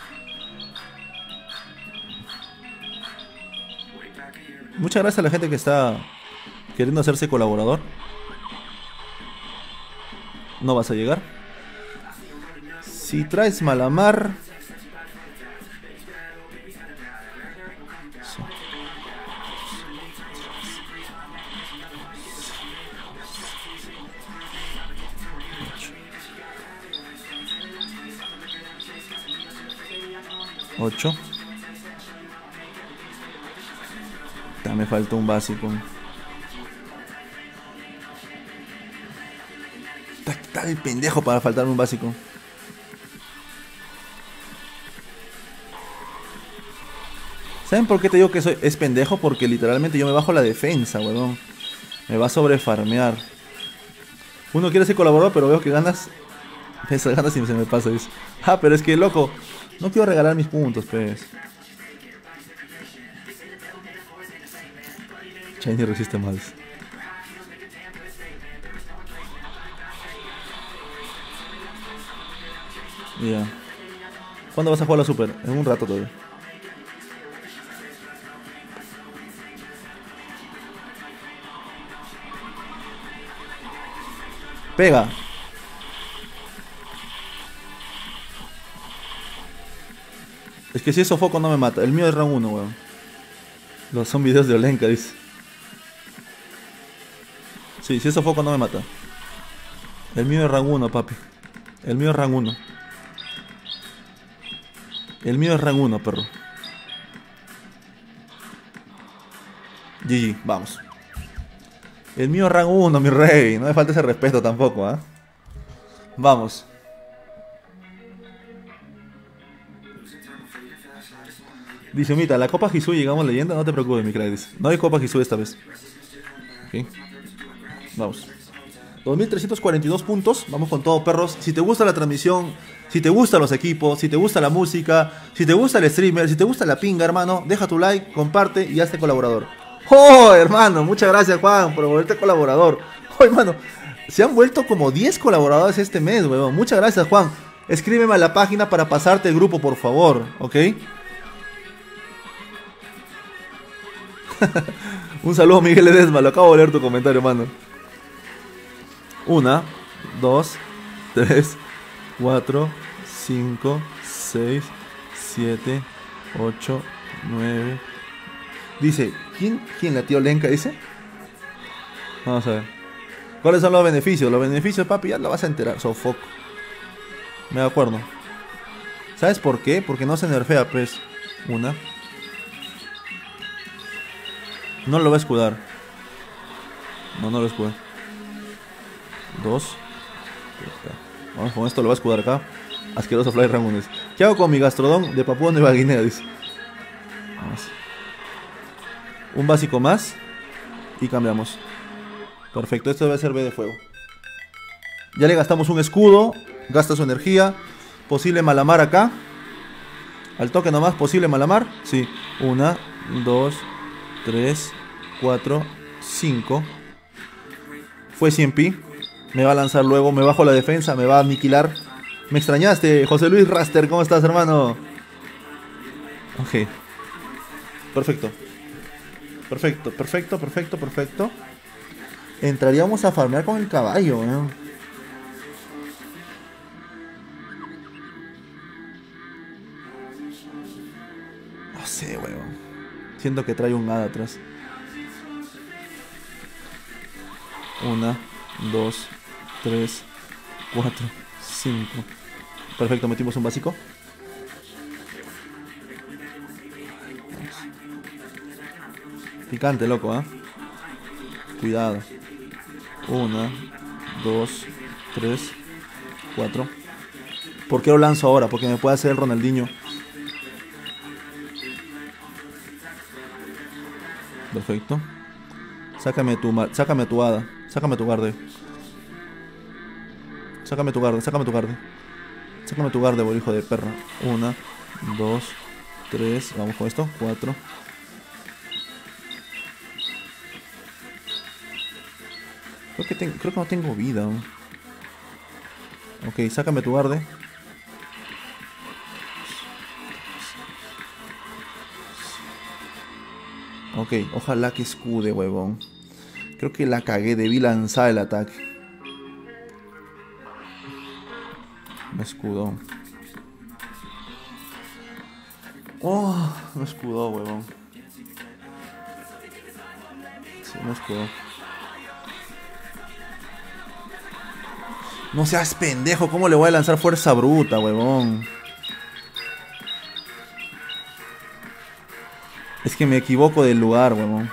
Muchas gracias a la gente que está queriendo hacerse colaborador. No vas a llegar. Si traes Malamar... 8. Me falta un básico. Está el pendejo para faltarme un básico. ¿Saben por qué te digo que es pendejo? Porque literalmente yo me bajo la defensa, huevón. Me va a sobrefarmear. Uno quiere ser colaborador, pero veo que ganas. Esas ganas y se me pasa eso. Ah, pero es que, loco, no quiero regalar mis puntos, pues. Shiny resiste más. Ya. ¿Cuándo vas a jugar la Super? En un rato todavía. Pega. Es que si es sofoco no me mata. El mío es rank 1, weón. Son videos de Olenka, dice. Sí, si es sofoco no me mata. El mío es rank 1, papi. El mío es rank 1. El mío es rank 1, perro. GG, vamos. El mío es rank 1, mi rey. No me falta ese respeto tampoco, ¿eh? Vamos. Dice Mita, la Copa Hisui llegamos leyenda, no te preocupes, mi crack. Dice. No hay Copa Hisui esta vez. Ok. Vamos. 2342 puntos. Vamos con todo, perros. Si te gusta la transmisión, si te gustan los equipos, si te gusta la música, si te gusta el streamer, si te gusta la pinga, hermano, deja tu like, comparte y hazte colaborador. ¡Oh, hermano! Muchas gracias, Juan, por volverte colaborador. ¡Oh, hermano! Se han vuelto como 10 colaboradores este mes, weón. Muchas gracias, Juan. Escríbeme a la página para pasarte el grupo, por favor, ¿ok? Un saludo, Miguel Ledesma. Lo acabo de leer tu comentario, mano. 1, 2, 3, 4, 5, 6, 7, 8, 9. Dice, ¿quién la tía Olenka dice? Vamos a ver. ¿Cuáles son los beneficios? Los beneficios, papi, ya lo vas a enterar. Sofoco. Me acuerdo. ¿Sabes por qué? Porque no se nerfea, pues. 1. No lo va a escudar. No lo escuda. 2. Vamos, con esto lo va a escudar acá. Asqueroso Fly Ramones. ¿Qué hago con mi Gastrodon de Papúa Nueva Guinea? Dice. Vamos. Un básico más. Y cambiamos. Perfecto, esto debe ser B de fuego. Ya le gastamos un escudo. Gasta su energía. Posible Malamar acá. Al toque nomás, posible Malamar. Sí. 1, 2, 3, 4, 5. Fue 100p. Me va a lanzar luego, me bajo la defensa, me va a aniquilar. Me extrañaste, José Luis Raster, ¿cómo estás, hermano? Ok. Perfecto. Perfecto, perfecto, perfecto, perfecto. Entraríamos a farmear con el caballo, ¿eh? No sé, weón. Siento que trae un hada atrás. Una, dos, tres, cuatro, cinco. Perfecto, metimos un básico. Picante, loco, ¿ah? Cuidado. Una, dos, tres, cuatro. ¿Por qué lo lanzo ahora? Porque me puede hacer el Ronaldinho. Perfecto. Sácame tu hada. Sácame tu guarde. Sácame tu guarde, sácame tu guarde. Sácame tu guarde, hijo de perra. Una, dos, tres. Vamos con esto. Cuatro. Creo que no tengo vida. Ok, sácame tu guarde. Ok, ojalá que escude, huevón. Creo que la cagué, debí lanzar el ataque. Me escudó. Oh, me escudó, huevón. Sí, me escudó. No seas pendejo, ¿cómo le voy a lanzar fuerza bruta, huevón? Es que me equivoco del lugar, huevón.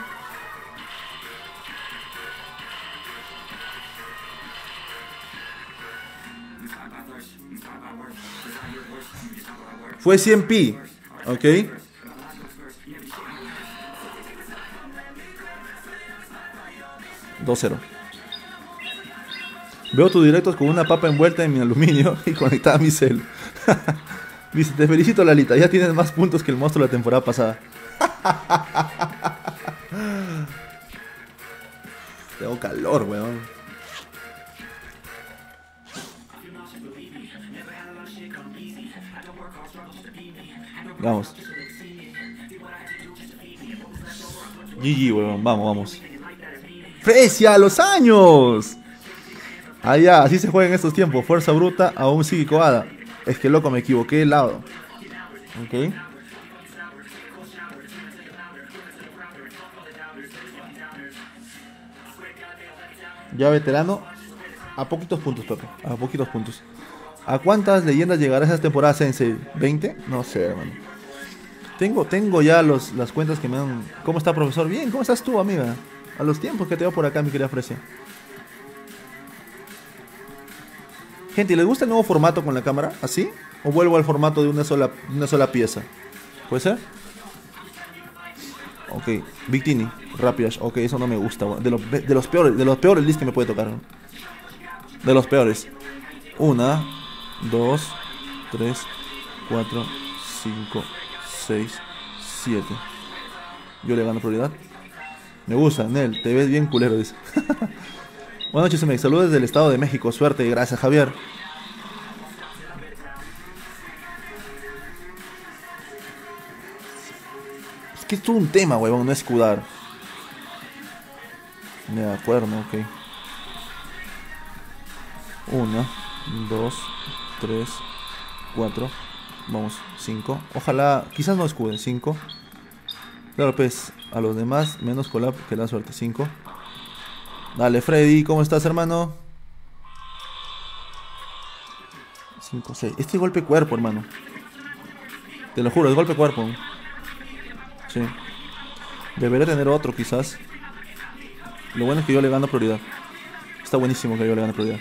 Fue 100 pi, ¿ok? Dos cero. Veo tus directos con una papa envuelta en mi aluminio y conectada a mi cel. Dice, te felicito, Lalita, ya tienes más puntos que el monstruo de la temporada pasada. Tengo calor, weón. Vamos. GG, weón, vamos, vamos. ¡Fresia, los años! Ah, ya, así se juega en estos tiempos. Fuerza bruta a un psíquico hada. Es que loco, me equivoqué de lado. Ok. Ya veterano. A poquitos puntos, Pepe. A poquitos puntos. ¿A cuántas leyendas llegará esa temporada, Sensei? ¿20? No sé, hermano. Tengo ya las cuentas que me han... ¿Cómo está, profesor? Bien, ¿cómo estás tú, amiga? A los tiempos que te veo por acá, mi querida Fresia. Gente, ¿les gusta el nuevo formato con la cámara? ¿Así? ¿O vuelvo al formato de una sola pieza? ¿Puede ser? Ok, Victini, Rapidash. Ok, eso no me gusta. De los peores lists que me puede tocar. De los peores. 1, 2, 3, 4, 5, 6, 7. Yo le gano prioridad. Me gusta, Nel, te ves bien culero, dice. Buenas noches, me saludos desde el Estado de México. Suerte, gracias, Javier. Es que es todo un tema, huevón, no escudar. De acuerdo, ok. 1, 2, 3, 4. Vamos, 5. Ojalá, quizás no escude, 5. Claro, pues, a los demás, menos colap que la suerte, 5. Dale, Freddy, ¿cómo estás, hermano? 5, 6. Este golpe cuerpo, hermano. Te lo juro, es golpe cuerpo. Sí. Debería tener otro, quizás. Lo bueno es que yo le gano prioridad. Está buenísimo que yo le gane prioridad.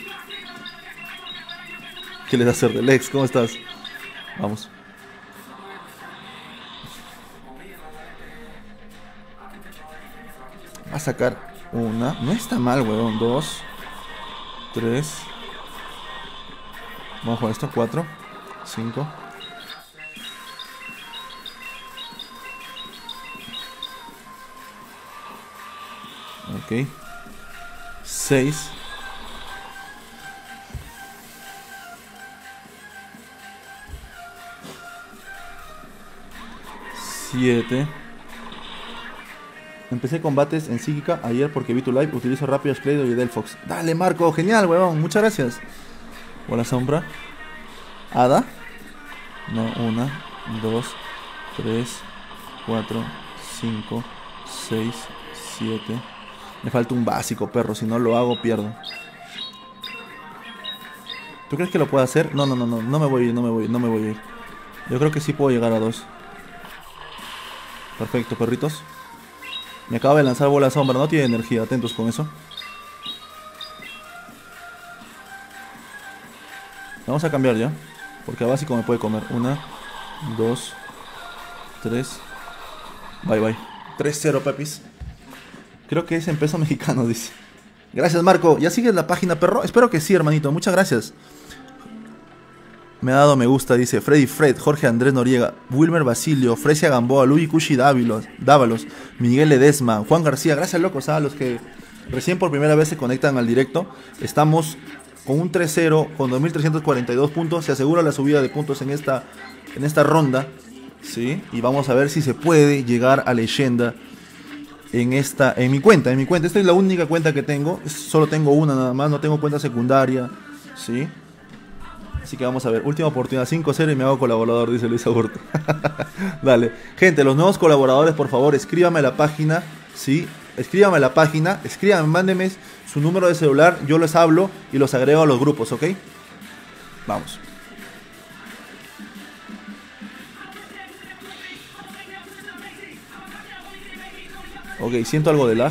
¿Qué le da a hacer, Lex? ¿Cómo estás? Vamos. Va a sacar una. No está mal, weón. 2, 3. Vamos con esto. 4, 5. Ok. 6. 7. Empecé combates en psíquica ayer porque vi tu live. Utilizo rápido Shredder y Delphox. Dale, Marco, genial, huevón. Muchas gracias. Bola sombra. Hada. No, 1, 2, 3, 4, 5, 6, 7. Me falta un básico, perro. Si no lo hago, pierdo. ¿Tú crees que lo puedo hacer? No, no, no, no. No me voy a ir, no me voy a ir. Yo creo que sí puedo llegar a 2. Perfecto, perritos. Me acaba de lanzar bola sombra. No tiene energía. Atentos con eso. Vamos a cambiar ya. Porque a básico me puede comer. 1, 2, 3. Bye, bye. 3-0, pepis. Creo que es en peso mexicano, dice. Gracias, Marco. ¿Ya sigues la página, perro? Espero que sí, hermanito. Muchas gracias. Me ha dado me gusta, dice Freddy Fred, Jorge Andrés Noriega, Wilmer Basilio, Fresia Gamboa, Luigi Cushi Dávalos, Miguel Ledesma, Juan García. Gracias, locos, a los que recién por primera vez se conectan al directo. Estamos con un 3-0, con 2.342 puntos. Se asegura la subida de puntos en esta ronda. ¿Sí? Y vamos a ver si se puede llegar a leyenda en mi cuenta. Esta es la única cuenta que tengo. Solo tengo una nada más, no tengo cuenta secundaria. ¿Sí? Así que vamos a ver, última oportunidad, 5-0 y me hago colaborador, dice Luis Aburto. Dale, gente, los nuevos colaboradores, por favor, escríbame a la página, ¿sí? Escríbame a la página, mándenme su número de celular, yo les hablo y los agrego a los grupos, ¿ok? Vamos. Ok, siento algo de lag.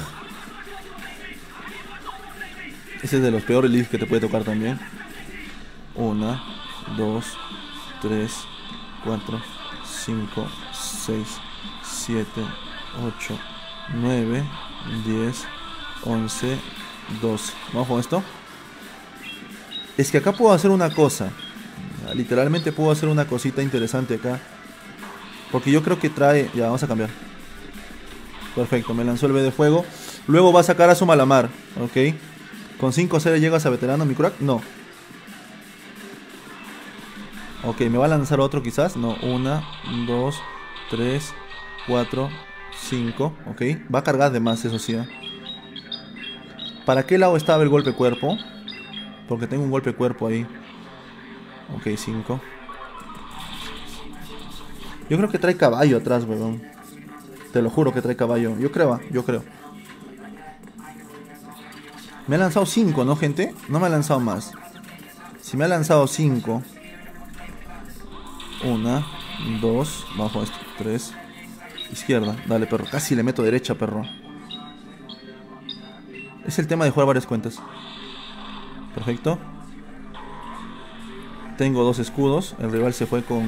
Ese es de los peores leads que te puede tocar también. 1, 2, 3, 4, 5, 6, 7, 8, 9, 10, 11, 12. Vamos con esto. Es que acá puedo hacer una cosa. Literalmente puedo hacer una cosita interesante acá. Porque yo creo que trae... Ya, vamos a cambiar. Perfecto, me lanzó el B de fuego. Luego va a sacar a su Malamar. Ok. Con 5-0 llegas a veterano, mi crack. No. Ok, ¿me va a lanzar otro quizás? No, 1, 2, 3, 4, 5. Ok, va a cargar de más, eso sí. ¿Para qué lado estaba el golpe cuerpo? Porque tengo un golpe cuerpo ahí. Ok, 5. Yo creo que trae caballo atrás, weón. Te lo juro que trae caballo. Yo creo. Me ha lanzado 5, ¿no, gente? No me ha lanzado más. Si me ha lanzado 5... 1, 2, vamos con esto, 3, izquierda, dale, perro, casi le meto derecha, perro. Es el tema de jugar varias cuentas. Perfecto. Tengo 2 escudos, el rival se fue con...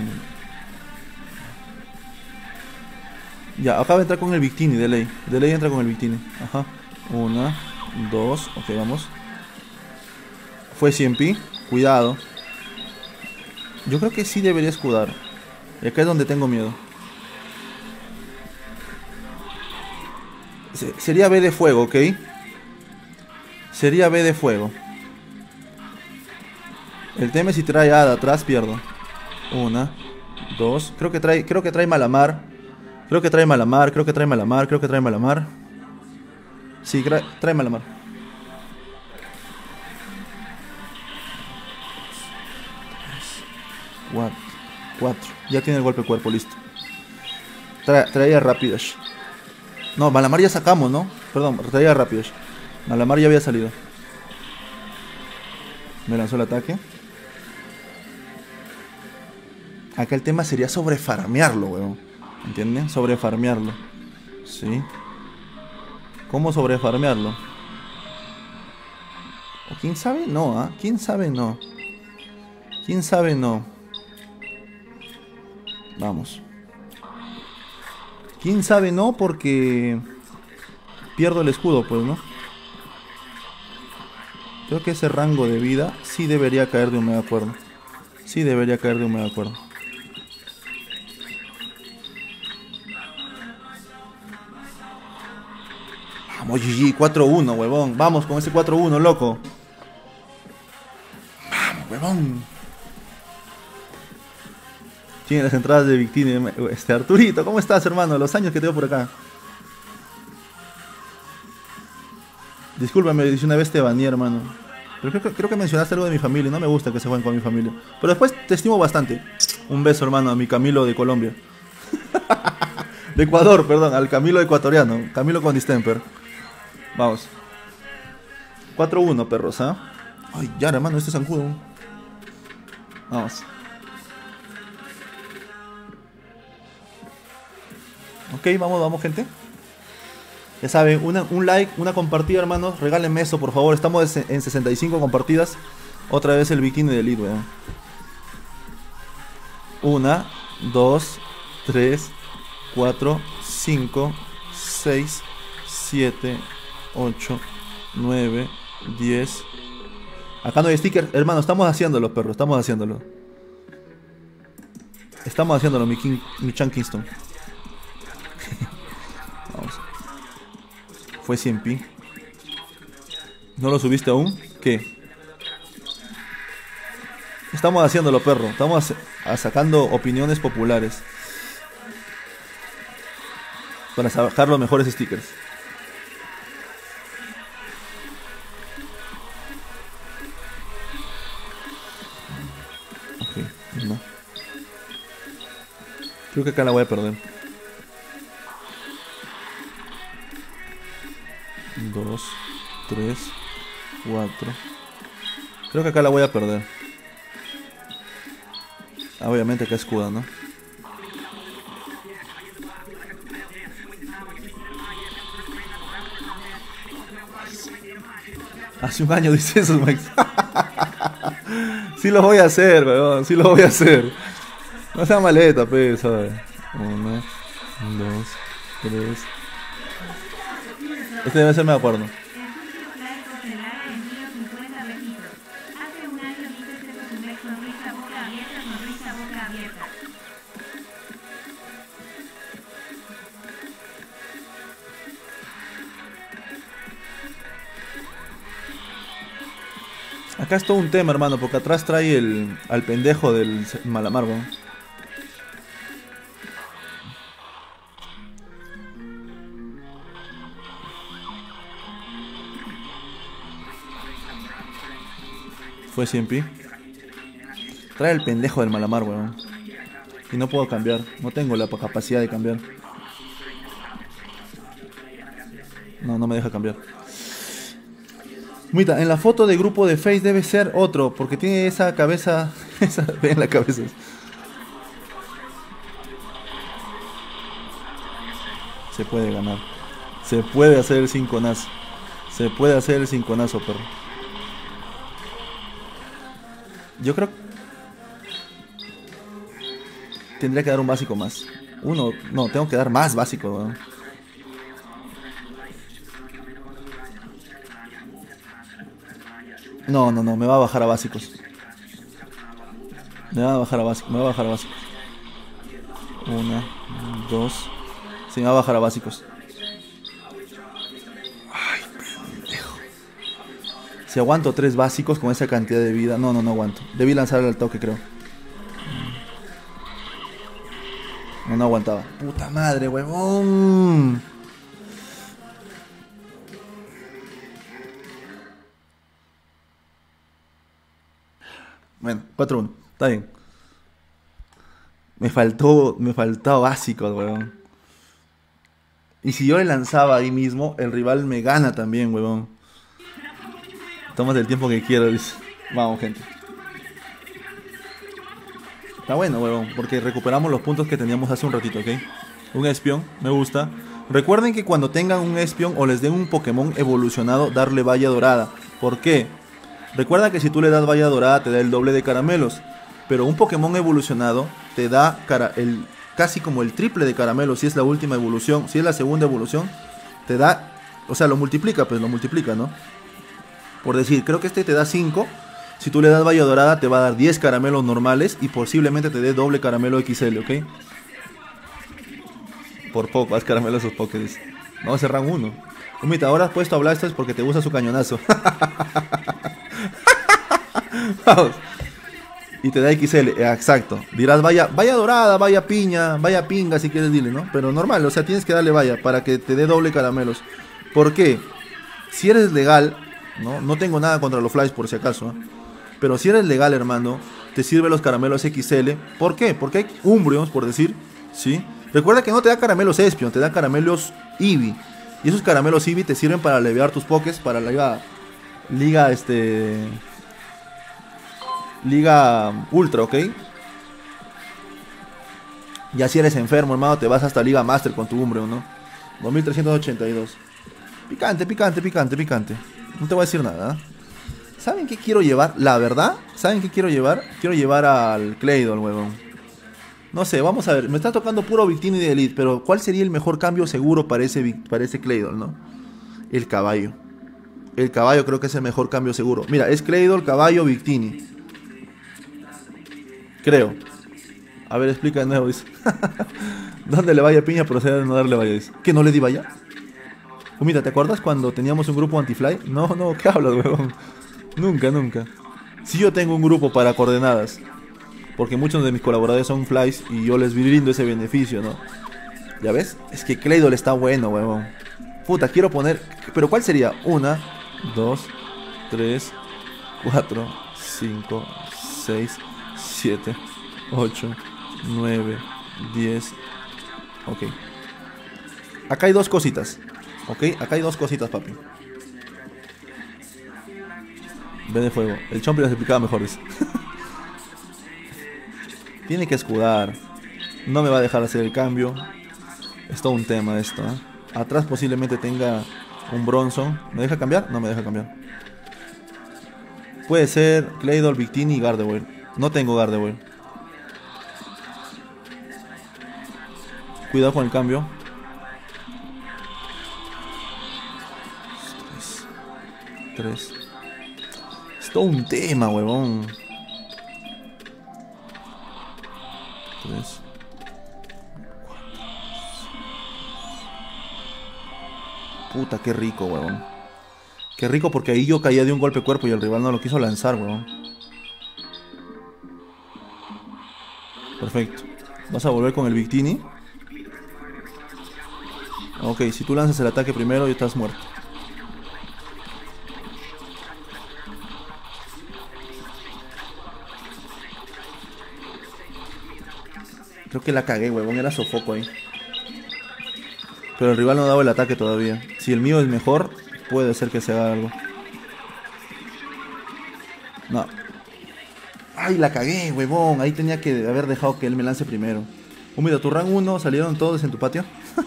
Ya, acaba de entrar con el Victini, de ley entra con el Victini. Ajá, 1, 2, ok, vamos. Fue 100p, cuidado. Yo creo que sí debería escudar. Y acá es donde tengo miedo. Sería B de fuego, ¿ok? Sería B de fuego. El tema es si trae Hada atrás, pierdo. 1, 2. Creo que trae Malamar. Creo que trae Malamar. Sí, trae Malamar. 4. Ya tiene el golpe cuerpo, listo. Traía Rapidash. No, Malamar ya sacamos, ¿no? Perdón, traía Rapidash. Malamar ya había salido. Me lanzó el ataque. Acá el tema sería sobrefarmearlo, weón. ¿Entienden? Sobrefarmearlo. ¿Sí? ¿Cómo sobrefarmearlo? ¿O quién sabe? No, ¿ah? ¿Quién sabe? No. ¿Quién sabe? No. Vamos. ¿Quién sabe? No, porque pierdo el escudo, pues, ¿no? Creo que ese rango de vida sí debería caer de un mega acuerdo. Sí debería caer de un mega acuerdo. Vamos, GG, 4-1, huevón. Vamos con ese 4-1, loco. Vamos, huevón. Tiene las entradas de Victini. Arturito, ¿cómo estás, hermano? Los años que tengo por acá. Discúlpame, dice una vez te baneé, hermano. Pero creo que mencionaste algo de mi familia. No me gusta que se jueguen con mi familia. Pero después te estimo bastante. Un beso, hermano, a mi Camilo de Colombia. De Ecuador, perdón, al Camilo ecuatoriano. Camilo con distemper. Vamos. 4-1, perros, ¿ah? Ay, ya, hermano, este es zancudo. Vamos. Ok, vamos, gente. Ya saben, un like, una compartida, hermanos. Regálenme eso, por favor. Estamos en 65 compartidas. Otra vez el bikini de Elite, weón. 1, 2, 3, 4, 5, 6, 7, 8, 9, 10. Acá no hay sticker. Hermano, estamos haciéndolo, perro. Estamos haciéndolo. Estamos haciéndolo, mi Chan Kingston. Vamos. Fue 100p. ¿No lo subiste aún? ¿Qué? Estamos haciéndolo, perro. Estamos sacando opiniones populares para sacar los mejores stickers. Ok, no. Creo que acá la voy a perder. 2, 3, 4. Creo que acá la voy a perder. Ah, obviamente acá escuda, ¿no? Hace un año dice eso, Max. Sí lo voy a hacer, weón. Sí lo voy a hacer. No sea maleta, pues, ¿sabes? 1, 2, 3. Este debe ser, me acuerdo. Acá es todo un tema, hermano, porque atrás trae al pendejo del Malamar, weón. Fue 100p. Trae el pendejo del Malamar, weón. Y no puedo cambiar. No tengo la capacidad de cambiar. No me deja cambiar. Mira, en la foto de grupo de Face debe ser otro, porque tiene esa cabeza. Vean la cabeza. Se puede ganar. Se puede hacer el 5-nazo. Se puede hacer el 5-nazo, perro. Yo creo tendría que dar un básico más. No, tengo que dar más básico, weón. No, me va a bajar a básicos. Me va a bajar a básicos. 1, 2. Sí, me va a bajar a básicos. Ay, pendejo. Si aguanto 3 básicos con esa cantidad de vida. No aguanto. Debí lanzarle al toque, creo. No aguantaba. Puta madre, huevón. Bueno, 4-1. Está bien. Me faltó básico, weón. Y si yo le lanzaba ahí mismo, el rival me gana también, weón. Tómate el tiempo que quieras, dice. Vamos, gente. Está bueno, weón, porque recuperamos los puntos que teníamos hace un ratito, ¿ok? Un espion, me gusta. Recuerden que cuando tengan un espion o les den un Pokémon evolucionado, darle valla dorada. ¿Por qué? Recuerda que si tú le das valla dorada te da el doble de caramelos, pero un Pokémon evolucionado te da casi como el triple de caramelos si es la última evolución. Si es la segunda evolución, te da, o sea, lo multiplica, ¿no? Por decir, creo que este te da 5. Si tú le das valla dorada te va a dar 10 caramelos normales y posiblemente te dé doble caramelo XL, ¿ok? Por poco, haz caramelos esos Pokédex. No, cerran uno. Humita, ahora has puesto a Blastoise porque te gusta su cañonazo. Vamos. Y te da XL, exacto. Dirás, vaya dorada, vaya piña, vaya pinga si quieres dile, ¿no? Pero normal, o sea, tienes que darle vaya para que te dé doble caramelos. ¿Por qué? Si eres legal, no tengo nada contra los flies por si acaso, ¿eh? Pero si eres legal, hermano, te sirve los caramelos XL. ¿Por qué? Porque hay Umbreons, por decir, ¿sí? Recuerda que no te da caramelos Espion, te da caramelos Eevee. Y esos caramelos Eevee te sirven para aliviar tus pokés para la Liga Ultra, ¿ok? Ya si eres enfermo, hermano, te vas hasta Liga Master con tu Umbreon, ¿no? 2382. Picante, picante, picante, picante. No te voy a decir nada, ¿eh? ¿Saben qué quiero llevar? La verdad, ¿saben qué quiero llevar? Quiero llevar al Claydol, huevón. No sé, vamos a ver. Me está tocando puro Victini de Elite, pero ¿cuál sería el mejor cambio seguro para ese Claydol, no? El caballo. El caballo creo que es el mejor cambio seguro. Mira, es Claydol, caballo, Victini. Creo. A ver, explica de nuevo, dice. ¿Dónde le vaya piña procede de no darle vaya? Dice. ¿Que no le di vaya? Mira, ¿te acuerdas cuando teníamos un grupo anti-fly? No, ¿qué hablas, huevón? Nunca, nunca. Si yo tengo un grupo para coordenadas, porque muchos de mis colaboradores son flies y yo les brindo ese beneficio, ¿no? ¿Ya ves? Es que Claydol está bueno, huevón. Puta, quiero poner... ¿Pero cuál sería? 1, 2, 3, 4, 5, 6, 7, 8, 9, 10. Ok. Acá hay dos cositas. Ok, acá hay dos cositas, papi. Ven de fuego. El Chompy las explicaba mejor, dice. Tiene que escudar. No me va a dejar hacer el cambio. Es todo un tema esto, ¿eh? Atrás posiblemente tenga un Bronzong. ¿Me deja cambiar? No me deja cambiar. Puede ser Claydol, Victini y Gardevoir. No tengo Gardevoir. Cuidado con el cambio. 3. Es todo un tema, huevón. 3. Puta, qué rico, huevón. Qué rico porque ahí yo caía de un golpe cuerpo y el rival no lo quiso lanzar, huevón. Perfecto. Vas a volver con el Victini. Ok, si tú lanzas el ataque primero, ya estás muerto. Creo que la cagué, huevón. Era sofoco ahí. Pero el rival no ha dado el ataque todavía. Si el mío es mejor, puede ser que se haga algo. No. Ay, la cagué, huevón. Ahí tenía que haber dejado que él me lance primero. Mira, tu rank 1, ¿salieron todos en tu patio?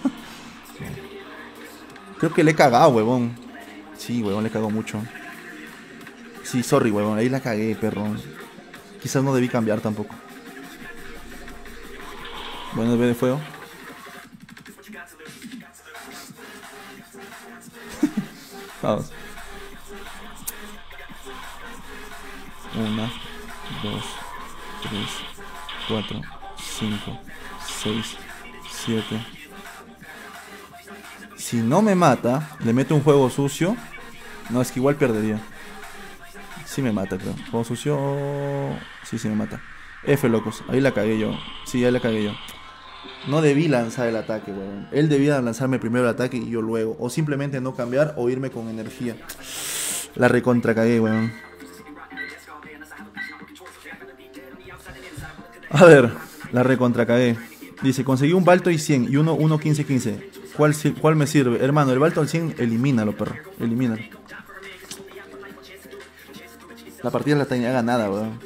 Creo que le he cagado, huevón. Sí, huevón, le cago mucho. Sí, sorry, huevón. Ahí la cagué, perrón. Quizás no debí cambiar tampoco. Bueno, el B de fuego. Vamos. 1, 2, 3, 4, 5, 6, 7. Si no me mata, le meto un juego sucio. No, es que igual perdería. Sí me mata, creo. Juego sucio. Sí, me mata. F, locos. Ahí la cagué yo. Sí, ahí la cagué yo. No debí lanzar el ataque, weón. Él debía lanzarme primero el ataque y yo luego. O simplemente no cambiar o irme con energía. La recontra cagué, weón. A ver, la recontra cagué. Dice, conseguí un Balto y 100 y uno 15-15. ¿Cuál me sirve? Hermano, el Balto al 100, elimínalo, perro. Elimínalo. La partida la tenía ganada, weón.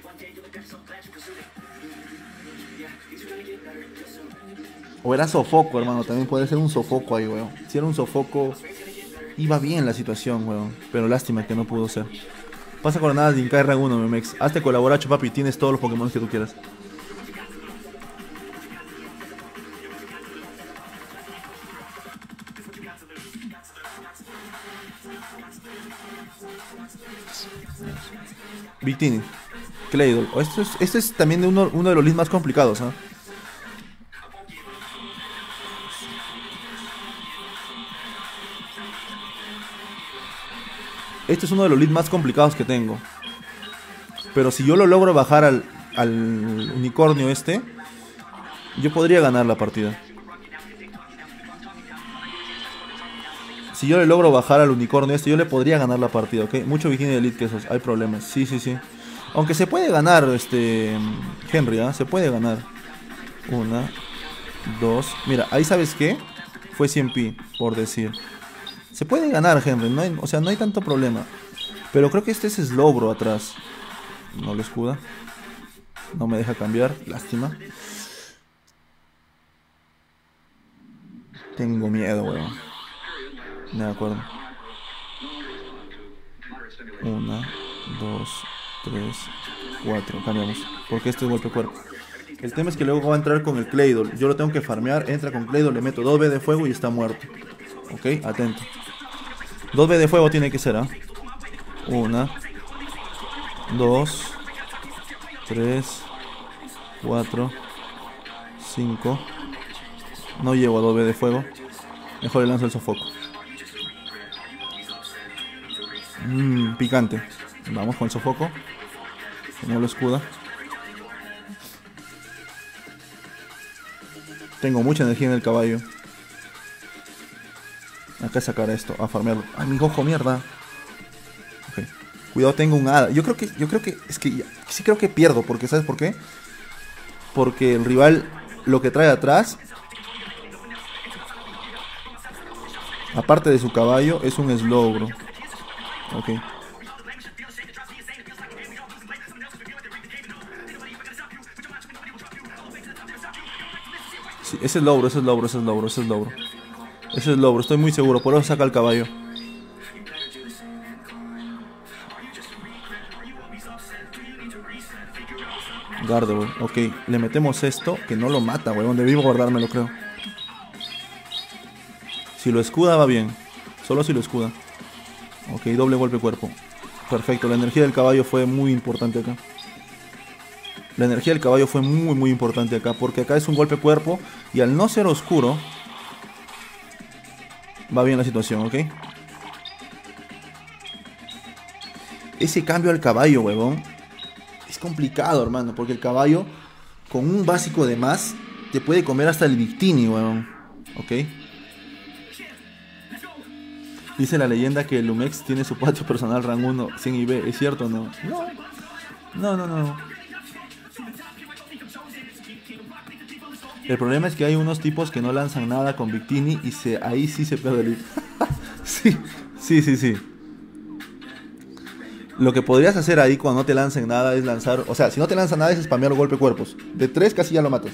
O era sofoco, hermano. También puede ser un sofoco ahí, weón. Si era un sofoco, iba bien la situación, weón. Pero lástima que no pudo ser. Pasa coordenadas de Inkai Rank 1, Memex. Hazte colaboracho, papi. Tienes todos los Pokémon que tú quieras. Victini, Claydol. Este es también de uno de los leads más complicados, ¿eh? Este es uno de los leads más complicados que tengo. Pero si yo lo logro bajar al unicornio este, yo podría ganar la partida. Si yo le logro bajar al unicornio este, yo le podría ganar la partida, ¿ok? Mucho bikini de elite que esos, hay problemas. Sí, sí, sí. Aunque se puede ganar, Henry, ¿ah? Se puede ganar. Una, dos. Mira, ahí ¿sabes qué? Fue 100p, por decir. Se puede ganar, Henry, no hay, o sea, no hay tanto problema. Pero creo que este es Slowbro atrás. No lo escuda. No me deja cambiar, lástima. Tengo miedo, weón. De acuerdo. Una, dos, tres, cuatro. Cambiamos. Porque este es golpe cuerpo. El tema es que luego va a entrar con el Claydol. Yo lo tengo que farmear. Entra con Claydol, le meto 2B de fuego y está muerto. Ok, atento. 2B de fuego tiene que ser, ¿ah? Una, dos, tres, cuatro, cinco. No llego a 2B de fuego. Mejor le lanzo el sofoco. Picante. Vamos con el sofoco. No lo escuda. Tengo mucha energía en el caballo. Acá sacar esto, a farmearlo. Ay, mi ojo, mierda. Okay. Cuidado, tengo un hada. Yo creo que es que sí creo que pierdo, porque ¿sabes por qué? Porque el rival lo que trae atrás, aparte de su caballo, es un Slowbro. Ok. Sí, ese es Slowbro, ese es Slowbro, ese es Slowbro, ese es Slowbro. Ese es Slowbro, estoy muy seguro, por eso saca el caballo. Gardevoir, ok, le metemos esto, que no lo mata, weón, debí guardármelo, creo. Si lo escuda va bien, solo si lo escuda. Ok, doble golpe cuerpo. Perfecto, la energía del caballo fue muy importante acá. La energía del caballo fue muy importante acá, porque acá es un golpe cuerpo y al no ser oscuro, va bien la situación, ¿ok? Ese cambio al caballo, huevón, es complicado, hermano, porque el caballo, con un básico de más, te puede comer hasta el Victini, huevón, ¿ok? Dice la leyenda que el Lumex tiene su patio personal rank 1, 100 IB, ¿es cierto o no? No. El problema es que hay unos tipos que no lanzan nada con Victini y ahí sí se pierde el sí. Lo que podrías hacer ahí cuando no te lancen nada es lanzar... O sea, si no te lanzan nada es spamear golpe cuerpos. De 3 casi ya lo matas.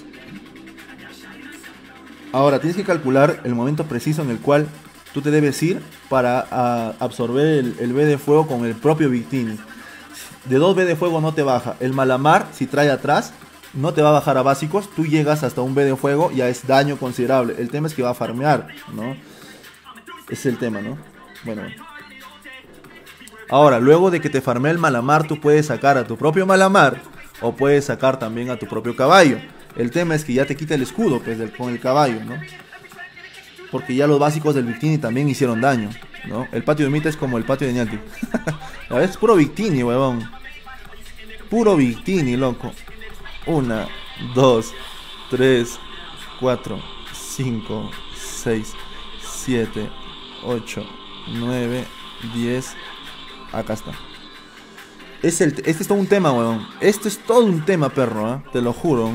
Ahora, tienes que calcular el momento preciso en el cual tú te debes ir para absorber el B de fuego con el propio Victini. De 2 B de fuego no te baja. El Malamar, si trae atrás, no te va a bajar a básicos. Tú llegas hasta un B de fuego, ya es daño considerable. El tema es que va a farmear, ¿no? Ese es el tema, ¿no? Bueno. Ahora, luego de que te farmee el Malamar, tú puedes sacar a tu propio Malamar o puedes sacar también a tu propio caballo. El tema es que ya te quita el escudo, pues, con el caballo, ¿no? Porque ya los básicos del Victini también hicieron daño, ¿no? El patio de Mita es como el patio de Niantic. A ver, es puro Victini, huevón. Puro Victini, loco. 1, 2, 3, 4, 5, 6, 7, 8, 9, 10. Acá está. Este es todo un tema, weón. Esto es todo un tema, perro, ¿eh? Te lo juro.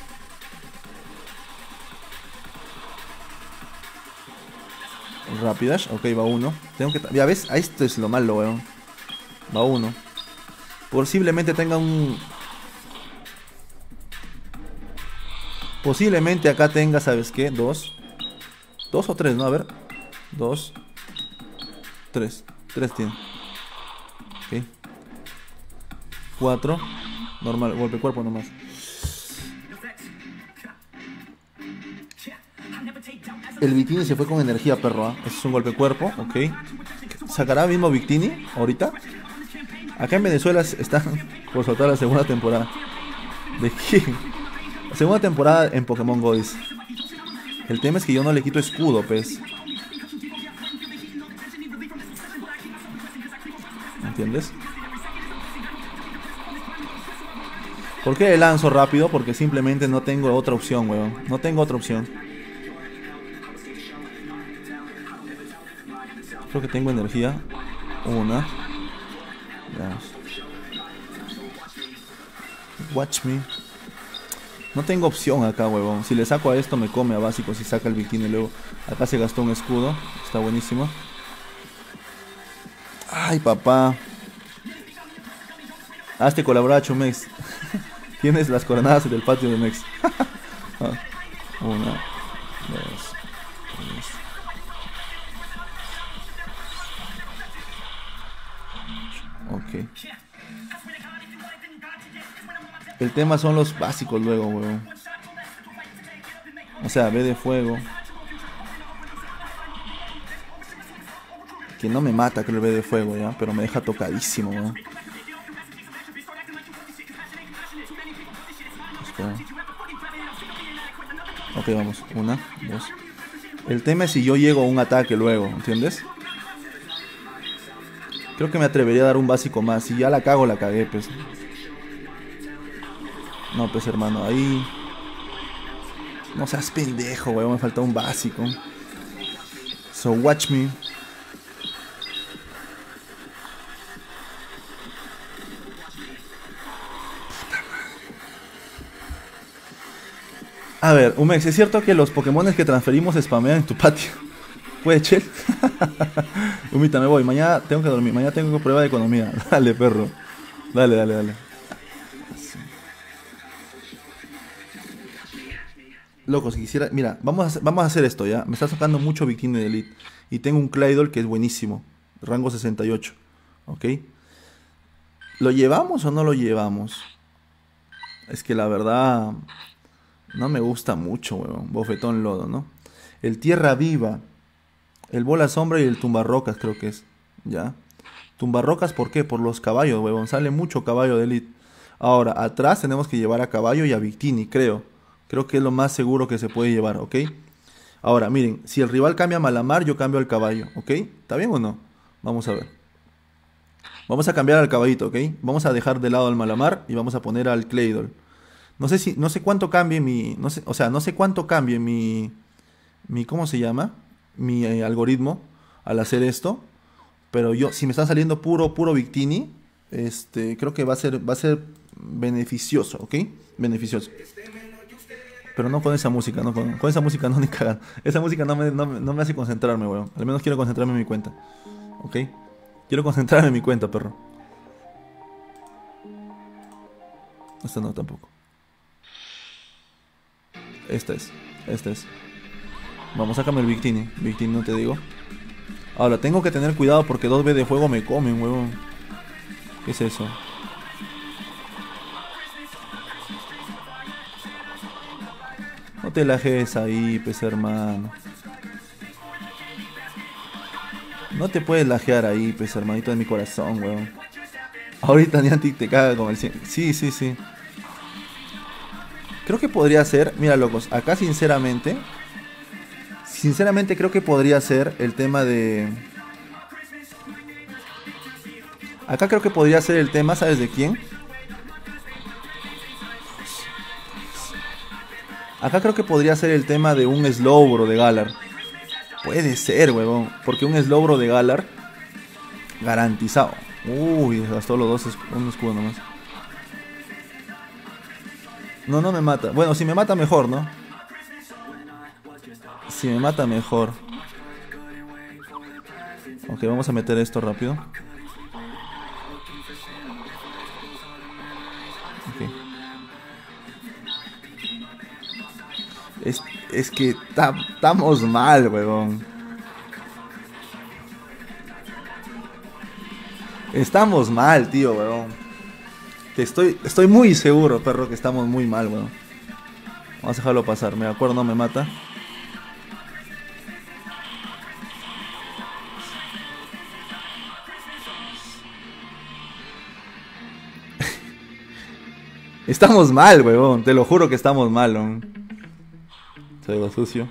Rapidash, ok, va uno. Ya ves, esto es lo malo, weón. Va uno. Posiblemente tenga un... Posiblemente acá tenga, ¿sabes qué? 2. 2 o 3, ¿no? A ver. 2. 3. 3 tiene. Ok. 4. Normal, golpe cuerpo nomás. El Victini se fue con energía, perro, ¿eh? Ese es un golpe cuerpo, ok. ¿Sacará mismo Victini ahorita? Acá en Venezuela están por soltar la segunda temporada. ¿De quién? La segunda temporada en Pokémon Go dice. El tema es que yo no le quito escudo, pues. ¿Entiendes? ¿Por qué le lanzo rápido? Porque simplemente no tengo otra opción, weón. No tengo otra opción. Creo que tengo energía. Una. Dos. Watch me. No tengo opción acá, huevón. Si le saco a esto me come a básico. Si saca el bikini luego. Acá se gastó un escudo. Está buenísimo. Ay, papá. Hazte colaboracho, Mex. Tienes las coronadas del patio de Mex. Una, dos, tres. Ok. El tema son los básicos luego, weón. O sea, B de fuego. Que no me mata, creo, el B de fuego, ya. Pero me deja tocadísimo, weón. Espera. Ok, vamos. Una, dos. El tema es si yo llego a un ataque luego, ¿entiendes? Creo que me atrevería a dar un básico más. Si ya la cago, la cagué, pues. No, pues, hermano, ahí... No seas pendejo, weón. Me falta un básico. So, watch me. A ver, Umex, ¿es cierto que los Pokémones que transferimos spamean en tu patio? ¿Puede, Chel? Humita, me voy. Mañana tengo que dormir. Mañana tengo prueba de economía. Dale, perro. Dale, dale, dale. Loco, si quisiera... Mira, vamos a hacer esto, ¿ya? Me está sacando mucho Bikini de Elite. Y tengo un Claydol que es buenísimo. Rango 68. ¿Ok? ¿Lo llevamos o no lo llevamos? Es que la verdad... No me gusta mucho, weón. Bofetón lodo, ¿no? El tierra viva. El bola sombra y el tumbarrocas creo que es. ¿Ya? Tumbarrocas, ¿por qué? Por los caballos, weón. Sale mucho caballo de Elite. Ahora, atrás tenemos que llevar a caballo y a Bikini, creo. Creo que es lo más seguro que se puede llevar, ¿ok? Ahora, miren. Si el rival cambia a Malamar, yo cambio al caballo, ¿ok? ¿Está bien o no? Vamos a ver. Vamos a cambiar al caballito, ¿ok? Vamos a dejar de lado al Malamar y vamos a poner al Claydol. No sé cuánto cambie mi, no sé cuánto cambie mi, ¿cómo se llama? Mi algoritmo al hacer esto, pero yo, si me está saliendo puro Victini, creo que va a ser beneficioso, ¿ok? Beneficioso. Pero no con esa música, no con esa música no ni cagan. Esa música no me hace concentrarme, weón. Al menos quiero concentrarme en mi cuenta, ¿ok? Quiero concentrarme en mi cuenta, perro. Esta no tampoco. Esta es. Vamos, sácame el Victini. Victini, no te digo. Ahora, tengo que tener cuidado porque 2B de fuego me comen, huevón. ¿Qué es eso? No te lajes ahí, pues, hermano. No te puedes lajear ahí, pues, hermanito de mi corazón, huevón. Ahorita Niantic te caga con el 100. Sí. Creo que podría ser, mira locos, acá sinceramente creo que podría ser el tema de... Acá creo que podría ser el tema, ¿sabes de quién? Acá creo que podría ser el tema de un Slowbro de Galar. Puede ser, huevón, porque un Slowbro de Galar garantizado. Uy, gastó los dos, un escudo nomás. No me mata. Bueno, si me mata mejor, ¿no? Si me mata mejor. Ok, vamos a meter esto rápido. Ok. Es que estamos mal, huevón. Estamos mal, tío, huevón. Que estoy muy seguro, perro, que estamos muy mal, weón. Vamos a dejarlo pasar, me acuerdo, no me mata. Estamos mal, weón. Te lo juro que estamos mal, weón. Se ve sucio.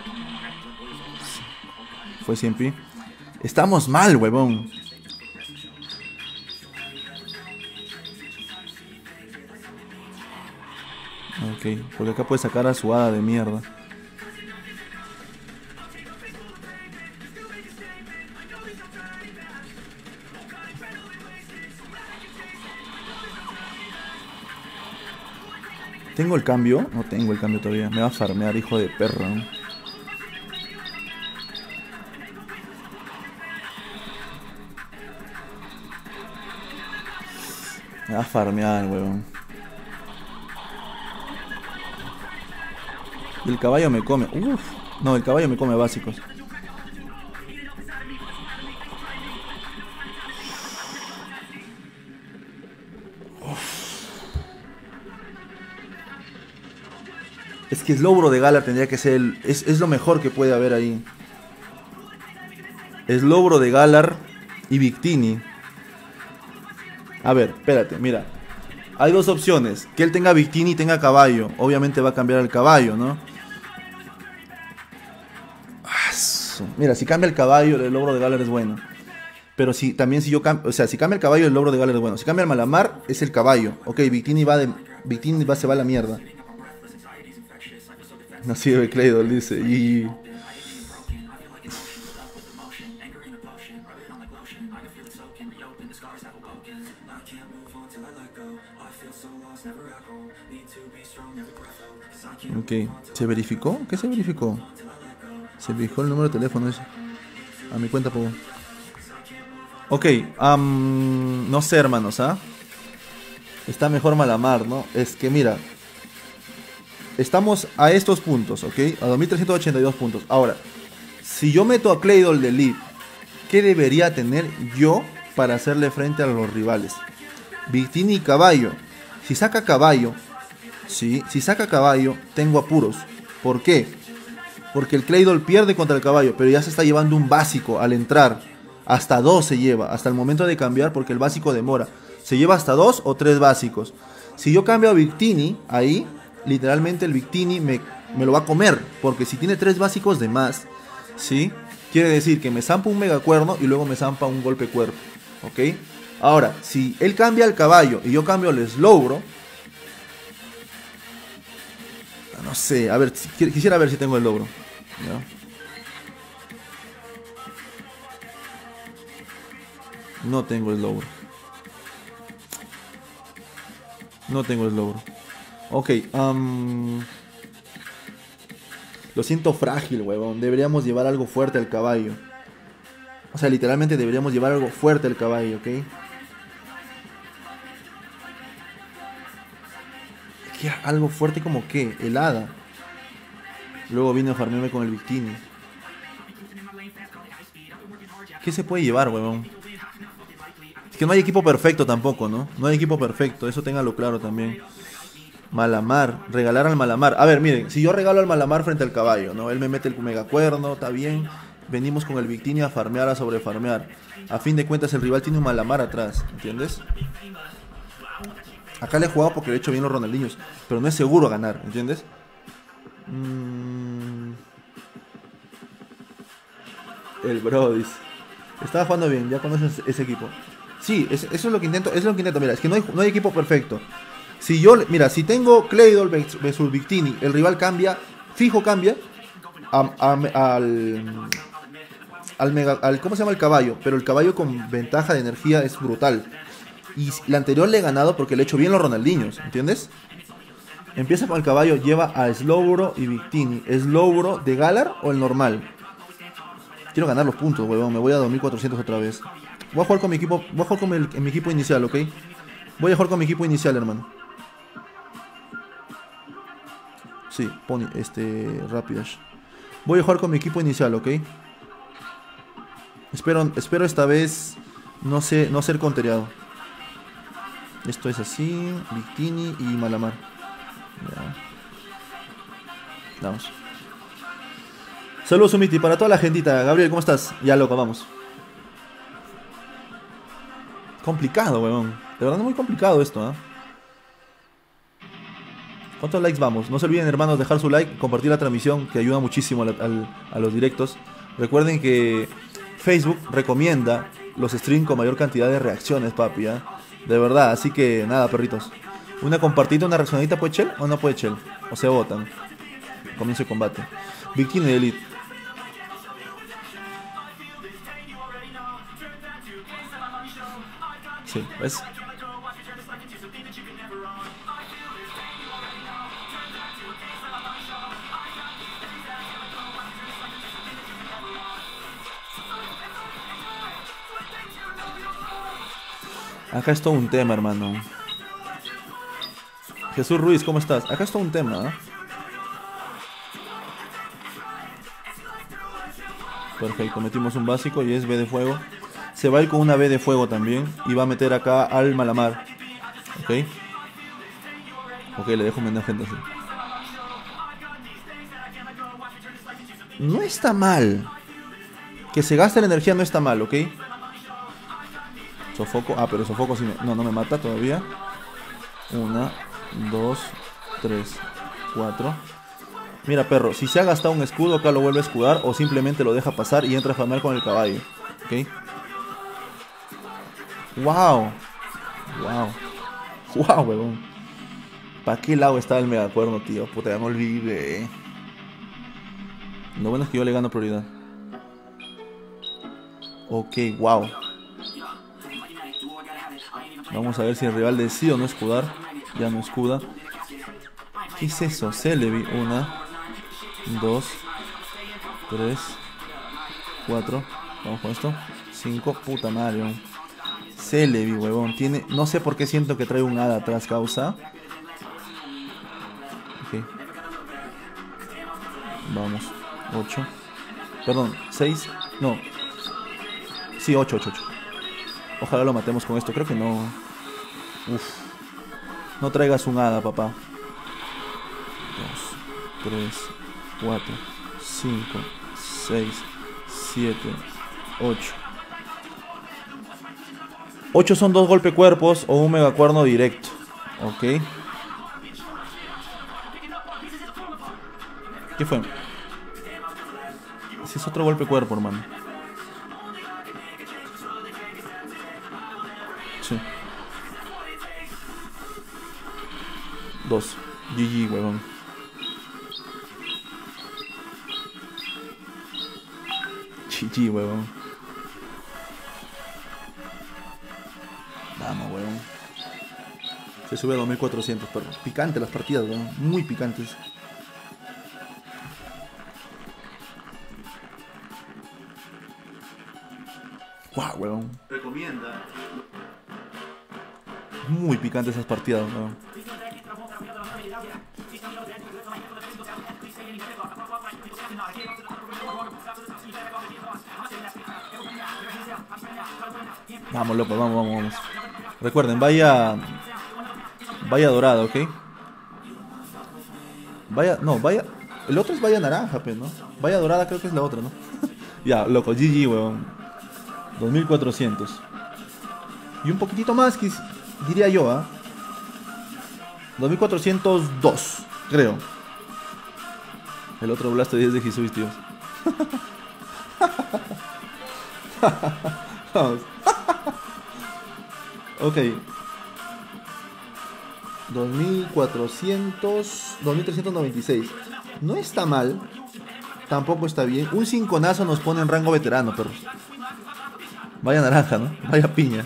Fue 100p. Estamos mal, huevón. Ok, porque acá puede sacar a su hada de mierda. ¿Tengo el cambio? No tengo el cambio todavía. Me va a farmear, hijo de perra, ¿no? Me va a farmear, weón. Y el caballo me come. Uf. No, el caballo me come básicos. Es que Slowbro de Galar tendría que ser es lo mejor que puede haber ahí. Slowbro de Galar y Victini. A ver, espérate, mira. Hay dos opciones. Que él tenga Victini y tenga caballo. Obviamente va a cambiar el caballo, ¿no? Mira, si cambia el caballo, el logro de Galar es bueno. Pero si también si yo cambio, o sea, si cambia el caballo, el logro de Galar es bueno. Si cambia el Malamar, es el caballo. Ok, Victini se va a la mierda. No sirve Claydol, dice. Y... Ok, ¿se verificó? ¿Qué se verificó? Se verificó el número de teléfono ese. A mi cuenta, por... Ok, no sé, hermanos, ¿ah? Está mejor Malamar, ¿no? Es que mira, estamos a estos puntos, ¿ok? A 2382 puntos. Ahora, si yo meto a Claydol de lead, ¿qué debería tener yo para hacerle frente a los rivales? Victini y caballo. Si saca caballo, sí, si saca caballo, tengo apuros. ¿Por qué? Porque el Claydol pierde contra el caballo, pero ya se está llevando un básico al entrar. Hasta 2 se lleva, hasta el momento de cambiar, porque el básico demora. Se lleva hasta 2 o 3 básicos. Si yo cambio a Victini, ahí, literalmente el Victini me lo va a comer. Porque si tiene 3 básicos de más, ¿sí? Quiere decir que me zampa un mega cuerno y luego me zampa un golpe cuerpo. ¿Ok? Ahora, si él cambia el caballo y yo cambio el Slowbro, no sé, a ver, quisiera ver si tengo el logro. ¿Ya? No tengo el logro. No tengo el logro. Ok, lo siento frágil, huevón. Deberíamos llevar algo fuerte al caballo. O sea, literalmente deberíamos llevar algo fuerte al caballo, ¿ok? ¿Qué? Algo fuerte como qué? El hada. Luego vine a farmearme con el Victini. ¿Qué se puede llevar, huevón? Es que no hay equipo perfecto tampoco, ¿no? No hay equipo perfecto, eso téngalo claro también. Malamar, regalar al Malamar. A ver, miren, si yo regalo al Malamar frente al caballo, ¿no? Él me mete el megacuerno, está bien. Venimos con el Victini a farmear, a sobrefarmear. A fin de cuentas el rival tiene un Malamar atrás, ¿entiendes? Acá le he jugado porque le he hecho bien los Ronaldinhos, pero no es seguro ganar, ¿entiendes? El Brodis. Estaba jugando bien, ya conoces ese equipo. Sí, eso es lo que intento, mira, es que no hay equipo perfecto. Si yo, mira, si tengo Claydol versus Victini, el rival cambia, fijo cambia al ¿cómo se llama el caballo? Pero el caballo con ventaja de energía es brutal. Y la anterior le he ganado porque le he hecho bien los Ronaldinhos, ¿entiendes? Empieza con el caballo, lleva a Slowbro y Victini. ¿Slowbro de Galar o el normal? Quiero ganar los puntos, huevón, me voy a 2400 otra vez. Voy a jugar con mi equipo, voy a jugar con mi equipo inicial, ¿ok? Voy a jugar con mi equipo inicial, hermano. Sí, Pony, Rapidash. Voy a jugar con mi equipo inicial, ¿ok? Espero esta vez no ser contereado. Esto es así, Victini y Malamar. Ya. Vamos. Saludos, Sumiti, para toda la gentita. Gabriel, ¿cómo estás? Ya, loco, vamos. Complicado, weón. De verdad es muy complicado esto, ¿eh? ¿Cuántos likes vamos? No se olviden, hermanos, dejar su like, compartir la transmisión, que ayuda muchísimo a los directos. Recuerden que Facebook recomienda los streams con mayor cantidad de reacciones, papi, ¿eh? De verdad, así que nada, perritos. Una compartida, una reaccionadita, ¿puede Chell o no puede Chell? O se botan. Comienzo el combate. Victini de Elite. Sí, ¿ves? Acá es todo un tema, hermano. Jesús Ruiz, ¿cómo estás? Acá es todo un tema, ¿eh? Perfecto, metimos un básico y es B de fuego. Se va a ir con una B de fuego también. Y va a meter acá al Malamar. Ok. Ok, le dejo menos gente así. No está mal. Que se gaste la energía no está mal, ¿ok? Sofoco. Ah, pero sofoco sí me... No, no me mata todavía. 1, 2, 3, 4. Mira, perro, si se ha gastado un escudo, acá lo vuelve a escudar o simplemente lo deja pasar y entra a farmear con el caballo. ¿Ok? ¡Wow! ¡Wow! ¡Wow, huevón! ¿Para qué lado está el megacuerno, tío? Puta, ya me olvidé. Lo bueno es que yo le gano prioridad. Ok, wow. Vamos a ver si el rival decide o no escudar. Ya no escuda. ¿Qué es eso? Celebi. 1, 2, 3, 4. Vamos con esto. 5. Puta madre. Celebi, huevón. Tiene... No sé por qué siento que trae un hada atrás, causa. Ok. Vamos. 8. Perdón, 6. No. Sí, 8. Ojalá lo matemos con esto. Creo que no. Uf. No traigas un hada, papá. 2, 3, 4, 5, 6, 7, 8. 8 son 2 golpe cuerpos o un megacuerno directo. Ok. ¿Qué fue? Ese es otro golpe cuerpo, hermano. Sí. 2. GG, huevón. GG, huevón. Vamos, huevón. Se sube a 2400, pero picante las partidas, huevón. Muy picantes. Guau, huevón. Recomienda. Muy picantes esas partidas, huevón. Vamos, loco, vamos. Recuerden, vaya dorada, ¿ok? Vaya. El otro es vaya naranja, pues, ¿no? Vaya dorada creo que es la otra, ¿no? Ya, loco, GG, weón. 2400. Y un poquitito más, diría yo, ¿ah? 2402, creo. El otro Blasto 10 de Jesús, tíos. Vamos. Ok. 2396. No está mal. Tampoco está bien. Un cinconazo nos pone en rango veterano, perros. Vaya naranja, ¿no? Vaya piña.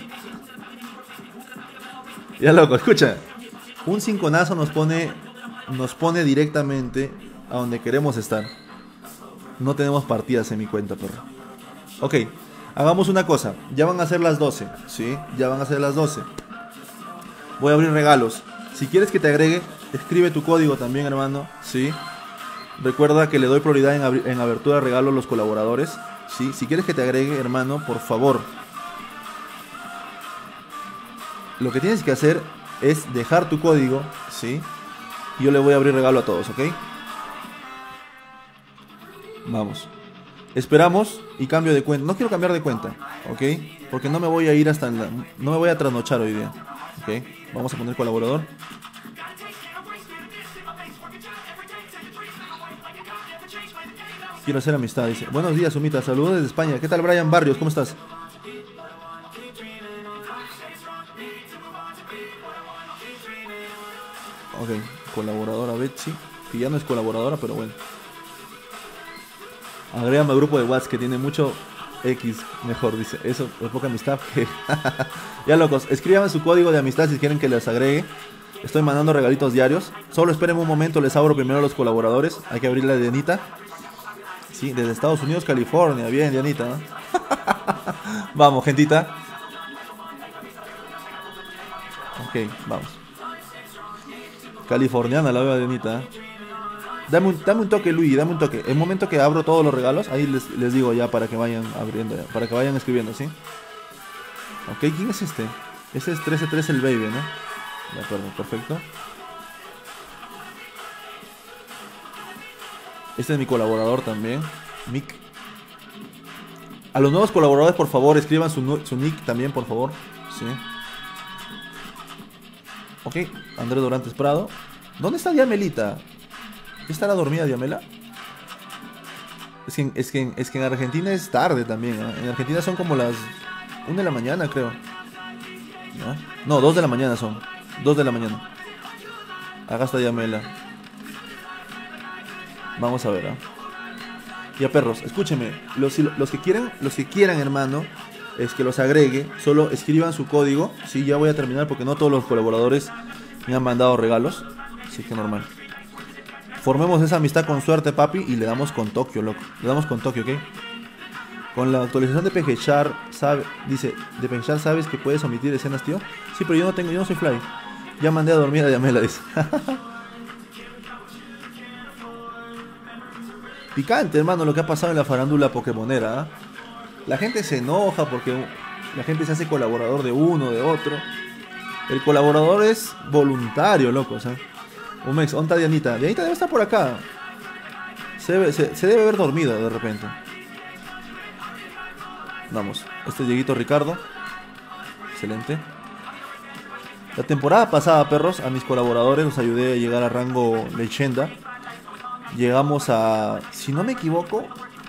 Ya, loco, escucha. Un cinconazo nos pone directamente a donde queremos estar. No tenemos partidas en mi cuenta, perro. Ok. Hagamos una cosa, ya van a ser las 12, ¿sí? Ya van a ser las 12. Voy a abrir regalos. Si quieres que te agregue, escribe tu código también, hermano, ¿sí? Recuerda que le doy prioridad en abertura de regalos a los colaboradores, ¿sí? Si quieres que te agregue, hermano, por favor. Lo que tienes que hacer es dejar tu código, ¿sí? Y yo le voy a abrir regalo a todos, ¿ok? Vamos. Esperamos y cambio de cuenta. No quiero cambiar de cuenta, ¿ok? Porque no me voy a ir hasta no me voy a trasnochar hoy día, ¿ok? Vamos a poner colaborador. Quiero hacer amistad, dice. Buenos días, Sumita. Saludos desde España. ¿Qué tal, Brian Barrios? ¿Cómo estás? Ok, colaboradora Betsy, que ya no es colaboradora, pero bueno. Agrégame al grupo de WhatsApp que tiene mucho X, mejor, dice. Eso es poca amistad que... Ya locos, escríbanme su código de amistad si quieren que les agregue. Estoy mandando regalitos diarios. Solo esperen un momento, les abro primero a los colaboradores. Hay que abrirle a Dianita. Sí, desde Estados Unidos, California. Bien, Dianita, ¿no? Vamos, gentita. Ok, vamos. Californiana la veo a Dianita. Dame un toque, Luis, dame un toque. El momento que abro todos los regalos, ahí les digo ya para que vayan abriendo, para que vayan escribiendo, ¿sí? Ok, ¿quién es este? Ese es 1313 el baby, ¿no? De acuerdo, perfecto. Este es mi colaborador también, Mick. A los nuevos colaboradores, por favor, escriban su nick también, por favor. Sí. Ok, Andrés Dorantes Prado. ¿Dónde está Diamelita? ¿Estará dormida Diamela? Es que en Argentina es tarde también, ¿eh? En Argentina son como las 1 de la mañana, creo. No, 2 de la mañana son. 2 de la mañana. Acá está Diamela. Vamos a ver, ¿eh? Ya, perros, escúchenme. Los que quieran, hermano, es que los agregue. Solo escriban su código. Sí, ya voy a terminar porque no todos los colaboradores me han mandado regalos. Así que normal. Formemos esa amistad con suerte, papi, y le damos con Tokio, loco. Le damos con Tokio, ¿ok? Con la actualización de PGChar, dice, de PGChar sabes que puedes omitir escenas, tío. Sí, pero yo no soy fly. Ya mandé a dormir a Diamela, dice. Picante, hermano, lo que ha pasado en la farándula pokemonera, ¿eh? La gente se enoja porque la gente se hace colaborador de uno, de otro. El colaborador es voluntario, loco, ¿sabes? Umex, ¿dónde está Dianita? Dianita debe estar por acá. Se debe haber dormido de repente. Vamos, este es Dieguito Ricardo. Excelente. La temporada pasada, perros, a mis colaboradores los ayudé a llegar a rango leyenda. Llegamos a, si no me equivoco,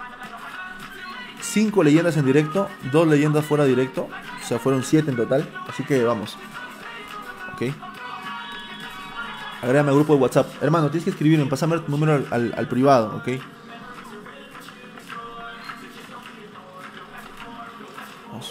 5 leyendas en directo, 2 leyendas fuera directo. O sea, fueron 7 en total. Así que vamos. Ok. Agrégame al grupo de WhatsApp. Hermano, tienes que escribirme, pásame tu número al privado, ¿ok? Vamos.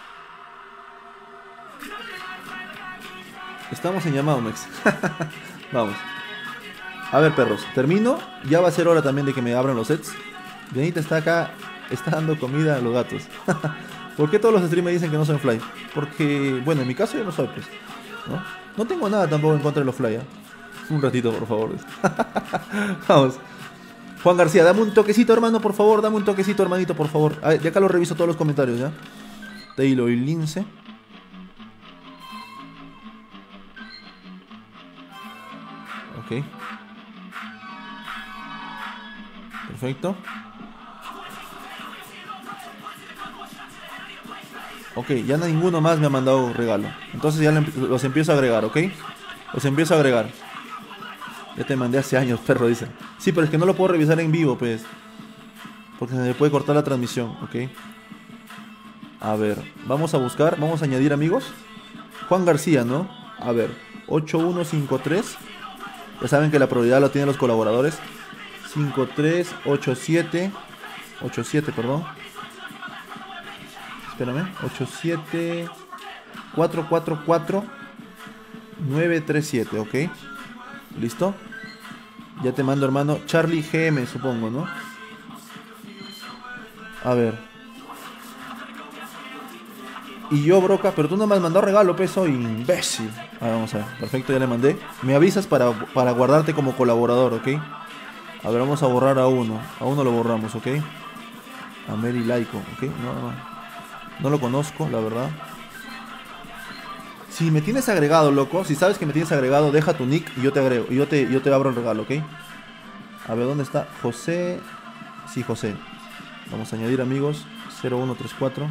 Estamos en llamado, Mex. Vamos. A ver, perros, termino. Ya va a ser hora también de que me abran los sets. Benita está acá, está dando comida a los gatos. ¿Por qué todos los streamers dicen que no son fly? Porque, bueno, en mi caso yo no soy, pues, ¿no? No tengo nada tampoco en contra de los fly, ¿eh? Un ratito, por favor. Vamos. Juan García, dame un toquecito, hermano, por favor. Dame un toquecito, hermanito, por favor. A ver, de acá lo reviso todos los comentarios, ¿ya? Taylor y Lince. Ok. Perfecto. Ok, ya ninguno más me ha mandado regalo. Entonces ya los empiezo a agregar, ¿ok? Los empiezo a agregar. Ya te mandé hace años, perro, dice. Sí, pero es que no lo puedo revisar en vivo, pues. Porque se me puede cortar la transmisión, ¿ok? A ver, vamos a buscar, vamos a añadir amigos. Juan García, ¿no? A ver, 8153. Ya saben que la prioridad la tienen los colaboradores. 5387. 87, perdón. Espérame. 87 444 937, ¿ok? ¿Listo? Ya te mando, hermano. Charlie GM, supongo, ¿no? A ver. Y yo, Broca, pero tú no me has mandado regalo, peso, imbécil. A ver, vamos a ver. Perfecto, ya le mandé. Me avisas para guardarte como colaborador, ¿ok? A ver, vamos a borrar a uno. A uno lo borramos, ¿ok? A Mary Laico, ¿ok? No lo conozco, la verdad. Si me tienes agregado, loco, si sabes que me tienes agregado, deja tu nick y yo te agrego. Y yo te abro el regalo, ¿ok? A ver, ¿dónde está? José. Sí, José. Vamos a añadir amigos. 0134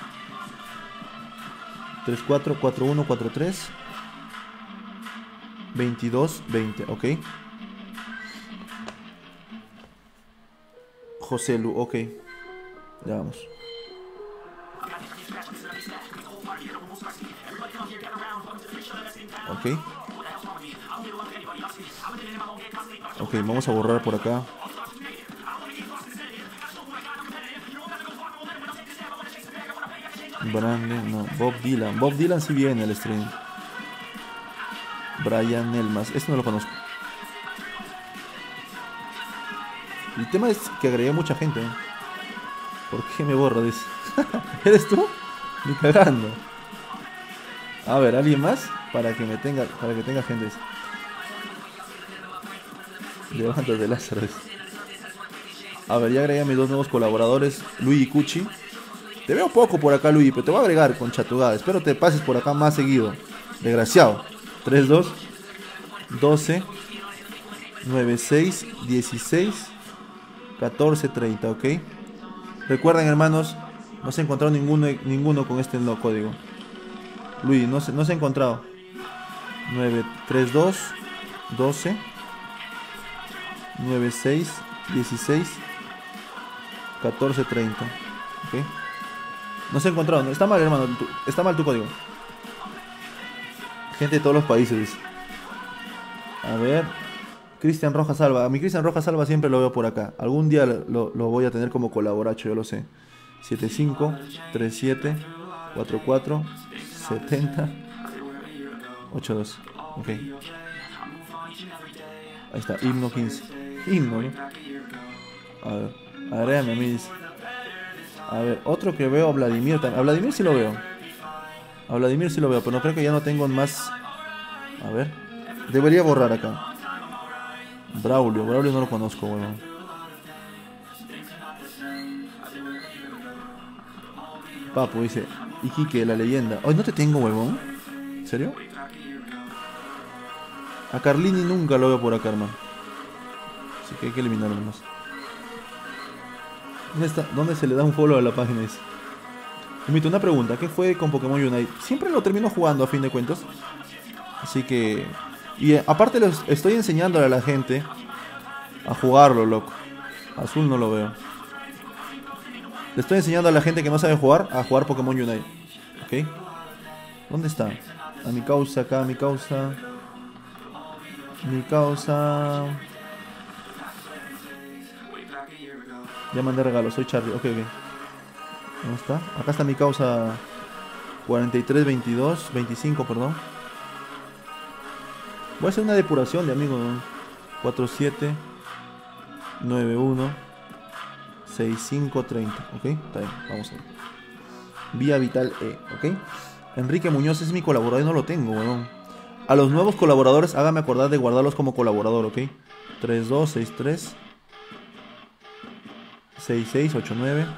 344143 2220, ¿ok? José Lu, ok. Ya vamos. Ok. Ok, vamos a borrar por acá. Brandon, no, Bob Dylan. Bob Dylan sí viene al stream. Brian Elmas, este no lo conozco. El tema es que agregué mucha gente, ¿eh? ¿Por qué me borra? Dice. ¿Eres tú? Ni cagando. A ver, ¿alguien más? Para que tenga gente. Levántate, Lázaro. A ver, ya agregué a mis dos nuevos colaboradores, Luis y Cuchi. Te veo poco por acá, Luis, pero te voy a agregar con chatugada. Espero te pases por acá más seguido. Desgraciado. 3-2 12 9-6 16 14-30, ¿ok? Recuerden, hermanos, no se ha encontrado ninguno con este nuevo código. Luis, no se ha encontrado. 9-3-2 12 9-6 16 14-30, ¿ok? No se ha encontrado, no, está mal, hermano, está mal tu código. Gente de todos los países. A ver, Cristian Rojas Alba. A mi Cristian Rojas Alba siempre lo veo por acá. Algún día lo voy a tener como colaboracho, yo lo sé. 75 37 44 70 82. Ok. Ahí está, himno 15. Himno, ¿no? A ver, agrégame a mí, dice. A ver, otro que veo, Vladimir también. A Vladimir sí lo veo. A Vladimir sí lo veo, pero no creo que ya no tengo más. A ver. Debería borrar acá. Braulio no lo conozco, weón. Papu dice, Iquique, la leyenda. Hoy no te tengo, huevón. ¿En serio? A Carlini nunca lo veo por acá, hermano. Así que hay que eliminarlo más. ¿Dónde está? ¿Dónde se le da un follow a la página? Dice. Mito, una pregunta. ¿Qué fue con Pokémon Unite? Siempre lo termino jugando a fin de cuentas. Así que... Y aparte les estoy enseñándole a la gente a jugarlo, loco. Azul no lo veo. Le estoy enseñando a la gente que no sabe jugar a jugar Pokémon Unite. ¿Ok? ¿Dónde está? A mi causa, acá, mi causa. Mi causa. Ya mandé regalo, soy Charlie. Ok, ok. ¿Dónde está? Acá está mi causa. 43, 22, 25, perdón. Voy a hacer una depuración de amigos, ¿no? 47 91 65 30. Ok, está bien, vamos a ver. Vía Vital E, ok. Enrique Muñoz es mi colaborador y no lo tengo, weón. A los nuevos colaboradores, hágame acordar de guardarlos como colaborador, ok. 32 63 66 89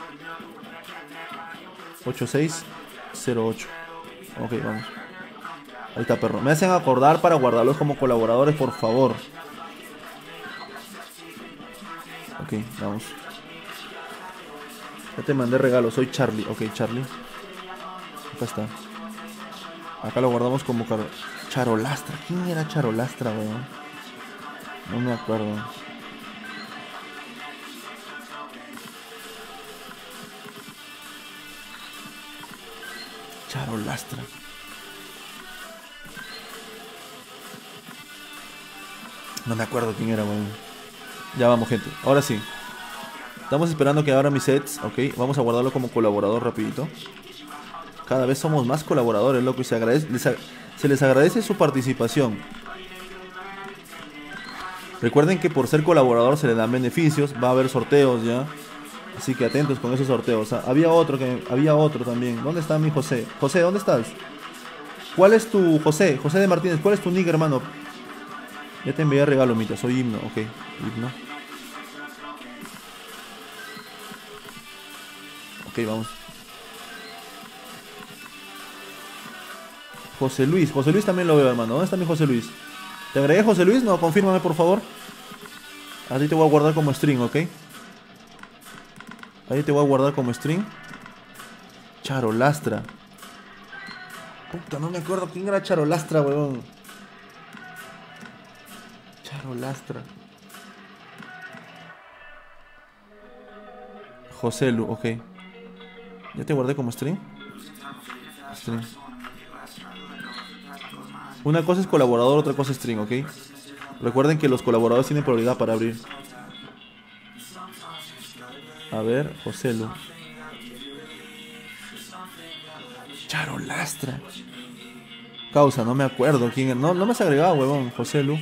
86 08. Ok, vamos. Ahí está, perro. Me hacen acordar para guardarlos como colaboradores, por favor. Ok, vamos. Ya te mandé regalo, soy Charlie. Ok, Charlie. Acá está. Acá lo guardamos como Charolastra. ¿Quién era Charolastra, weón? No me acuerdo. Charolastra. No me acuerdo quién era, weón. Ya vamos, gente. Ahora sí. Estamos esperando que abra mis sets, ok. Vamos a guardarlo como colaborador rapidito. Cada vez somos más colaboradores, loco. Y se les agradece su participación. Recuerden que por ser colaborador se le dan beneficios. Va a haber sorteos ya. Así que atentos con esos sorteos. Había otro también. ¿Dónde está mi José? José, ¿dónde estás? ¿Cuál es tu José? José de Martínez, ¿cuál es tu nick, hermano? Ya te envié regalo, Mita. Soy Himno, ok. Himno. Ok, vamos. José Luis también lo veo, hermano. ¿Dónde está mi José Luis? ¿Te agregué José Luis? No, confírmame, por favor. A ti te voy a guardar como string, ¿ok? Ahí te voy a guardar como string. Charolastra. Puta, no me acuerdo quién era Charolastra, weón. Charolastra. José Lu, ok. Ya te guardé como string. String. Una cosa es colaborador, otra cosa es string, ¿ok? Recuerden que los colaboradores tienen prioridad para abrir. A ver, Joselu. Charolastra. Causa, no me acuerdo quién. No me has agregado, huevón, Joselu.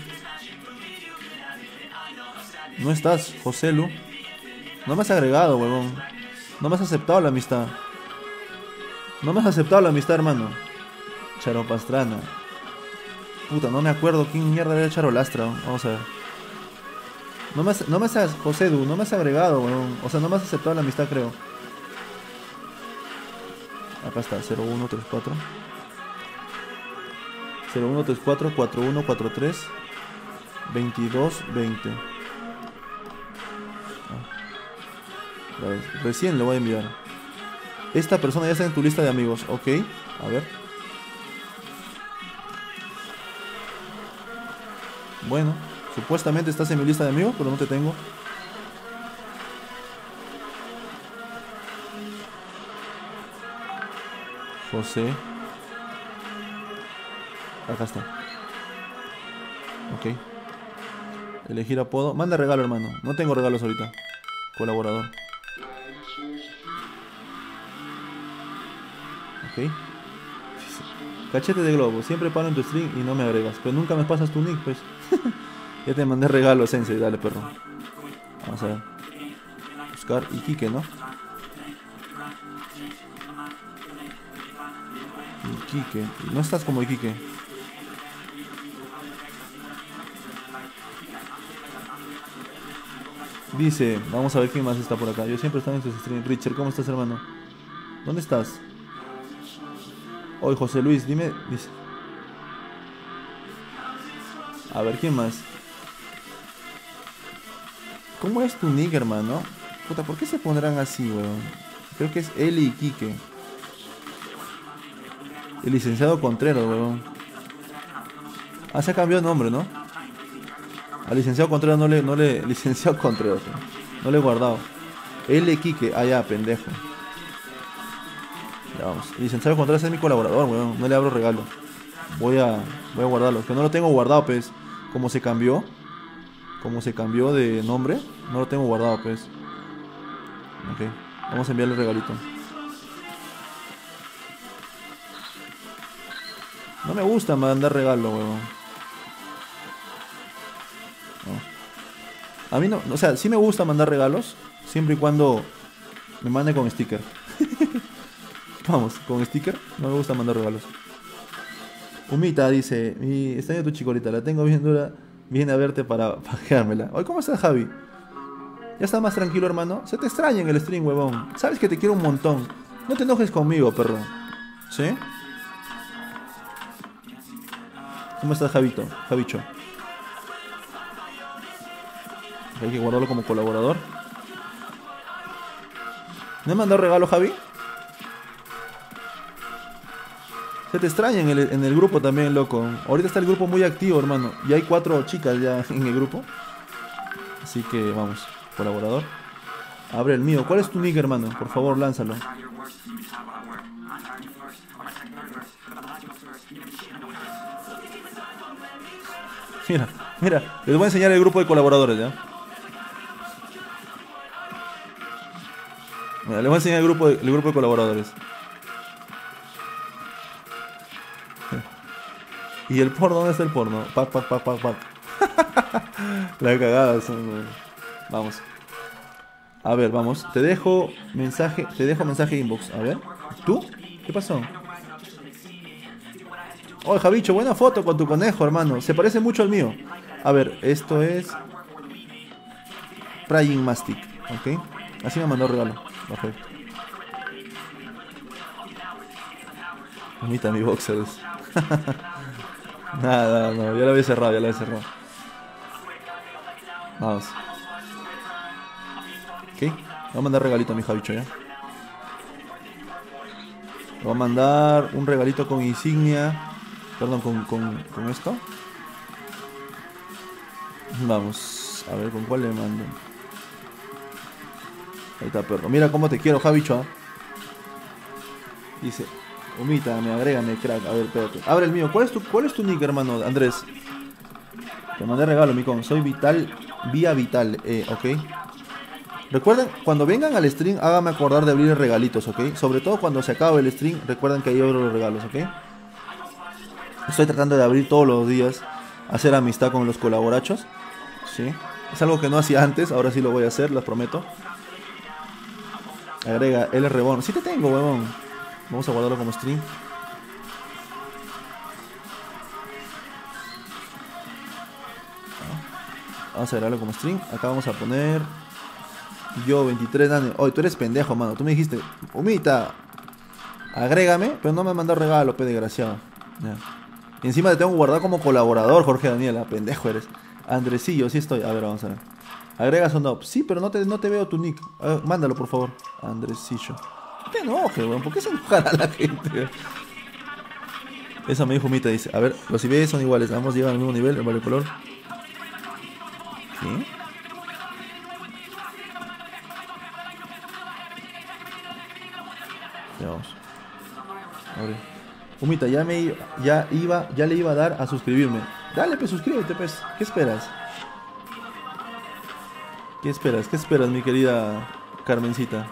No estás, Joselu. No me has agregado, huevón. No me has aceptado la amistad. No me has aceptado la amistad, hermano. Charopastrana. Puta, no me acuerdo quién mierda era Charolastra. Vamos a ver. No me has, Josedu, no me has agregado, weón. O sea, no me has aceptado la amistad, creo. Acá está, 0134. 0134 4143 2220. Recién lo voy a enviar. Esta persona ya está en tu lista de amigos. Ok, a ver. Bueno, supuestamente estás en mi lista de amigos, pero no te tengo. José. Acá está. Ok. Elegir apodo. Manda regalo, hermano. No tengo regalos ahorita. Colaborador. Ok. Cachete de globo. Siempre paro en tu stream y no me agregas. Pero nunca me pasas tu nick, pues. Ya te mandé regalo, Sensei. Dale, perro. Vamos a ver. Buscar Iquique, ¿no? Iquique. No estás como Iquique. Dice, vamos a ver quién más está por acá. Yo siempre estoy en tus streams. Richard, ¿cómo estás, hermano? ¿Dónde estás? Hoy José Luis, dime. Dice. A ver, ¿quién más? ¿Cómo es tu nick, hermano? Puta, ¿por qué se pondrán así, weón? Creo que es Eli y Quique. El licenciado Contreras, weón. Ah, se ha cambiado de nombre, ¿no? Al licenciado Contreras no le... Licenciado Contreras, weón. No le he guardado. Eli y Quique. Ah, ya, pendejo. Ya vamos. El licenciado Contreras es mi colaborador, weón. No le abro regalo. Voy a guardarlo. Que no lo tengo guardado, pues. Como se cambió de nombre, no lo tengo guardado, pues. Ok, vamos a enviarle el regalito. No me gusta mandar regalo, huevón. No. A mí no, o sea, sí me gusta mandar regalos, siempre y cuando me mande con sticker. Vamos, con sticker, no me gusta mandar regalos. Humita dice, extraño tu chicolita, la tengo bien dura. Viene a verte para pajeármela. Oye, ¿cómo estás, Javi? ¿Ya estás más tranquilo, hermano? Se te extraña en el stream, huevón. Sabes que te quiero un montón. No te enojes conmigo, perro. ¿Sí? ¿Cómo estás, Javito? Javicho. Hay que guardarlo como colaborador. ¿Me has mandado regalo, Javi? Se te extraña en el grupo también, loco. Ahorita está el grupo muy activo, hermano. Y hay 4 chicas ya en el grupo. Así que vamos, colaborador. Abre el mío. ¿Cuál es tu nick, hermano? Por favor, lánzalo. Mira, mira. Les voy a enseñar el grupo de colaboradores, ¿ya? Mira, les voy a enseñar el grupo de colaboradores. ¿Y el porno? ¿Dónde está el porno? Pac. La cagada son... Vamos. A ver, vamos. Te dejo mensaje inbox. A ver. ¿Tú? ¿Qué pasó? Oh, Javicho, buena foto con tu conejo, hermano. Se parece mucho al mío. A ver, esto es... Praying Mastic. Ok. Así me mandó regalo. Perfecto. Bonita mi boxer. Nada, no, ya la había cerrado, Vamos. Ok, le voy a mandar regalito a mi Javicho, ¿ya? Le voy a mandar un regalito con insignia. Perdón, con esto. Vamos, a ver con cuál le mando. Ahí está, perro. Mira cómo te quiero, Javicho, ¿eh? Dice, Humítame, agrégame, crack. A ver, espérate. Abre el mío. ¿Cuál es tu nick, hermano? Andrés. Te mandé regalo, micón. Soy Vital, vía Vital, ok. Recuerden, cuando vengan al stream, háganme acordar de abrir regalitos, ok. Sobre todo cuando se acabe el stream, recuerden que ahí abro los regalos, ok. Estoy tratando de abrir todos los días, hacer amistad con los colaborachos, sí. Es algo que no hacía antes, ahora sí lo voy a hacer, les prometo. Agrega L Reborn. Sí te tengo, huevón. Vamos a guardarlo como stream. Vamos a agregarlo como stream. Acá vamos a poner yo 23 años. Oye, tú eres pendejo, mano. Tú me dijiste, Humita, agrégame, pero no me has mandado regalo, pe desgraciado. Ya. Y encima te tengo que guardar como colaborador, Jorge Daniela. Pendejo eres. Andresillo, sí estoy. A ver, vamos a ver. ¿Agregas o no? Sí, pero no te veo tu nick. Mándalo, por favor. Andresillo. No te enojes, weón. ¿Por qué se enojará la gente? Eso me dijo Humita, dice. A ver, los IBs son iguales. Ambos llegan al mismo nivel, el vale color. ¿Qué? Ya vamos. Abre. Humita, ya le iba a dar a suscribirme. Dale, pues suscríbete, pues. ¿Qué esperas? ¿Qué esperas? ¿Qué esperas, mi querida Carmencita?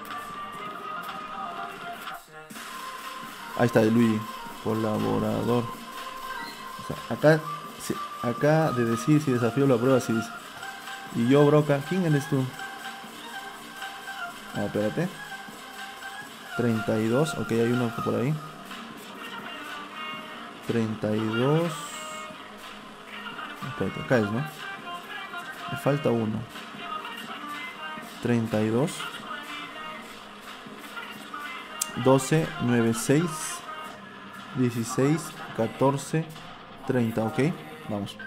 Ahí está, Luigi. Colaborador. O sea, acá de decir si desafío la prueba, si dice. Y yo, Broca, ¿quién eres tú? Ah, espérate. 32, ok, hay uno por ahí. 32. Espérate, acá es, ¿no? Me falta uno. 32 12 9 6 16 14 30, ok. Vamos.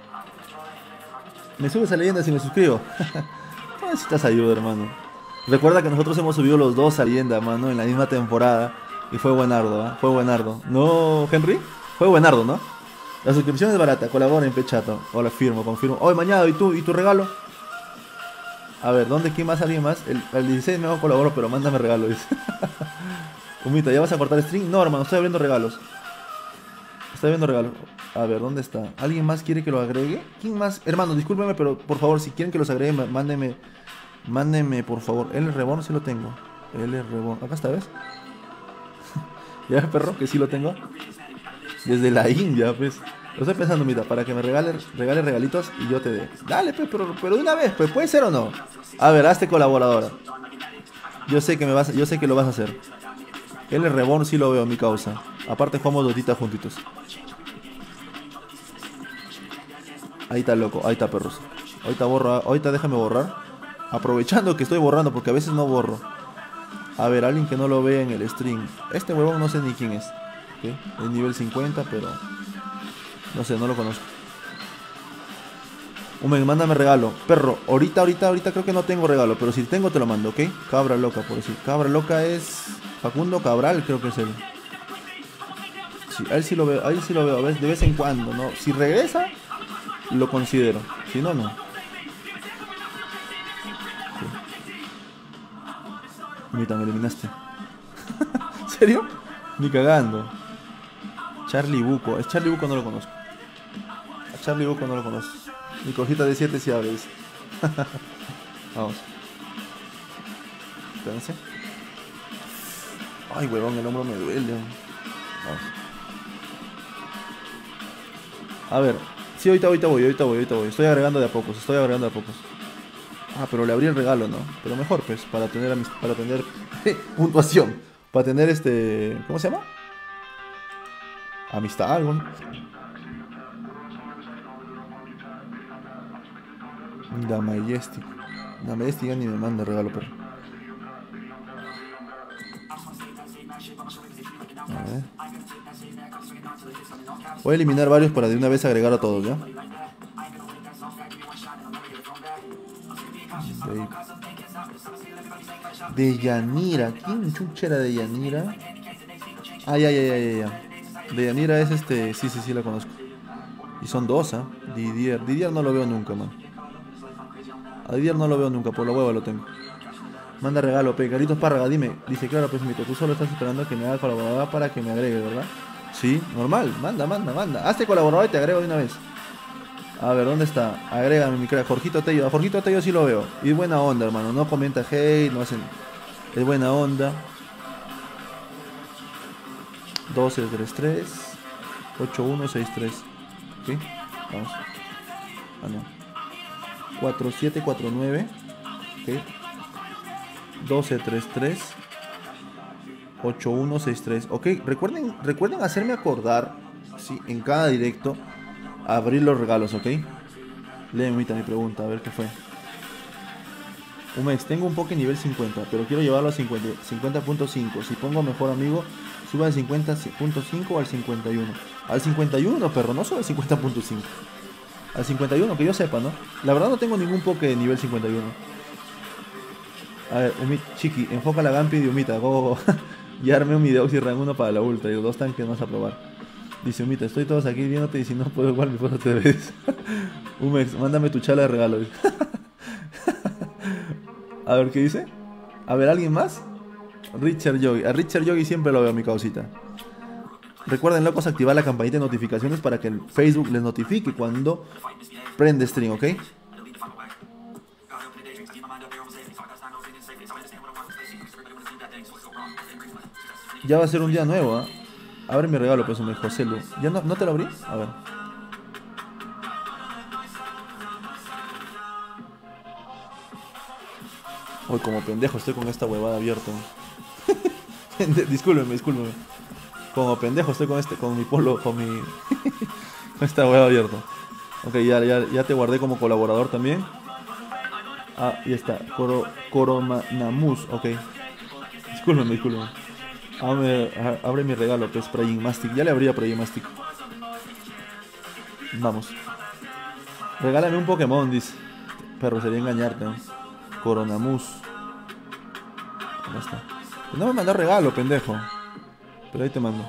Me subes a leyenda si me suscribo. No necesitas ayuda, hermano. Recuerda que nosotros hemos subido los dos a leyenda, mano, en la misma temporada. Y fue buenardo, ¿eh? Fue buenardo. ¿No, Henry? Fue buenardo, ¿no? La suscripción es barata, colabora en Pechato. Hola, firmo, confirmo. Hoy mañana, ¿y tú? ¿Y tu regalo? A ver, ¿dónde? ¿Quién más? ¿Alguien más? El 16 me hago colaboro, pero mándame regalo, dice. Humita, ¿ya vas a cortar stream? No, hermano, estoy abriendo regalos. Estoy abriendo regalos. A ver, ¿dónde está? ¿Alguien más quiere que lo agregue? ¿Quién más? Hermano, discúlpeme, pero por favor, si quieren que los agregue, mándenme, por favor. El Reborn sí lo tengo. El Reborn. Acá está, ¿ves? Ya, perro, que sí lo tengo. Desde la India, pues. Lo estoy pensando, mira, para que me regale regalitos y yo te dé. Dale, pues, pero de una vez, pues, ¿puede ser o no? A ver, hazte colaboradora. Yo sé que lo vas a hacer. El Reborn sí lo veo, mi causa. Aparte jugamos dotita juntitos. Ahí está, loco, ahí está, perros. Ahorita déjame borrar. Aprovechando que estoy borrando, porque a veces no borro. A ver, alguien que no lo vea en el stream. Este huevón no sé ni quién es. ¿Okay? Es nivel 50, pero no sé, no lo conozco. Mándame regalo. Perro, ahorita creo que no tengo regalo, pero si tengo te lo mando, ¿ok? Cabra loca, por decir. Cabra loca es Facundo Cabral, creo que es él. Sí, a él sí lo veo, a veces, de vez en cuando, ¿no? Si regresa, lo considero. Si no, no. Sí. Mira, me eliminaste. ¿Serio? Ni cagando. Charlie Buco. Es Charlie Buco, no lo conozco. A Charlie Buco no lo conozco. Mi cojita de 7 si abre, dice. Vamos. Espérense. Ay, huevón, el hombro me duele. Vamos. A ver. Sí, ahorita voy. Estoy agregando de a pocos. Ah, pero le abrí el regalo, ¿no? Pero mejor, pues, para tener puntuación. Para tener ¿cómo se llama? Amistad, algo, ¿no? Da Majestic ya ni me manda regalo, pero. A ver. Voy a eliminar varios para de una vez agregar a todos, ¿ya? De Yanira. ¿Quién chucha era de Yanira? Ah, ya. De Yanira es sí, la conozco. Y son dos, ¿ah? Didier no lo veo nunca, man. A Didier no lo veo nunca, por la hueva lo tengo. Manda regalo, pe. Carlitos Párraga, dime. Dice, claro, pues mito, tú solo estás esperando que me haga colaborador para que me agregue, ¿verdad? Sí, normal. Manda. Hazte colaborador y te agrego de una vez. A ver, ¿dónde está? Agrégame mi crack. Jorgito Tello. A Jorgito Tello sí lo veo. Y buena onda, hermano. No comenta hate, no hacen... Es buena onda. 1233 8163. ¿Sí? Vamos. Ah, no. 4749. ¿Ok? 1233 8163. Ok, recuerden hacerme acordar, ¿sí? En cada directo abrir los regalos, ¿ok? Léeme ahorita mi pregunta, a ver qué fue. Umex, tengo un Poké nivel 50, pero quiero llevarlo a 50.5. Si pongo mejor amigo, sube al 50.5 o al 51. Al 51, perro, no sube al 50.5. Al 51, que yo sepa, ¿no? La verdad no tengo ningún Poké de nivel 51. A ver, Chiqui, enfoca la Gampi de Umita, go. Ya armé un Deoxys Rank 1 para la Ultra y 2 tanques vas a probar. Dice Umita, estoy todos aquí viéndote y si no puedo igual mi foto te ves. Umex, mándame tu chala de regalo. A ver, ¿qué dice? A ver, ¿alguien más? Richard Yogi. A Richard Yogi siempre lo veo, mi causita. Recuerden, locos, activar la campanita de notificaciones para que el Facebook les notifique cuando prende stream, ¿ok? Ya va a ser un día nuevo, ¿eh? Abre mi regalo, pues, mi José Lu. ¿Ya no te lo abrí? A ver. Uy, como pendejo estoy con esta huevada abierta. Discúlpeme. Como pendejo estoy con mi polo, con esta huevada abierta. Ok, ya te guardé como colaborador también. Ah, y está. Coromanamus, ok. Discúlpeme. Abre mi regalo, pues, Praying Mastic. Ya le abría Praying Mastic. Vamos. Regálame un Pokémon, dice. Perro, sería engañarte, ¿no? Coronamus. ¿Dónde está? No me mandó regalo, pendejo. Pero ahí te mando.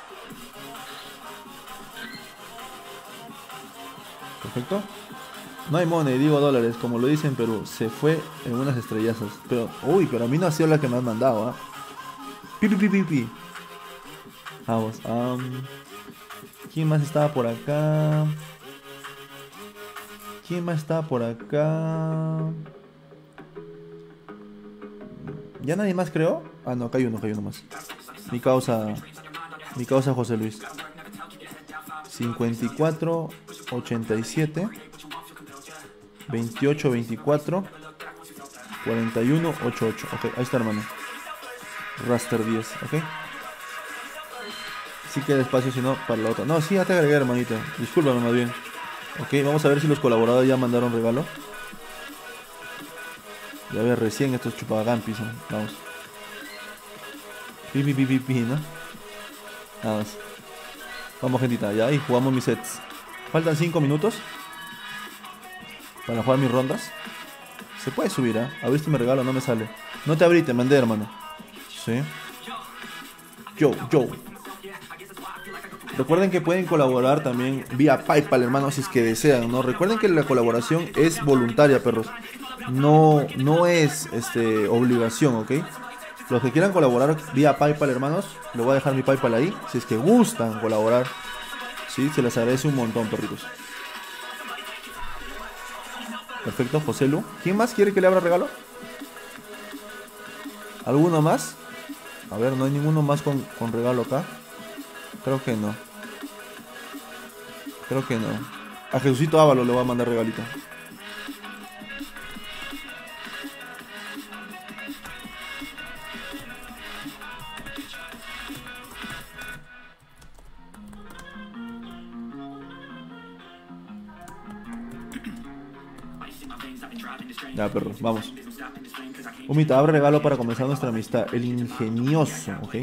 Perfecto. No hay money, digo dólares, como lo dicen en Perú. Se fue en unas estrellazas. Pero, pero a mí no ha sido la que me han mandado, ¿ah? Pi. Vamos. ¿Quién más estaba por acá? ¿Ya nadie más creó? Ah, no, acá hay uno más. Mi causa José Luis. 54 87 28 24 41 88. Ok, ahí está, hermano. Raster 10, ok. Sí queda espacio, si no, para la otra. No, sí, ya te agregué, hermanito. Discúlpame más bien. Ok, vamos a ver si los colaboradores ya mandaron regalo. Ya ver, recién estos chupagampis, ¿no? Vamos. Pi, ¿no? Vamos. Vamos, gentita, ya ahí jugamos mis sets. Faltan 5 minutos para jugar mis rondas. Se puede subir, ¿eh? Abriste mi regalo, no me sale. No te abrí, te mandé, hermano. Sí. Yo. Recuerden que pueden colaborar también vía PayPal, hermanos, si es que desean, ¿no? Recuerden que la colaboración es voluntaria, perros. No es obligación, ¿ok? Los que quieran colaborar vía PayPal, hermanos, les voy a dejar mi PayPal ahí. Si es que gustan colaborar, sí, se les agradece un montón, perritos. Perfecto, José Lu. ¿Quién más quiere que le abra regalo? ¿Alguno más? A ver, no hay ninguno más con regalo acá. Creo que no. A Jesucito Ávalo le voy a mandar regalito. Ya, perro, vamos. Umita, abre regalo para comenzar nuestra amistad. El ingenioso, ok.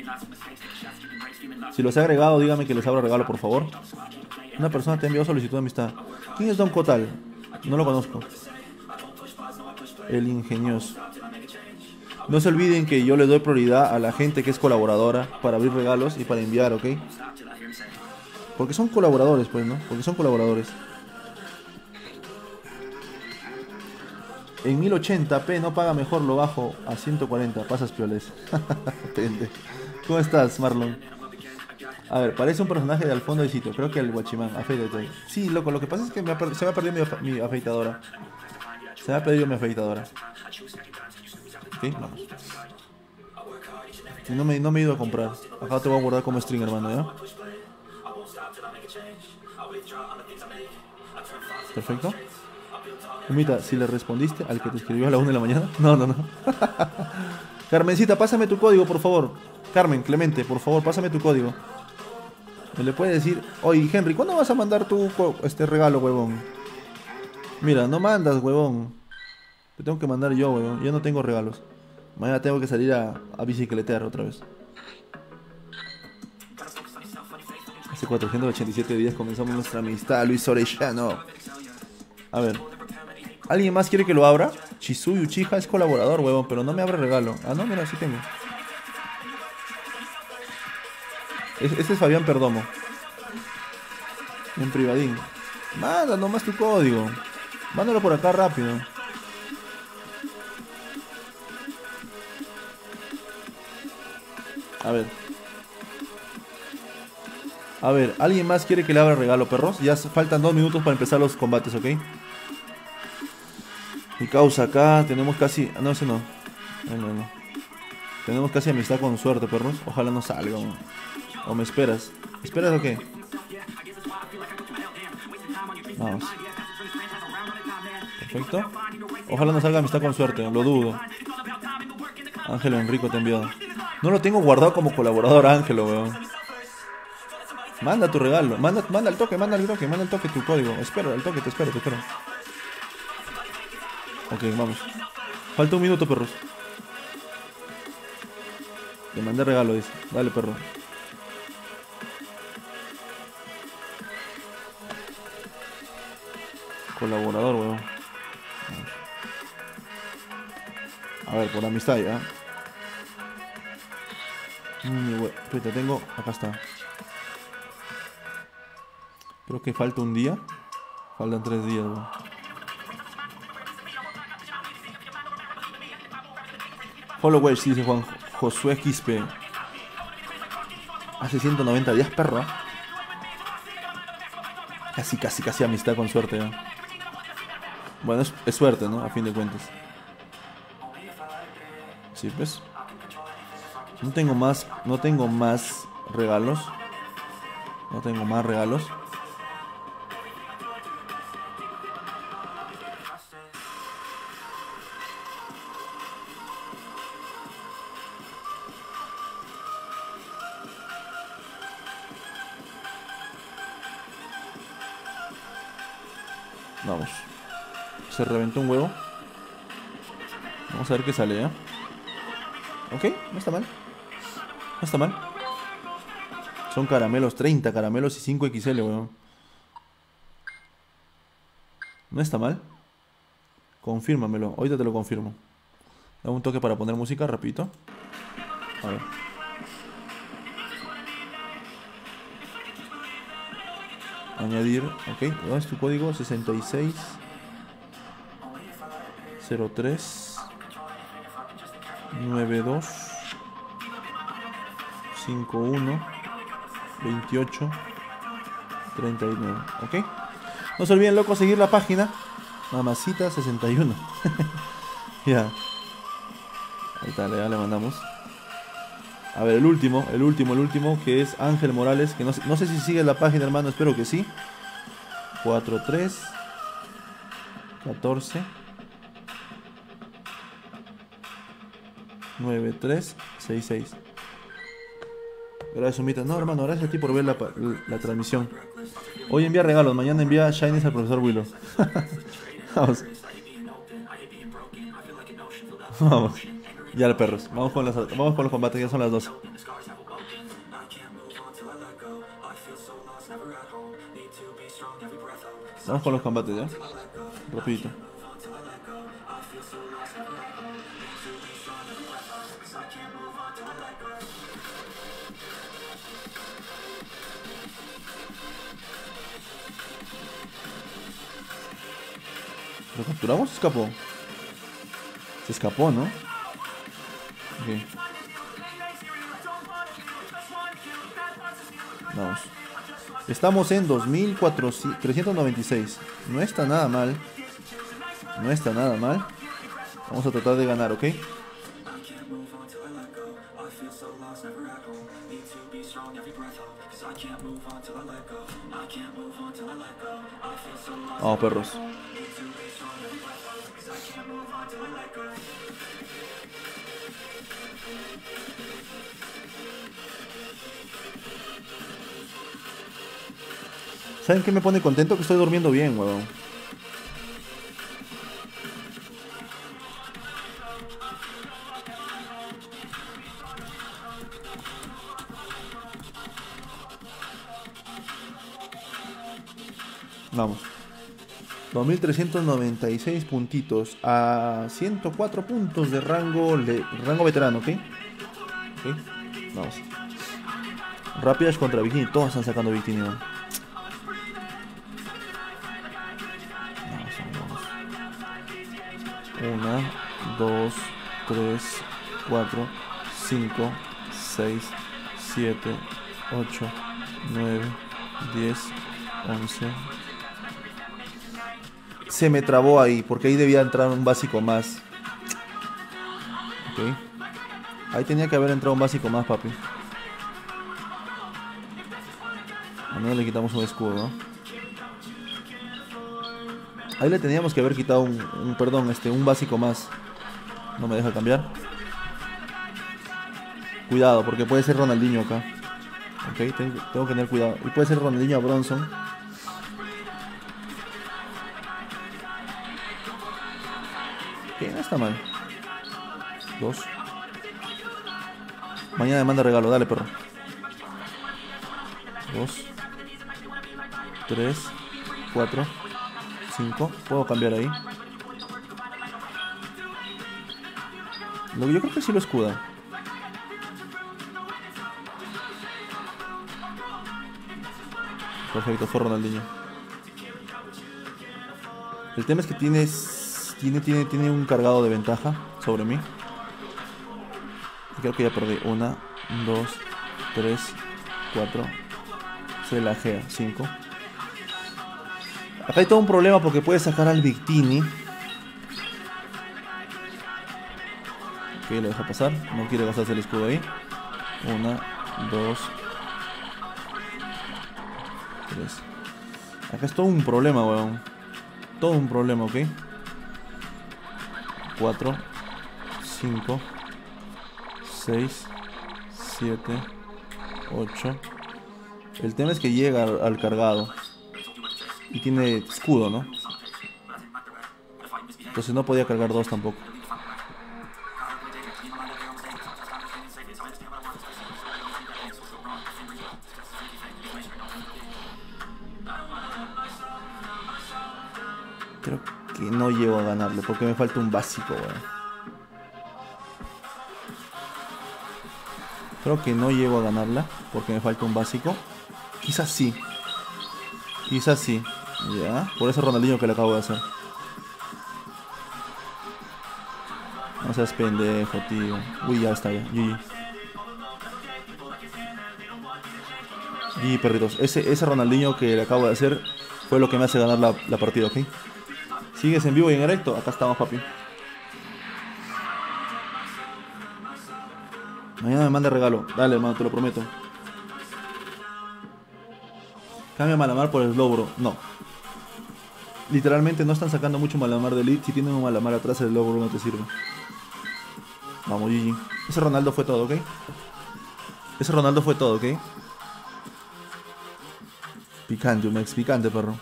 Si los he agregado, dígame que les abra regalo, por favor. Una persona te envió solicitud de amistad. ¿Quién es Don Cotal? No lo conozco. El ingenioso. No se olviden que yo le doy prioridad a la gente que es colaboradora para abrir regalos y para enviar, ¿ok? Porque son colaboradores, pues, ¿no? Porque son colaboradores. En 1080p no paga mejor, lo bajo a 140. Pasas pioles. Pende. ¿Cómo estás, Marlon? A ver, parece un personaje de al fondo de sitio. Creo que el guachimán. Afeítate. Sí, loco, lo que pasa es que se me ha perdido mi afeitadora. Se me ha perdido mi afeitadora. Ok, vamos. Y no me he ido a comprar. Acá te voy a guardar como string, hermano, ¿ya? Perfecto. Humita, si le respondiste al que te escribió a la 1 de la mañana. No, no, no. Carmencita, pásame tu código, por favor. Carmen, Clemente, por favor, pásame tu código. Me le puede decir, oye, Henry, ¿cuándo vas a mandar tu regalo, huevón? Mira, no mandas, huevón. Te tengo que mandar yo, huevón. Yo no tengo regalos. Mañana tengo que salir a bicicletear otra vez. Hace 487 días comenzamos nuestra amistad, Luis Orellano. A ver. ¿Alguien más quiere que lo abra? Chisuyu Uchiha es colaborador, huevón, pero no me abre regalo. Ah, no, mira, sí tengo. Este es Fabián Perdomo. En privadín. Manda nomás tu código. Mándalo por acá rápido. A ver. A ver, ¿alguien más quiere que le abra regalo, perros? Ya faltan 2 minutos para empezar los combates, ¿ok? Mi causa acá, tenemos casi... No, ese no. No. Tenemos casi amistad con suerte, perros. Ojalá no salga. ¿O me esperas? ¿Esperas o qué? Vamos. Perfecto. Ojalá no salga amistad con suerte, lo dudo. Ángelo Enrico te envió. No lo tengo guardado como colaborador, Ángelo, weón. Manda tu regalo, manda el toque, manda el toque, tu código. Espero, el toque, te espero. Ok, vamos. Falta 1 minuto, perros. Le mandé regalo, dice. Dale, perro. Colaborador, weón. A ver, por amistad ya. Espérate, tengo... Acá está. Creo que falta un día. Faltan 3 días, weón. Follow Wedge, dice Juan Josué Quispe. Hace 190 días, perro. Casi amistad con suerte, ¿no? Bueno, es suerte, ¿no? A fin de cuentas. Sí, pues. No tengo más regalos. No tengo más regalos. Vamos. Se reventó un huevo. Vamos a ver qué sale, ¿eh? Ok, no está mal. No está mal. Son caramelos, 30 caramelos y 5 XL, weón. No está mal. Confírmamelo, ahorita te lo confirmo. Dame un toque para poner música, rapidito. A ver. Añadir, ok. ¿Dónde es tu código? 66 03 92 51 28 39. Ok. No se olviden, loco, seguir la página. Mamacita 61. Ya. Ahí está, ya le mandamos. A ver, el último, que es Ángel Morales, que no sé si sigue la página, hermano, espero que sí. 43 14 93 66. Gracias, Sumita. No, hermano, gracias a ti por ver la transmisión. Hoy envía regalos, mañana envía Shinies al profesor Willow. Vamos. Vamos. Ya, perros. Vamos con los combates, ya son las 12. Vamos con los combates, ya. Rapidito. ¿Lo capturamos? Escapó. Se escapó, ¿no? Ok. Vamos. Estamos en 2496. No está nada mal. No está nada mal. Vamos a tratar de ganar, ¿ok? Vamos, perros. ¿Saben qué me pone contento? Que estoy durmiendo bien, huevón. Vamos. 2396 puntitos a 104 puntos de rango veterano, ¿ok? Ok, vamos. Rapidash contra Bikini, todos están sacando Bikini, ¿no? Vamos. 1, 2, 3, 4, 5, 6, 7, 8, 9, 10, 11. Se me trabó ahí, porque ahí debía entrar un básico más. Ok. Ahí tenía que haber entrado un básico más, papi. A menos le quitamos un escudo, ¿no? Ahí le teníamos que haber quitado un básico más. No me deja cambiar. Cuidado, porque puede ser Ronaldinho acá. Ok, tengo que tener cuidado. Y puede ser Ronaldinho a Bronson. Ok, no está mal. 2. Mañana me manda regalo, dale, perro. 2, 3, 4, 5. Puedo cambiar ahí. Yo creo que sí lo escuda. Perfecto, fue Ronaldinho. El tema es que tiene un cargado de ventaja sobre mí. Creo que ya perdí. 1, 2, 3, 4. Se lajea. 5. Acá hay todo un problema porque puede sacar al Victini. Ok, lo deja pasar. No quiere gastarse el escudo ahí. 1, 2, 3. Acá es todo un problema, weón. Todo un problema, ok. 4, 5, 6, 7, 8. El tema es que llega al cargado. Y tiene escudo, ¿no? Entonces no podía cargar 2 tampoco. Creo que no llego a ganarle porque me falta un básico, weón. Creo que no llego a ganarla porque me falta un básico. Quizás sí. Quizás sí. Ya. Por ese Ronaldinho que le acabo de hacer. No seas pendejo, tío. Uy, ya está, ya. GG. GG, perritos. Ese Ronaldinho que le acabo de hacer fue lo que me hace ganar la partida, ¿ok? ¿Sigues en vivo y en directo? Acá estamos, papi. Mañana me manda regalo. Dale, hermano, te lo prometo. Cambia Malamar por el Slowbro. No. Literalmente no están sacando mucho Malamar de Elite. Si tienen un Malamar atrás, el Slowbro no te sirve. Vamos, GG. Ese Ronaldo fue todo, ¿ok? Ese Ronaldo fue todo, ¿ok? Picante, un ex picante, perro.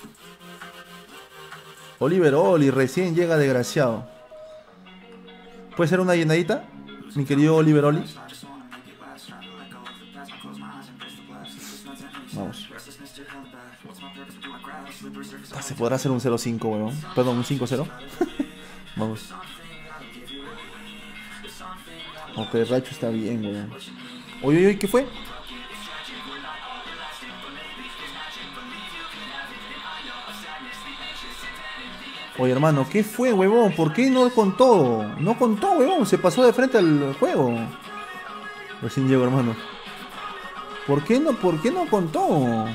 Oliver Oli, recién llega desgraciado. ¿Puede ser una llenadita? Mi querido Oliver Oli. Vamos. ¿Se podrá hacer un 0-5, weón? Perdón, un 5-0. Vamos. Ok, Racho está bien, weón. Oye, oye, ¿qué fue? Oye, hermano, ¿qué fue, huevón? ¿Por qué no contó? No contó, huevón. Se pasó de frente al juego. Recién llego, hermano. ¿Por qué no contó?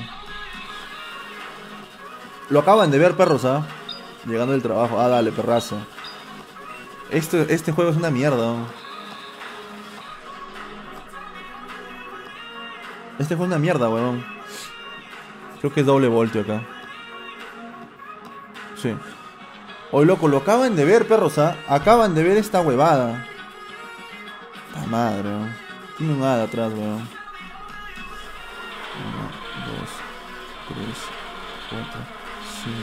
Lo acaban de ver, perros, ¿ah? Llegando del trabajo. Ah, dale, perrazo. Este juego es una mierda. Este juego es una mierda, huevón. Creo que es doble voltio acá. Sí. Oye, loco, lo acaban de ver, perros, ¿ah? Acaban de ver esta huevada. ¡Ta madre, weón! Tiene un hada atrás, weón. 1, 2, 3, 4, 5.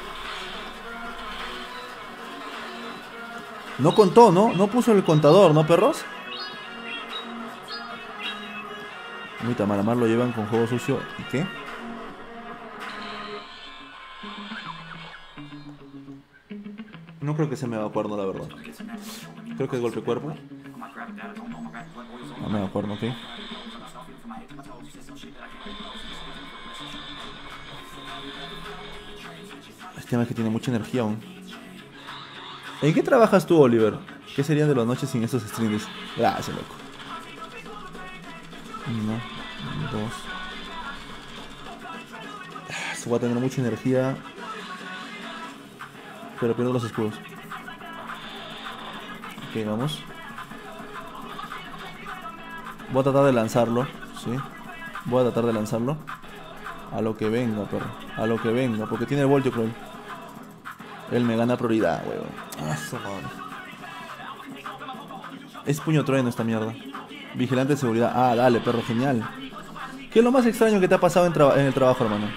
No contó, ¿no? No puso el contador, ¿no, perros? Ahorita Malamar lo llevan con juego sucio. ¿Y qué? No creo que se me va a acuerdo, la verdad. Creo que es golpe cuerpo. No me acuerdo, ¿ok? Este tema es que tiene mucha energía aún. ¿En qué trabajas tú, Oliver? ¿Qué serían de las noches sin esos streams? Gracias, loco. 1, 2. Se va a tener mucha energía. Pero pierdo los escudos. Ok, vamos. Voy a tratar de lanzarlo. Sí. Voy a tratar de lanzarlo. A lo que venga, perro. A lo que venga. Porque tiene el voltio, creo. Él me gana prioridad, weón. Ah, es puño trueno esta mierda. Vigilante de seguridad. Ah, dale, perro, genial. ¿Qué es lo más extraño que te ha pasado en el trabajo, hermano?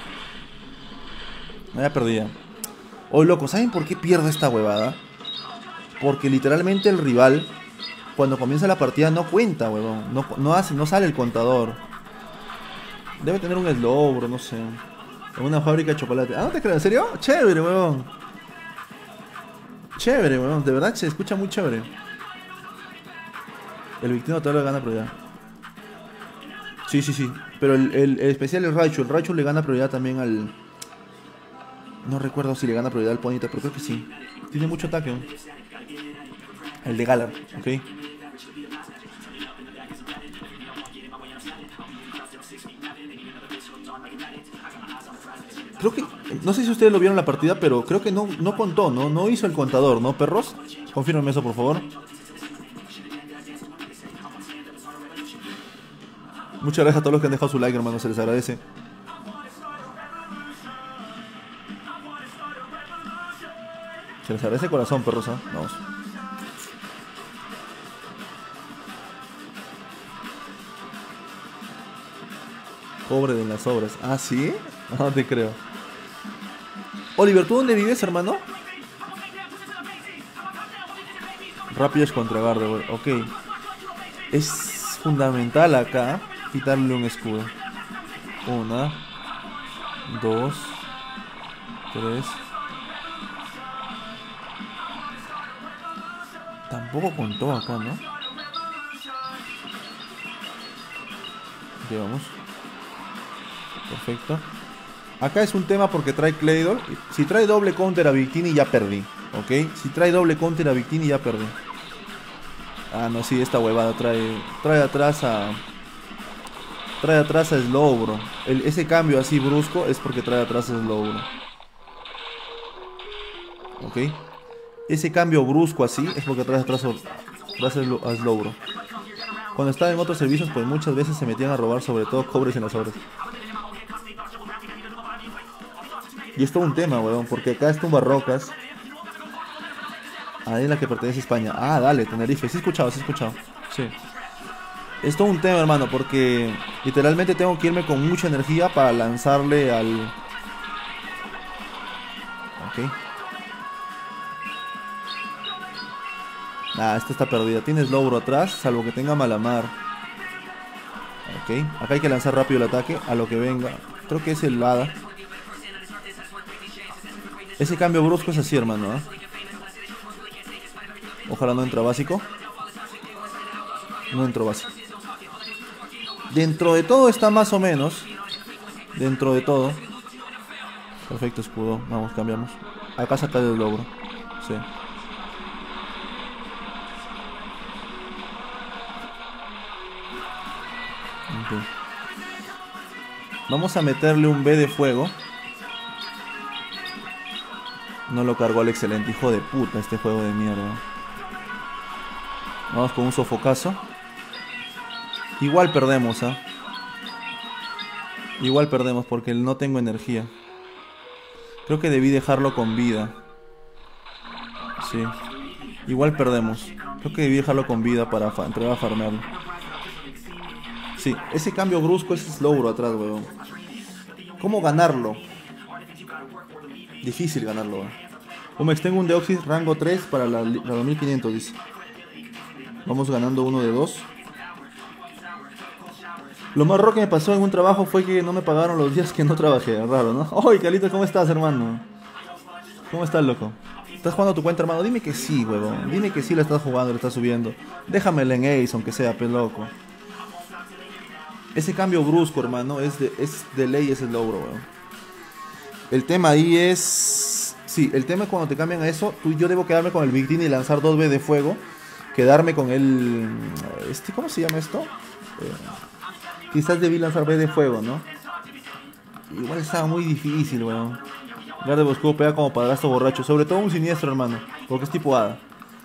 Ya perdía. Oye, loco, ¿saben por qué pierdo esta huevada? Porque literalmente el rival, cuando comienza la partida, no cuenta, huevón. No sale el contador. Debe tener un slowbro, no sé. En una fábrica de chocolate. Ah, ¿no te crees? ¿En serio? Chévere, huevón. Chévere, huevón. De verdad se escucha muy chévere. El victimo todavía le gana prioridad. Sí, sí, sí. Pero el especial es Raichu. El Raichu le gana prioridad también al... No recuerdo si le gana prioridad al Ponyta, pero creo que sí. Tiene mucho ataque. El de Galar, ok. Creo que... No sé si ustedes lo vieron en la partida, pero creo que no contó, ¿no? No hizo el contador, ¿no, perros? Confírmenme eso, por favor. Muchas gracias a todos los que han dejado su like, hermano. Se les agradece. Se les agradece corazón, perros, ¿eh? Vamos. Pobre de las obras. ¿Ah, sí? No te creo. Oliver, ¿tú dónde vives, hermano? Rapidash contra Gardevoir. Ok. Es fundamental acá quitarle un escudo. 1, 2, 3. Tampoco contó acá, ¿no? Ok, vamos. Perfecto. Acá es un tema porque trae Claydol. Si trae doble counter a Victini ya perdí. ¿Ok? Si trae doble counter a Victini ya perdí. Ah, no, sí, esta huevada trae atrás a... Trae atrás a Slowbro. Ese cambio así brusco es porque trae atrás a Slowbro. ¿Ok? Ese cambio brusco así es porque trae atrás a Slowbro. Cuando estaba en otros servicios, pues muchas veces se metían a robar, sobre todo cobres en las obras. Y es todo un tema, weón, porque acá es Tumbarrocas. Ahí es la que pertenece a España. Ah, dale, Tenerife. Sí he escuchado, sí he escuchado. Sí. Es todo un tema, hermano, porque literalmente tengo que irme con mucha energía para lanzarle al... Ok. Ah, esta está perdida. Tiene Slowbro atrás, salvo que tenga Malamar. Ok. Acá hay que lanzar rápido el ataque a lo que venga. Creo que es el Hada. Ese cambio brusco es así, hermano, ¿eh? Ojalá no entra básico. No entró básico. Dentro de todo está más o menos. Dentro de todo. Perfecto, escudo. Vamos, cambiamos. Acá sacar el logro. Sí. Okay. Vamos a meterle un B de fuego. No lo cargó al excelente. Hijo de puta este juego de mierda. Vamos con un sofocazo. Igual perdemos, ¿ah? Igual perdemos porque no tengo energía. Creo que debí dejarlo con vida. Sí. Igual perdemos. Creo que debí dejarlo con vida para entrar a farmearlo. Sí, ese cambio brusco es slowbro atrás, weón. ¿Cómo ganarlo? Difícil ganarlo, weón. Umex, tengo un Deoxys rango 3 para la 2500, dice. Vamos ganando uno de 2. Lo más raro que me pasó en un trabajo fue que no me pagaron los días que no trabajé. Raro, ¿no? Oye, Carlitos, ¿cómo estás, hermano? ¿Cómo estás, loco? ¿Estás jugando tu cuenta, hermano? Dime que sí, huevón. Dime que sí la estás jugando, la estás subiendo. Déjamela en Ace, aunque sea, pe loco. Ese cambio brusco, hermano, es de ley, es el logro, weón. El tema ahí es... Sí, el tema es cuando te cambian a eso, yo debo quedarme con el Victini y lanzar 2B de fuego. Quedarme con el... ¿Cómo se llama esto? Quizás debí lanzar B de fuego, ¿no? Igual estaba muy difícil, weón. Garde Bosco pega como padrastro borracho. Sobre todo un siniestro, hermano. Porque es tipo hada.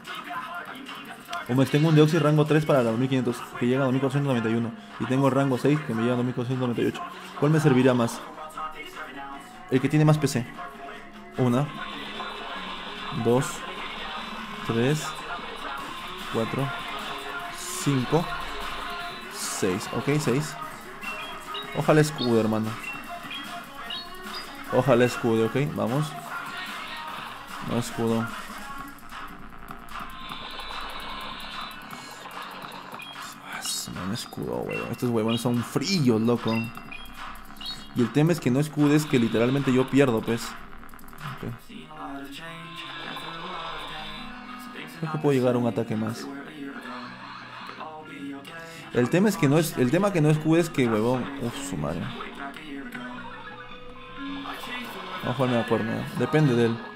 Como tengo un Deoxys rango 3 para la 2500, que llega a 2491. Y tengo el rango 6, que me llega a 2498. ¿Cuál me servirá más? El que tiene más PC. 1, 2, 3, 4, 5, 6. Ok, 6. Ojalá escudo, hermano. Ojalá escudo, ok, vamos. No escudo. No escudo, huevón. Estos huevones son fríos, loco. Y el tema es que no escudes, que literalmente yo pierdo, pues. Okay. Creo que puedo llegar a un ataque más. El tema es que no es. El tema que no escudes, que huevón. Uf, su madre. Vamos a jugarme de acuerdo, ¿no? Depende de él.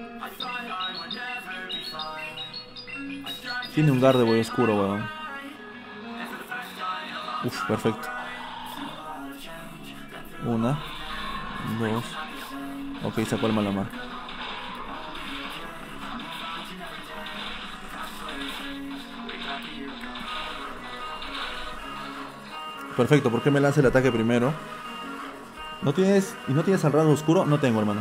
Tiene un guard de huevo oscuro, huevón. Uf, perfecto. 1, 2. Ok, sacó el Malamar. Perfecto, ¿por qué me lanza el ataque primero? ¿No tienes al rasgo oscuro? No tengo, hermano.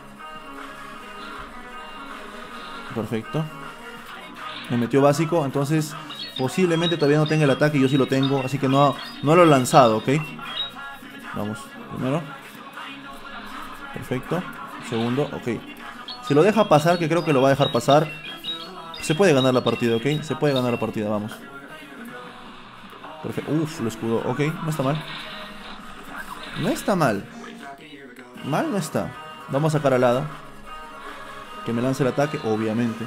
Perfecto. Me metió básico, entonces posiblemente todavía no tenga el ataque y yo sí lo tengo, así que no lo he lanzado, ¿ok? Vamos, primero. Perfecto. Segundo, ok. Si lo deja pasar, que creo que lo va a dejar pasar, se puede ganar la partida, ¿ok? Se puede ganar la partida, vamos. Perfecto. Uf, lo escudo, ok, no está mal. No está mal. Mal no está. Vamos a sacar al hada. Que me lance el ataque, obviamente.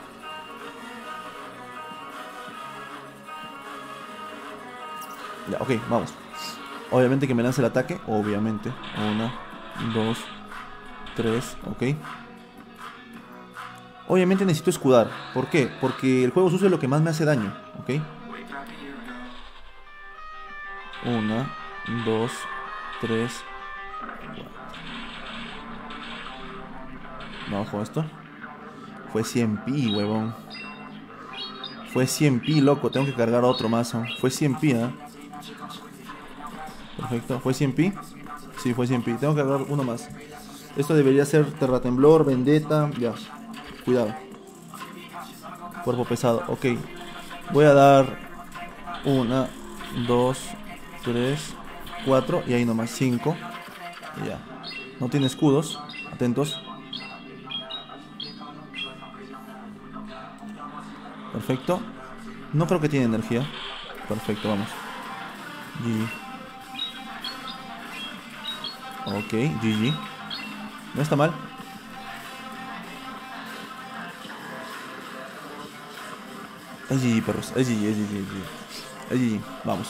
Ya, ok, vamos. Obviamente que me lance el ataque, obviamente. 1, 2, 3, ok. Obviamente necesito escudar. ¿Por qué? Porque el juego sucio es lo que más me hace daño, ok. 1, 2, 3, 4. Vamos con esto. Fue 100 pi, huevón. Fue 100 pi, loco. Tengo que cargar otro mazo. Fue 100 pi, ¿eh? Perfecto. ¿Fue 100 pi? Sí, fue 100 pi. Tengo que cargar uno más. Esto debería ser Terratemblor, Vendetta. Ya. Cuidado. Cuerpo pesado. Ok. Voy a dar 1, 2, 3, 4. Y ahí nomás 5. Y ya. No tiene escudos. Atentos. Perfecto. No creo que tiene energía. Perfecto, vamos. GG. Ok, GG. No está mal. Es GG, perros. Es GG, es GG, es GG. Es GG. Vamos.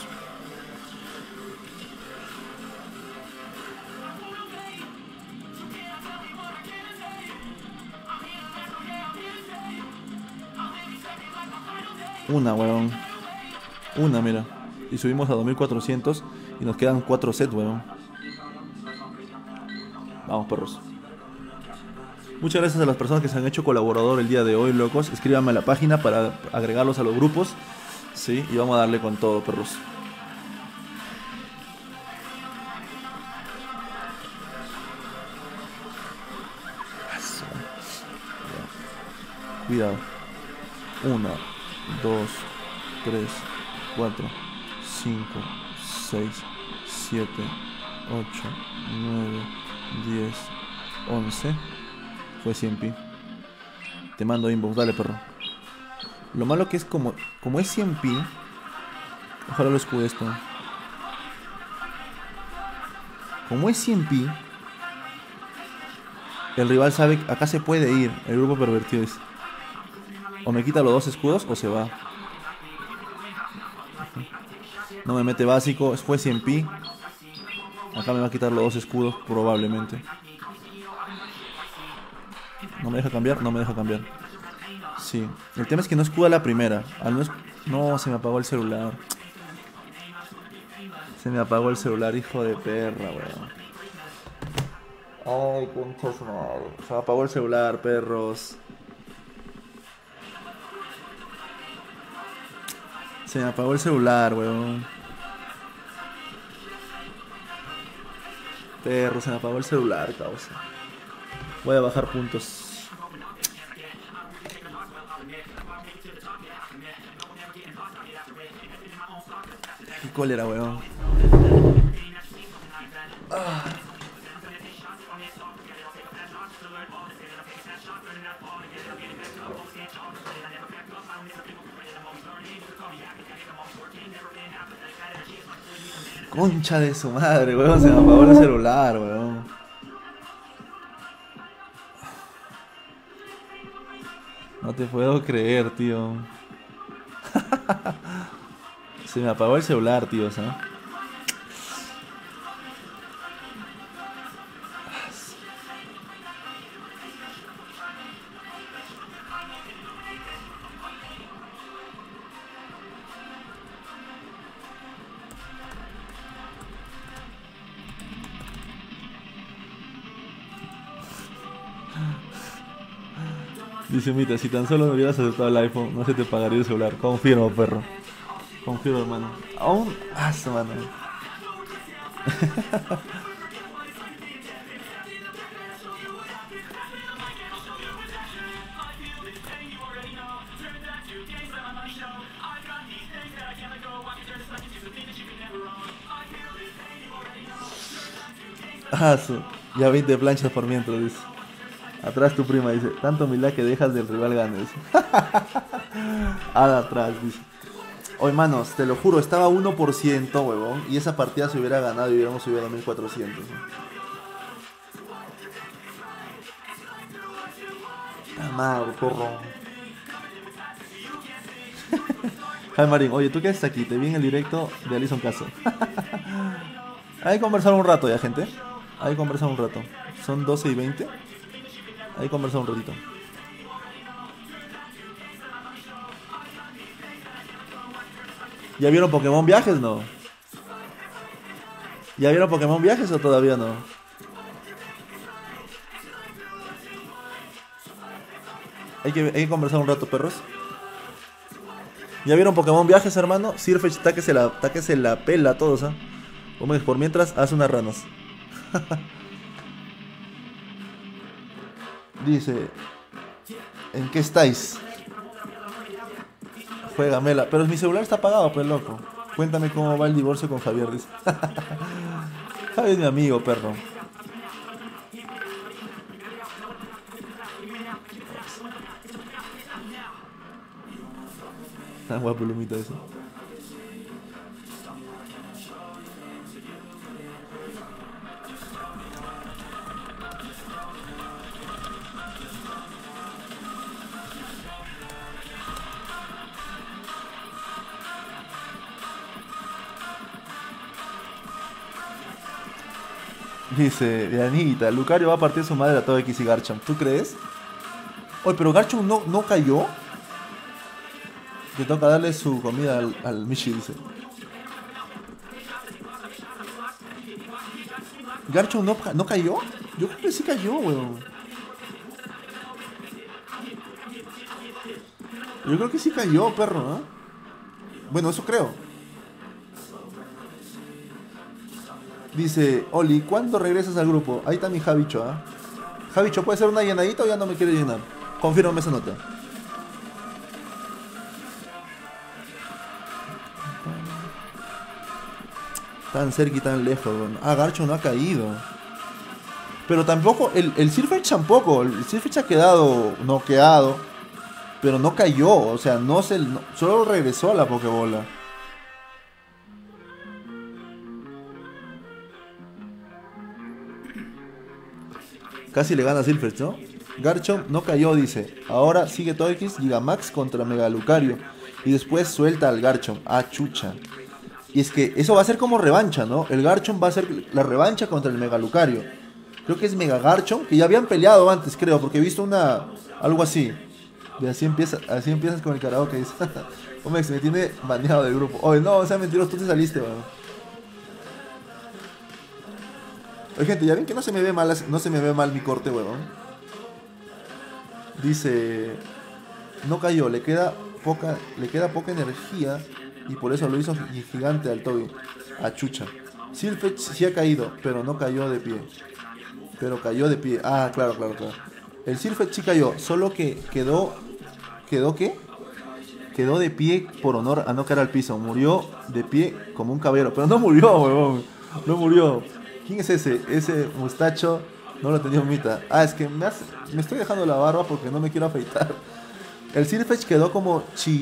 Una, weón. Una, mira. Y subimos a 2400 y nos quedan 4 sets, weón. Vamos, perros. Muchas gracias a las personas que se han hecho colaborador el día de hoy, locos. Escríbanme a la página para agregarlos a los grupos. Sí, y vamos a darle con todo, perros. Cuidado. 1, 2, 3, 4, 5, 6, 7, 8, 9, 10, 11. Fue 100 pi. Te mando inbox, dale, perro. Lo malo que es como es 100 pi. Ojalá lo escude esto. Como es 100 pi, el rival sabe que acá se puede ir. El grupo pervertido es: o me quita los 2 escudos o se va. No me mete básico. Fue 100 pi. Acá me va a quitar los 2 escudos probablemente. No me deja cambiar, no me deja cambiar. Sí, el tema es que no escuda la primera. No, se me apagó el celular. Se me apagó el celular, hijo de perra, weón. Ay, concha su madre. Se me apagó el celular, perros. Se me apagó el celular, weón. Perro, se me apagó el celular, causa. Voy a bajar puntos. Qué cólera, weón. Concha de su madre, weón. Se me apagó el celular, weón. No te puedo creer, tío. Se me apagó el celular, tío, ¿sabes? Dice Mita, si tan solo me hubieras aceptado el iPhone, no se te pagaría el celular. Confirmo, perro. Confirmo, hermano. Aún... su mano. Ya 20 planchas por mientras, dice. Atrás tu prima, dice. Tanto humildad que dejas del rival gane, dice. Atrás, dice. Oye, manos, te lo juro, estaba 1%, huevón. Y esa partida se hubiera ganado y hubiéramos subido a 1400. Madre, porro. Jaime Marín, oye, ¿tú qué haces aquí? Te vi en el directo de Alison Caso. Ahí conversar un rato ya, gente. Ahí conversar un rato. Son 12:20. Ahí conversar un ratito. ¿Ya vieron Pokémon Viajes, no? ¿Ya vieron Pokémon Viajes o todavía no? Hay que conversar un rato, perros. ¿Ya vieron Pokémon Viajes, hermano? Sirfetch, táquese la pela a todos, ¿ah? Hombre, por mientras, hace unas ranas. Dice, ¿en qué estáis? Juega Mela. Pero mi celular está apagado, pues, loco. Cuéntame cómo va el divorcio con Javier, dice. Javier es mi amigo, perro. Tan guapo, Lumita, eso. Dice Dianita, Lucario va a partir su madre a todo X y Garchomp. ¿Tú crees? Oye, pero Garchomp no cayó. Te toca darle su comida al Michi, dice. ¿Garchomp no cayó? Yo creo que sí cayó, weón. Yo creo que sí cayó, perro, ¿no? Bueno, eso creo. Dice, Oli, ¿cuándo regresas al grupo? Ahí está mi Javicho, ¿ah? Javicho, ¿puede ser una llenadita o ya no me quiere llenar? Confírmame esa nota. Tan cerca y tan lejos, weón. Ah, Garchomp no ha caído. Pero tampoco, el Sirfetch'd tampoco. El Sirfetch'd ha quedado noqueado. Pero no cayó, o sea, solo regresó a la Pokébola. Casi le gana a Sirfetch'd, ¿no? Garchomp no cayó, dice. Ahora sigue Togekiss, Gigamax contra Mega Lucario. Y después suelta al Garchomp. Ah, chucha. Y es que eso va a ser como revancha, ¿no? El Garchomp va a ser la revancha contra el Mega Lucario. Creo que es Mega Garchomp, que ya habían peleado antes, creo, porque he visto algo así. Y así empiezas con el karaoke. Dice, Omex, me tiene baneado del grupo. Oye, no, o sea, mentiroso, tú te saliste, weón. Oye, gente, ya ven que no se me ve mal mi corte, weón. Dice, no cayó, le queda poca energía y por eso lo hizo gigante al Toby. A chucha. Sirfetch'd sí ha caído, pero no cayó de pie. Pero cayó de pie. Ah, claro. El Sirfetch'd sí cayó, solo que ¿Quedó qué? Quedó de pie por honor a no caer al piso. Murió de pie como un caballero. Pero no murió, huevón. No murió. ¿Quién es ese? Ese mustacho no lo tenía Mita. Ah, es que me estoy dejando la barba porque no me quiero afeitar. El Sirfetch'd quedó como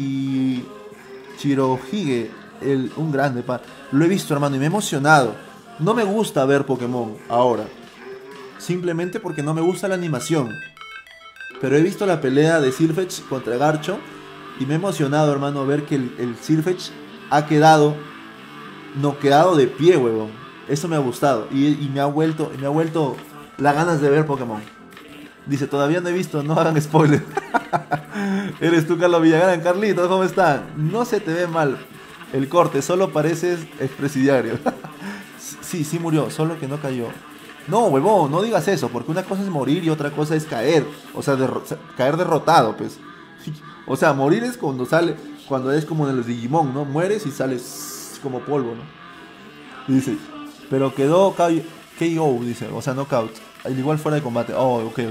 Chirohige. Un grande, pa. Lo he visto, hermano, y me he emocionado. No me gusta ver Pokémon ahora. Simplemente porque no me gusta la animación. Pero he visto la pelea de Sirfetch'd contra Garchomp y me he emocionado, hermano, ver que el Sirfetch'd ha quedado noqueado de pie, huevón. Eso me ha gustado y me ha vuelto las ganas de ver Pokémon. Dice, todavía no he visto, no hagan spoiler. Eres tú, Carlos Villagrán. Carlitos, ¿cómo están? No se te ve mal el corte, solo pareces expresidiario. Sí murió, solo que no cayó. No, huevón, no digas eso, porque una cosa es morir y otra cosa es caer. O sea, caer derrotado, pues. O sea, morir es cuando es como en los Digimon, ¿no? Mueres y sales como polvo, ¿no? Dice, pero quedó KO, dice, o sea, knockout. Al igual fuera de combate. Oh, ok.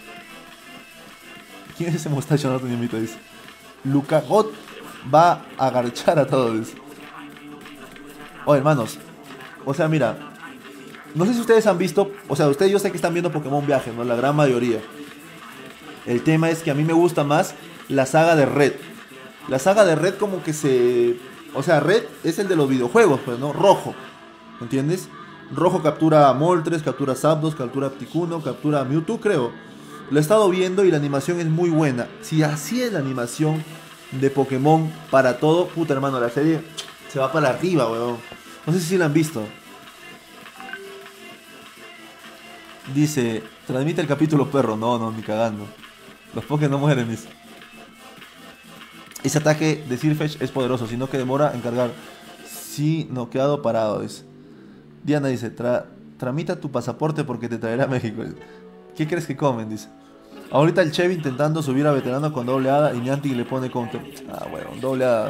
¿Quién es ese mustacho? No te invito, dice. Lucagot va a agarchar a todos, dice. Oh, hermanos. O sea, mira. No sé si ustedes han visto, o sea, ustedes yo sé que están viendo Pokémon Viaje, ¿no? La gran mayoría. El tema es que a mí me gusta más la saga de Red. La saga de Red como que o sea, Red es el de los videojuegos, pues, ¿no? Rojo, ¿entiendes? Rojo captura a Moltres, captura a Zapdos, captura a Articuno, captura a Mewtwo, creo. Lo he estado viendo y la animación es muy buena. Si así es la animación de Pokémon para todo, puta hermano, la serie se va para arriba, weón. No sé si la han visto. Dice, transmite el capítulo perro. No, ni cagando. Los Poké no mueren, dice. Ese ataque de Sirfetch'd es poderoso, sino que demora en cargar. Sí, noqueado parado, dice. Diana dice, tramita tu pasaporte porque te traerá a México. ¿Qué crees que comen? Dice. Ahorita el Chevy intentando subir a veterano con doble hada y Niantic le pone counter. Ah, bueno, doble hada.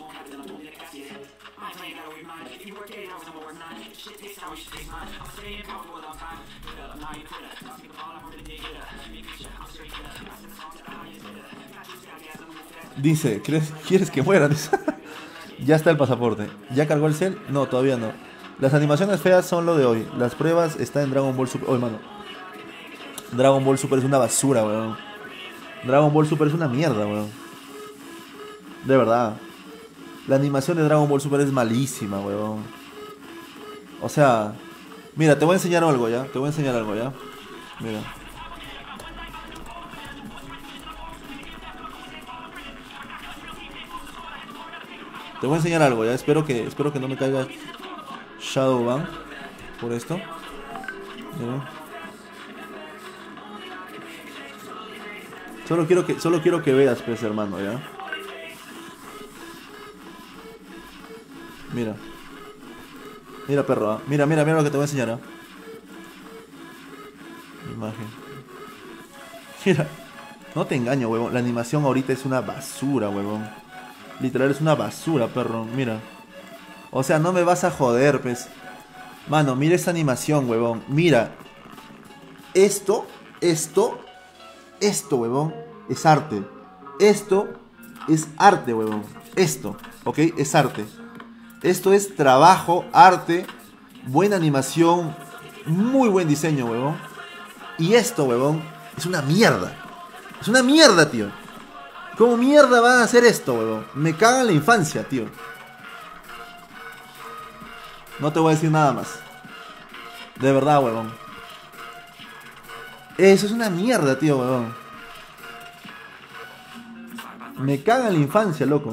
Dice, ¿quieres que muera? Dice. Ya está el pasaporte. ¿Ya cargó el cel? No, todavía no. Las animaciones feas son lo de hoy. Las pruebas están en Dragon Ball Super. Oh, hermano. Dragon Ball Super es una basura, weón. Dragon Ball Super es una mierda, weón. De verdad. La animación de Dragon Ball Super es malísima, weón. O sea, mira, te voy a enseñar algo ya. Mira. Te voy a enseñar algo ya. Espero que no me caiga Shadowban por esto. Mira. Solo quiero que veas, pues, hermano, ¿ya? Mira. Mira, perro. Mira, mira, mira lo que te voy a enseñar. Imagen. Mira. No te engaño, huevón. La animación ahorita es una basura, huevón. Literal es una basura, perro. Mira. O sea, no me vas a joder, pues. Mano, mira esta animación, huevón. Mira. Esto, huevón, es arte. Esto es arte, huevón. Esto, ¿ok? Es arte. Esto es trabajo, arte, buena animación, muy buen diseño, huevón. Y esto, huevón, es una mierda. Es una mierda, tío. ¿Cómo mierda van a hacer esto, huevón? Me cagan la infancia, tío. No te voy a decir nada más. De verdad, huevón. Eso es una mierda, tío, huevón. Me cagan la infancia, loco.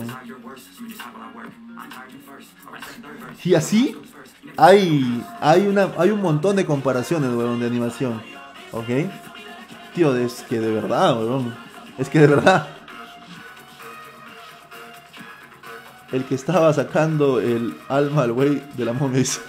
Y así hay un montón de comparaciones, huevón, de animación. ¿Ok? Tío, es que de verdad, huevón. Es que de verdad. El que estaba sacando el alma al güey de la momia dice.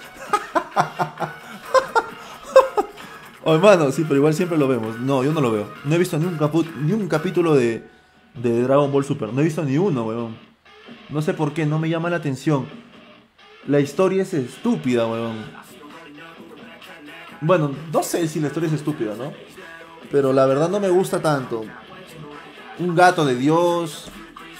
Oh, hermano, sí, pero igual siempre lo vemos. No, yo no lo veo. No he visto ni un capítulo de Dragon Ball Super. No he visto ni uno, weón. No sé por qué, no me llama la atención. La historia es estúpida, weón. Bueno, no sé si la historia es estúpida, ¿no? Pero la verdad no me gusta tanto. Un gato de Dios.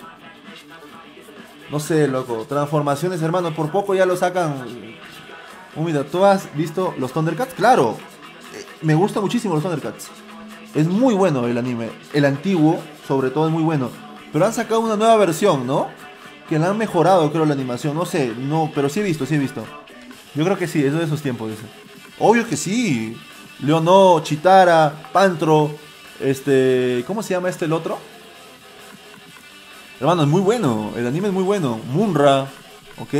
No sé, loco. Transformaciones, hermano. Por poco ya lo sacan. Mira, ¿tú has visto los Thundercats? Claro. Me gusta muchísimo los Thundercats. Es muy bueno el anime. El antiguo, sobre todo, es muy bueno. Pero han sacado una nueva versión, ¿no? Que la han mejorado, creo, la animación. No sé, no, pero sí he visto, sí he visto. Yo creo que sí, es de esos tiempos, dice. Obvio que sí. Leonó, Chitara, Pantro. ¿Cómo se llama el otro? Hermano, es muy bueno. El anime es muy bueno. Munra, ¿ok?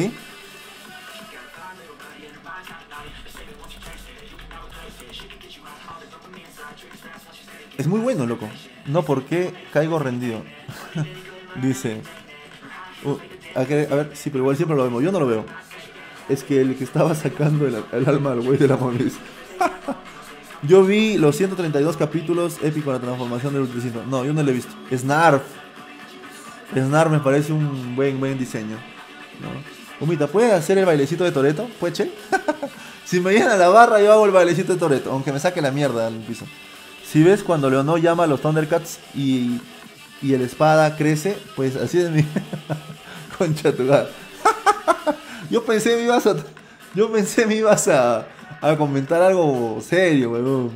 Es muy bueno, loco. No, ¿por qué caigo rendido? Dice. A ver, sí, pero igual siempre lo vemos. Yo no lo veo. Es que el que estaba sacando el alma al güey de la momia. Yo vi los 132 capítulos épico la transformación del Ultra Instinto. No, yo no lo he visto. Snarf. Snarf me parece un buen diseño, ¿no? Humita, ¿puedes hacer el bailecito de Toreto? ¿Puede, che? Si me llegan a la barra, yo hago el bailecito de Toreto, aunque me saque la mierda al piso. Si ves cuando Leonó llama a los Thundercats y el espada crece, pues así es mi... Concha tu gato. Yo pensé me ibas a comentar algo serio, weón.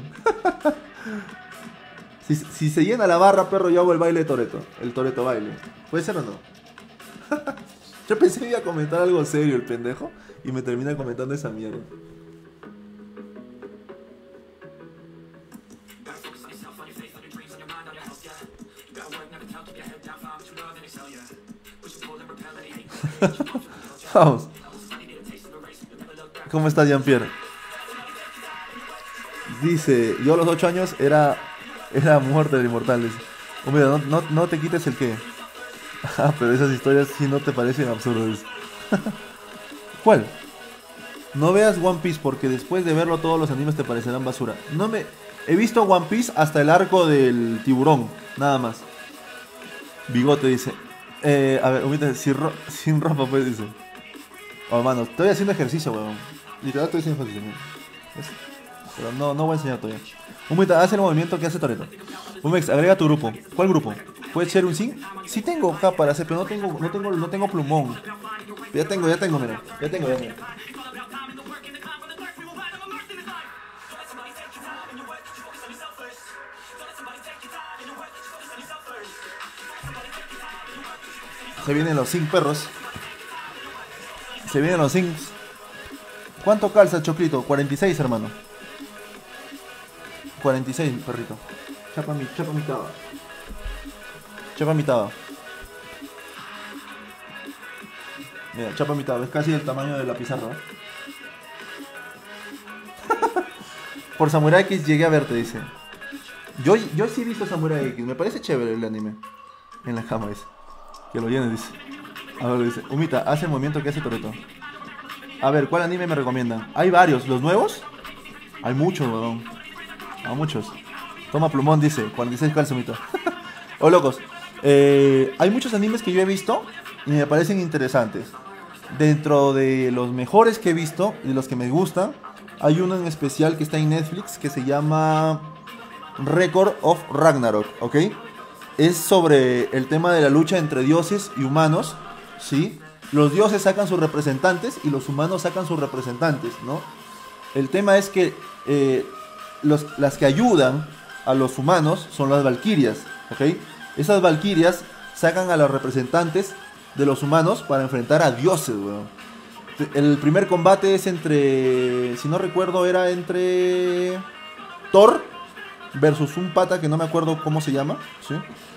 Si se llena la barra, perro, yo hago el baile de Toreto. El Toreto baile. ¿Puede ser o no? Yo pensé que iba a comentar algo serio el pendejo y me termina comentando esa mierda. Vamos. ¿Cómo estás, Jean-Pierre? Dice, yo a los 8 años era muerte del inmortal. Oh, mira, no te quites el qué. Ah, pero esas historias sí no te parecen absurdas. ¿Cuál? No veas One Piece porque después de verlo todos los animes te parecerán basura. He visto One Piece hasta el arco del tiburón, nada más. Bigote dice. A ver, omite, sin ropa pues dice. Oh, hermano, estoy haciendo ejercicio, weón. Literal estoy haciendo ejercicio, ¿ves? Pero no voy a enseñar todavía. Humita, haz el movimiento que hace Toreto. Humex, agrega tu grupo. ¿Cuál grupo? ¿Puedes ser un zinc? Sí tengo acá para hacer, pero no tengo plumón. Ya tengo, mira. Ya tengo. Se vienen los zinc, perros. Se vienen los zincs. ¿Cuánto calza, Choclito? 46, hermano. 46, perrito. Chapa mi taba. Chapa mi taba. Mira, chapa mi taba. Es casi el tamaño de la pizarra, ¿eh? Por Samurai X llegué a verte, dice. Yo sí he visto Samurai X. Me parece chévere el anime. En la cama, dice. Que lo llene, dice. A ver, dice, Humita, hace el movimiento que hace Toreto. A ver, ¿cuál anime me recomiendan? Hay varios, ¿los nuevos? Hay muchos, weón. Hay muchos. Toma plumón, dice, 46 calza, Humita. Oh, locos. Hay muchos animes que yo he visto y me parecen interesantes. Dentro de los mejores que he visto y de los que me gustan, hay uno en especial que está en Netflix que se llama Record of Ragnarok, ¿ok? Es sobre el tema de la lucha entre dioses y humanos, ¿sí? Los dioses sacan sus representantes y los humanos sacan sus representantes, ¿no? El tema es que las que ayudan a los humanos son las valquirias, ¿ok? Esas valquirias sacan a los representantes de los humanos para enfrentar a dioses, weón. El primer combate es entre, si no recuerdo, era entre Thor versus un pata que no me acuerdo cómo se llama, ¿sí?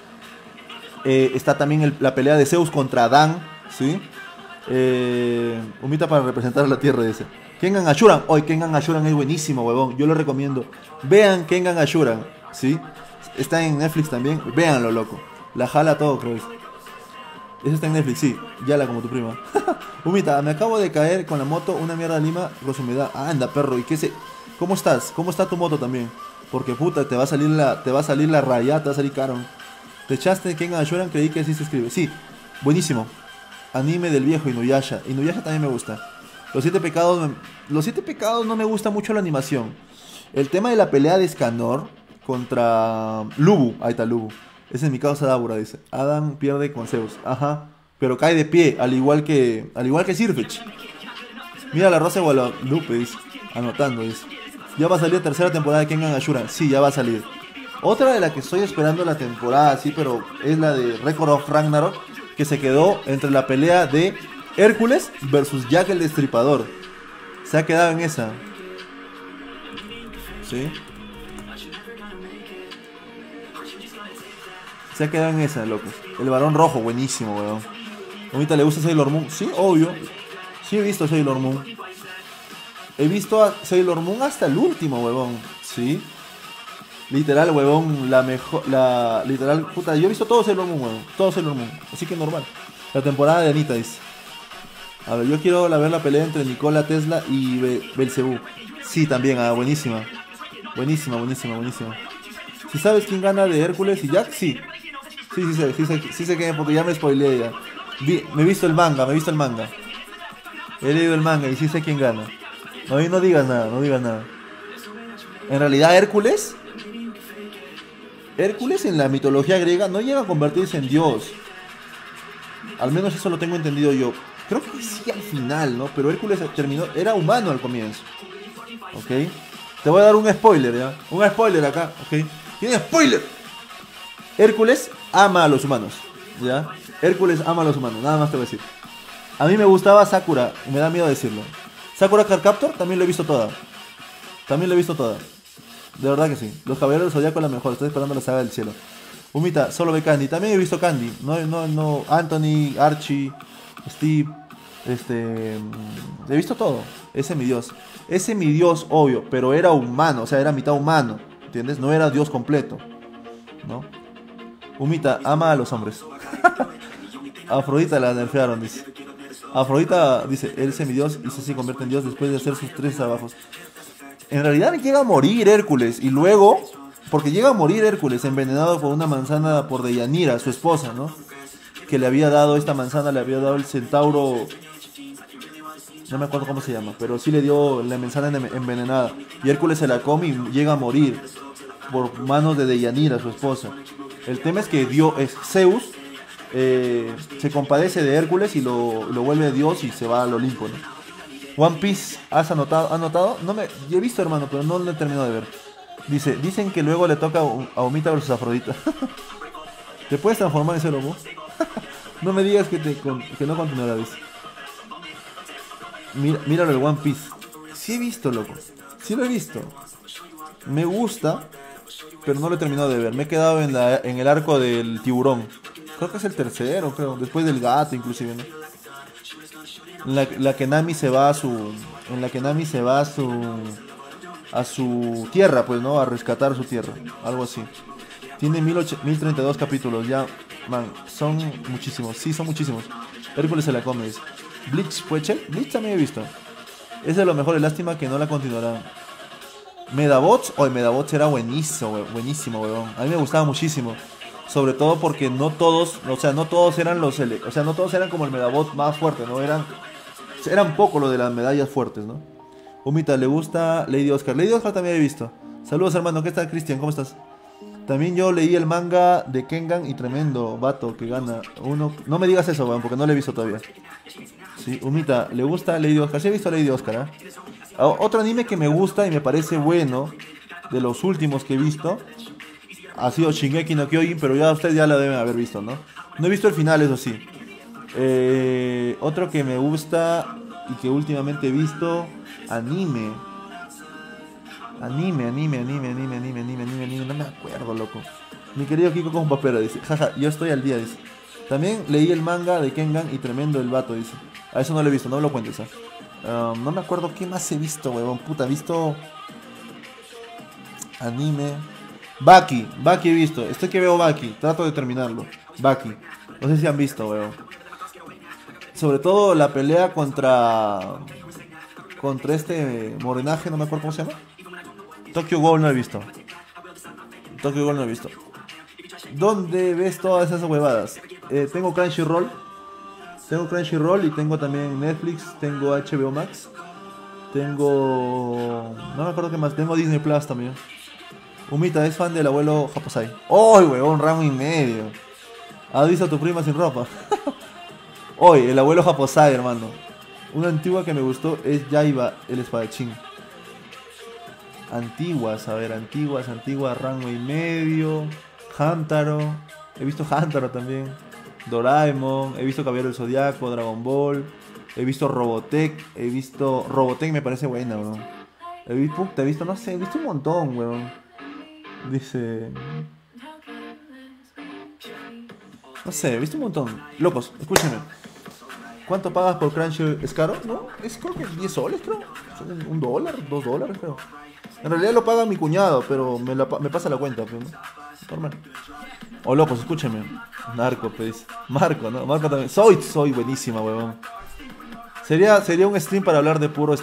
Está también la pelea de Zeus contra Adán, ¿sí? Humita para representar a la Tierra, dice. Kengan Ashuran, hoy Kengan Ashuran es buenísimo, huevón, yo lo recomiendo. Vean Kengan Ashuran, ¿sí? Está en Netflix también, véanlo, loco. La jala todo, creo. Ese está en Netflix, sí, yala como tu prima. Humita, me acabo de caer con la moto, una mierda de Lima, con su humedad. Ah, anda, perro, ¿y qué se...? ¿Cómo estás? ¿Cómo está tu moto también? Porque puta, te va a salir la rayada, te va a salir caro. Te echaste Kengan Ashuran, creí que así se escribe. Sí, buenísimo. Anime del viejo Inuyasha. Inuyasha también me gusta. Los siete pecados no me gusta mucho la animación. El tema de la pelea de Escanor contra Lubu. Ahí está Lubu. Ese es mi causa Dabura, dice. Adam pierde con Zeus. Ajá. Pero cae de pie, al igual que Sirfetch. Mira la Rosa de Guadalupe, dice. Anotando, dice. Ya va a salir la tercera temporada de Kengan Ashura. Sí, ya va a salir. Otra de la que estoy esperando la temporada, sí, pero es la de Record of Ragnarok, que se quedó entre la pelea de Hércules versus Jack el Destripador. Se ha quedado en esa. ¿Sí? Se ha quedado en esa, locos. El varón rojo, buenísimo, weón. ¿Ahorita le gusta Sailor Moon? Sí, obvio. Sí he visto Sailor Moon. He visto a Sailor Moon hasta el último, huevón. Sí. Literal, huevón, literal, puta, yo he visto todo Sailor Moon, huevón. Todo Sailor Moon. Así que normal. La temporada de Anita, dice. A ver, yo quiero ver la pelea entre Nikola Tesla y Belzebú. Sí, también, buenísima. Buenísima. Si sabes quién gana de Hércules y Jack, sí. Sí sé que porque ya me spoileé ya. Me he visto el manga. He leído el manga y sí sé quién gana. No digas nada. En realidad Hércules en la mitología griega no llega a convertirse en dios. Al menos eso lo tengo entendido yo. Creo que sí al final, ¿no? Pero Hércules era humano al comienzo. ¿Ok? Te voy a dar un spoiler, ¿ya? Un spoiler acá, ¿ok? ¿Tiene spoiler? Hércules ama a los humanos, ¿ya? Hércules ama a los humanos, nada más te voy a decir. A mí me gustaba Sakura, me da miedo decirlo. Sakura Card Captor también lo he visto toda. De verdad que sí. Los Caballeros del Zodiaco es la mejor. Estoy esperando la saga del cielo. Humita, solo ve Candy. También he visto Candy. No. Anthony, Archie, Steve. He visto todo. Ese es mi dios, obvio. Pero era humano. O sea, era mitad humano. ¿Entiendes? No era dios completo. ¿No? Humita, ama a los hombres. Afrodita la nerfearon, dice. Afrodita dice, él es semidios y se convierte en dios después de hacer sus 3 trabajos. En realidad llega a morir Hércules y luego, porque llega a morir Hércules envenenado por una manzana por Deyanira, su esposa, ¿no? Que le había dado esta manzana, le había dado el centauro, no me acuerdo cómo se llama, pero sí le dio la manzana envenenada. Y Hércules se la come y llega a morir por manos de Deyanira, su esposa. El tema es que Zeus se compadece de Hércules y lo vuelve Dios y se va al Olimpo, ¿no? One Piece, ¿has anotado? Yo he visto, hermano, pero no lo he terminado de ver. Dicen que luego le toca a Humita versus Afrodita. ¿Te puedes transformar en ese lobo? No me digas que no continuará, dice. Míralo el One Piece. Sí he visto, loco. Sí lo he visto. Me gusta, pero no lo he terminado de ver. Me he quedado en el arco del tiburón. Creo que es el tercero, creo. Después del gato, inclusive, ¿no? La que Nami se va a su tierra, pues, ¿no? A rescatar su tierra, algo así. Tiene 1032 capítulos, ya, man, son muchísimos, sí, son muchísimos. Hércules se la come, dice. Bleach, ¿puede? Bleach también he visto. Es de lo mejor, es lástima que no la continuarán. Medabots, Medabots era buenísimo, weón. A mí me gustaba muchísimo. Sobre todo porque no todos eran no todos eran como el Medabot más fuerte, ¿no? Eran poco lo de las medallas fuertes, ¿no? Humita, ¿le gusta Lady Oscar? Lady Oscar también he visto. Saludos, hermano. ¿Qué tal, Cristian? ¿Cómo estás? También yo leí el manga de Kengan y tremendo vato que gana. No me digas eso, weón, porque no lo he visto todavía. Sí, Humita, ¿le gusta Lady Oscar? Sí he visto Lady Oscar, ¿eh? Otro anime que me gusta y me parece bueno, de los últimos que he visto, ha sido Shingeki no Kyojin, pero ya ustedes ya la deben haber visto, ¿no? No he visto el final, eso sí. Otro que me gusta y que últimamente he visto, anime, no me acuerdo, loco. Mi querido Kiko con papera, dice, jaja, yo estoy al día, dice. También leí el manga de Kengan y tremendo el vato, dice. A eso no lo he visto, no me lo cuentes, ¿eh? No me acuerdo qué más he visto, huevón, puta, he visto anime. Baki he visto, estoy que veo Baki, trato de terminarlo. Baki, no sé si han visto, weón. Sobre todo la pelea contra este morenaje, no me acuerdo cómo se llama. Tokyo Ghoul no he visto. ¿Dónde ves todas esas huevadas? Tengo Crunchyroll y tengo también Netflix, tengo HBO Max, no me acuerdo qué más, tengo Disney Plus también. Humita, ¿es fan del abuelo Japosai? ¡Oh, weón! Ramo y medio. ¿Has visto a tu prima sin ropa? Hoy, el abuelo Japosai, hermano. Una antigua que me gustó es Yaiba, el espadachín. Antiguas, Rango y medio. Hamtaro. He visto Hamtaro también. Doraemon. He visto Caballero del Zodiaco, Dragon Ball. He visto Robotech. Robotech me parece buena, weón. He visto un montón, weón. Dice... No sé, he visto un montón. Locos, escúchenme. ¿Cuánto pagas por Crunchy? ¿Es caro? No, es creo que 10 soles, creo. Son $1, $2, creo. En realidad lo paga mi cuñado, pero me pasa la cuenta, pues, ¿no? Normal. Oh, locos, escúchenme. Narco, pues. Marco, ¿no? Marco también. Soy buenísima, huevón. Sería un stream para hablar de puro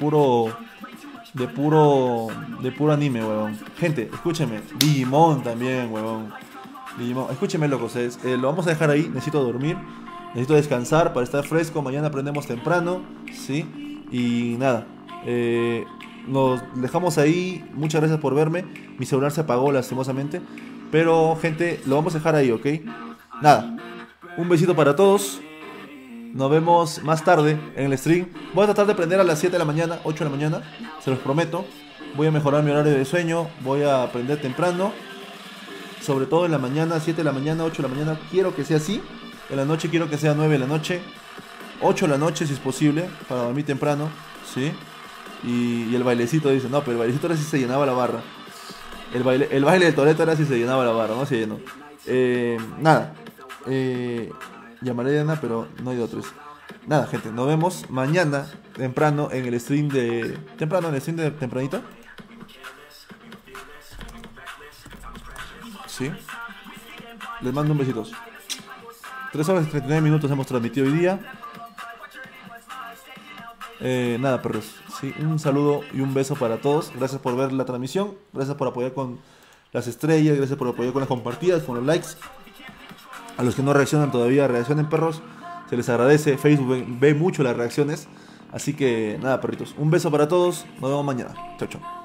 anime, huevón. Gente, escúchenme. Digimon también, huevón. Digimon. Escúchenme, locos. Lo vamos a dejar ahí. Necesito dormir. Necesito descansar para estar fresco. Mañana aprendemos temprano. ¿Sí? Y nada. Nos dejamos ahí. Muchas gracias por verme. Mi celular se apagó lastimosamente. Pero, gente, lo vamos a dejar ahí, ¿ok? Nada. Un besito para todos. Nos vemos más tarde en el stream. Voy a tratar de prender a las 7 de la mañana, 8 de la mañana. Se los prometo. Voy a mejorar mi horario de sueño. Voy a aprender temprano. Sobre todo en la mañana, 7 de la mañana, 8 de la mañana. Quiero que sea así. En la noche quiero que sea 9 de la noche. 8 de la noche si es posible. Para dormir temprano. ¿Sí? Y el bailecito dice, no, pero el bailecito era si se llenaba la barra. El baile de Toretto era si se llenaba la barra, no se llenó. Nada. Llamaré a Diana, pero no hay otros. Nada, gente, nos vemos mañana temprano en el stream de... tempranito. Sí. Les mando un besitos. 3 horas y 39 minutos hemos transmitido hoy día. Nada, perros. Sí, un saludo y un beso para todos. Gracias por ver la transmisión. Gracias por apoyar con las estrellas. Gracias por apoyar con las compartidas, con los likes. A los que no reaccionan todavía, reaccionen, perros. Se les agradece. Facebook ve mucho las reacciones. Así que nada, perritos. Un beso para todos. Nos vemos mañana. Chau, chau.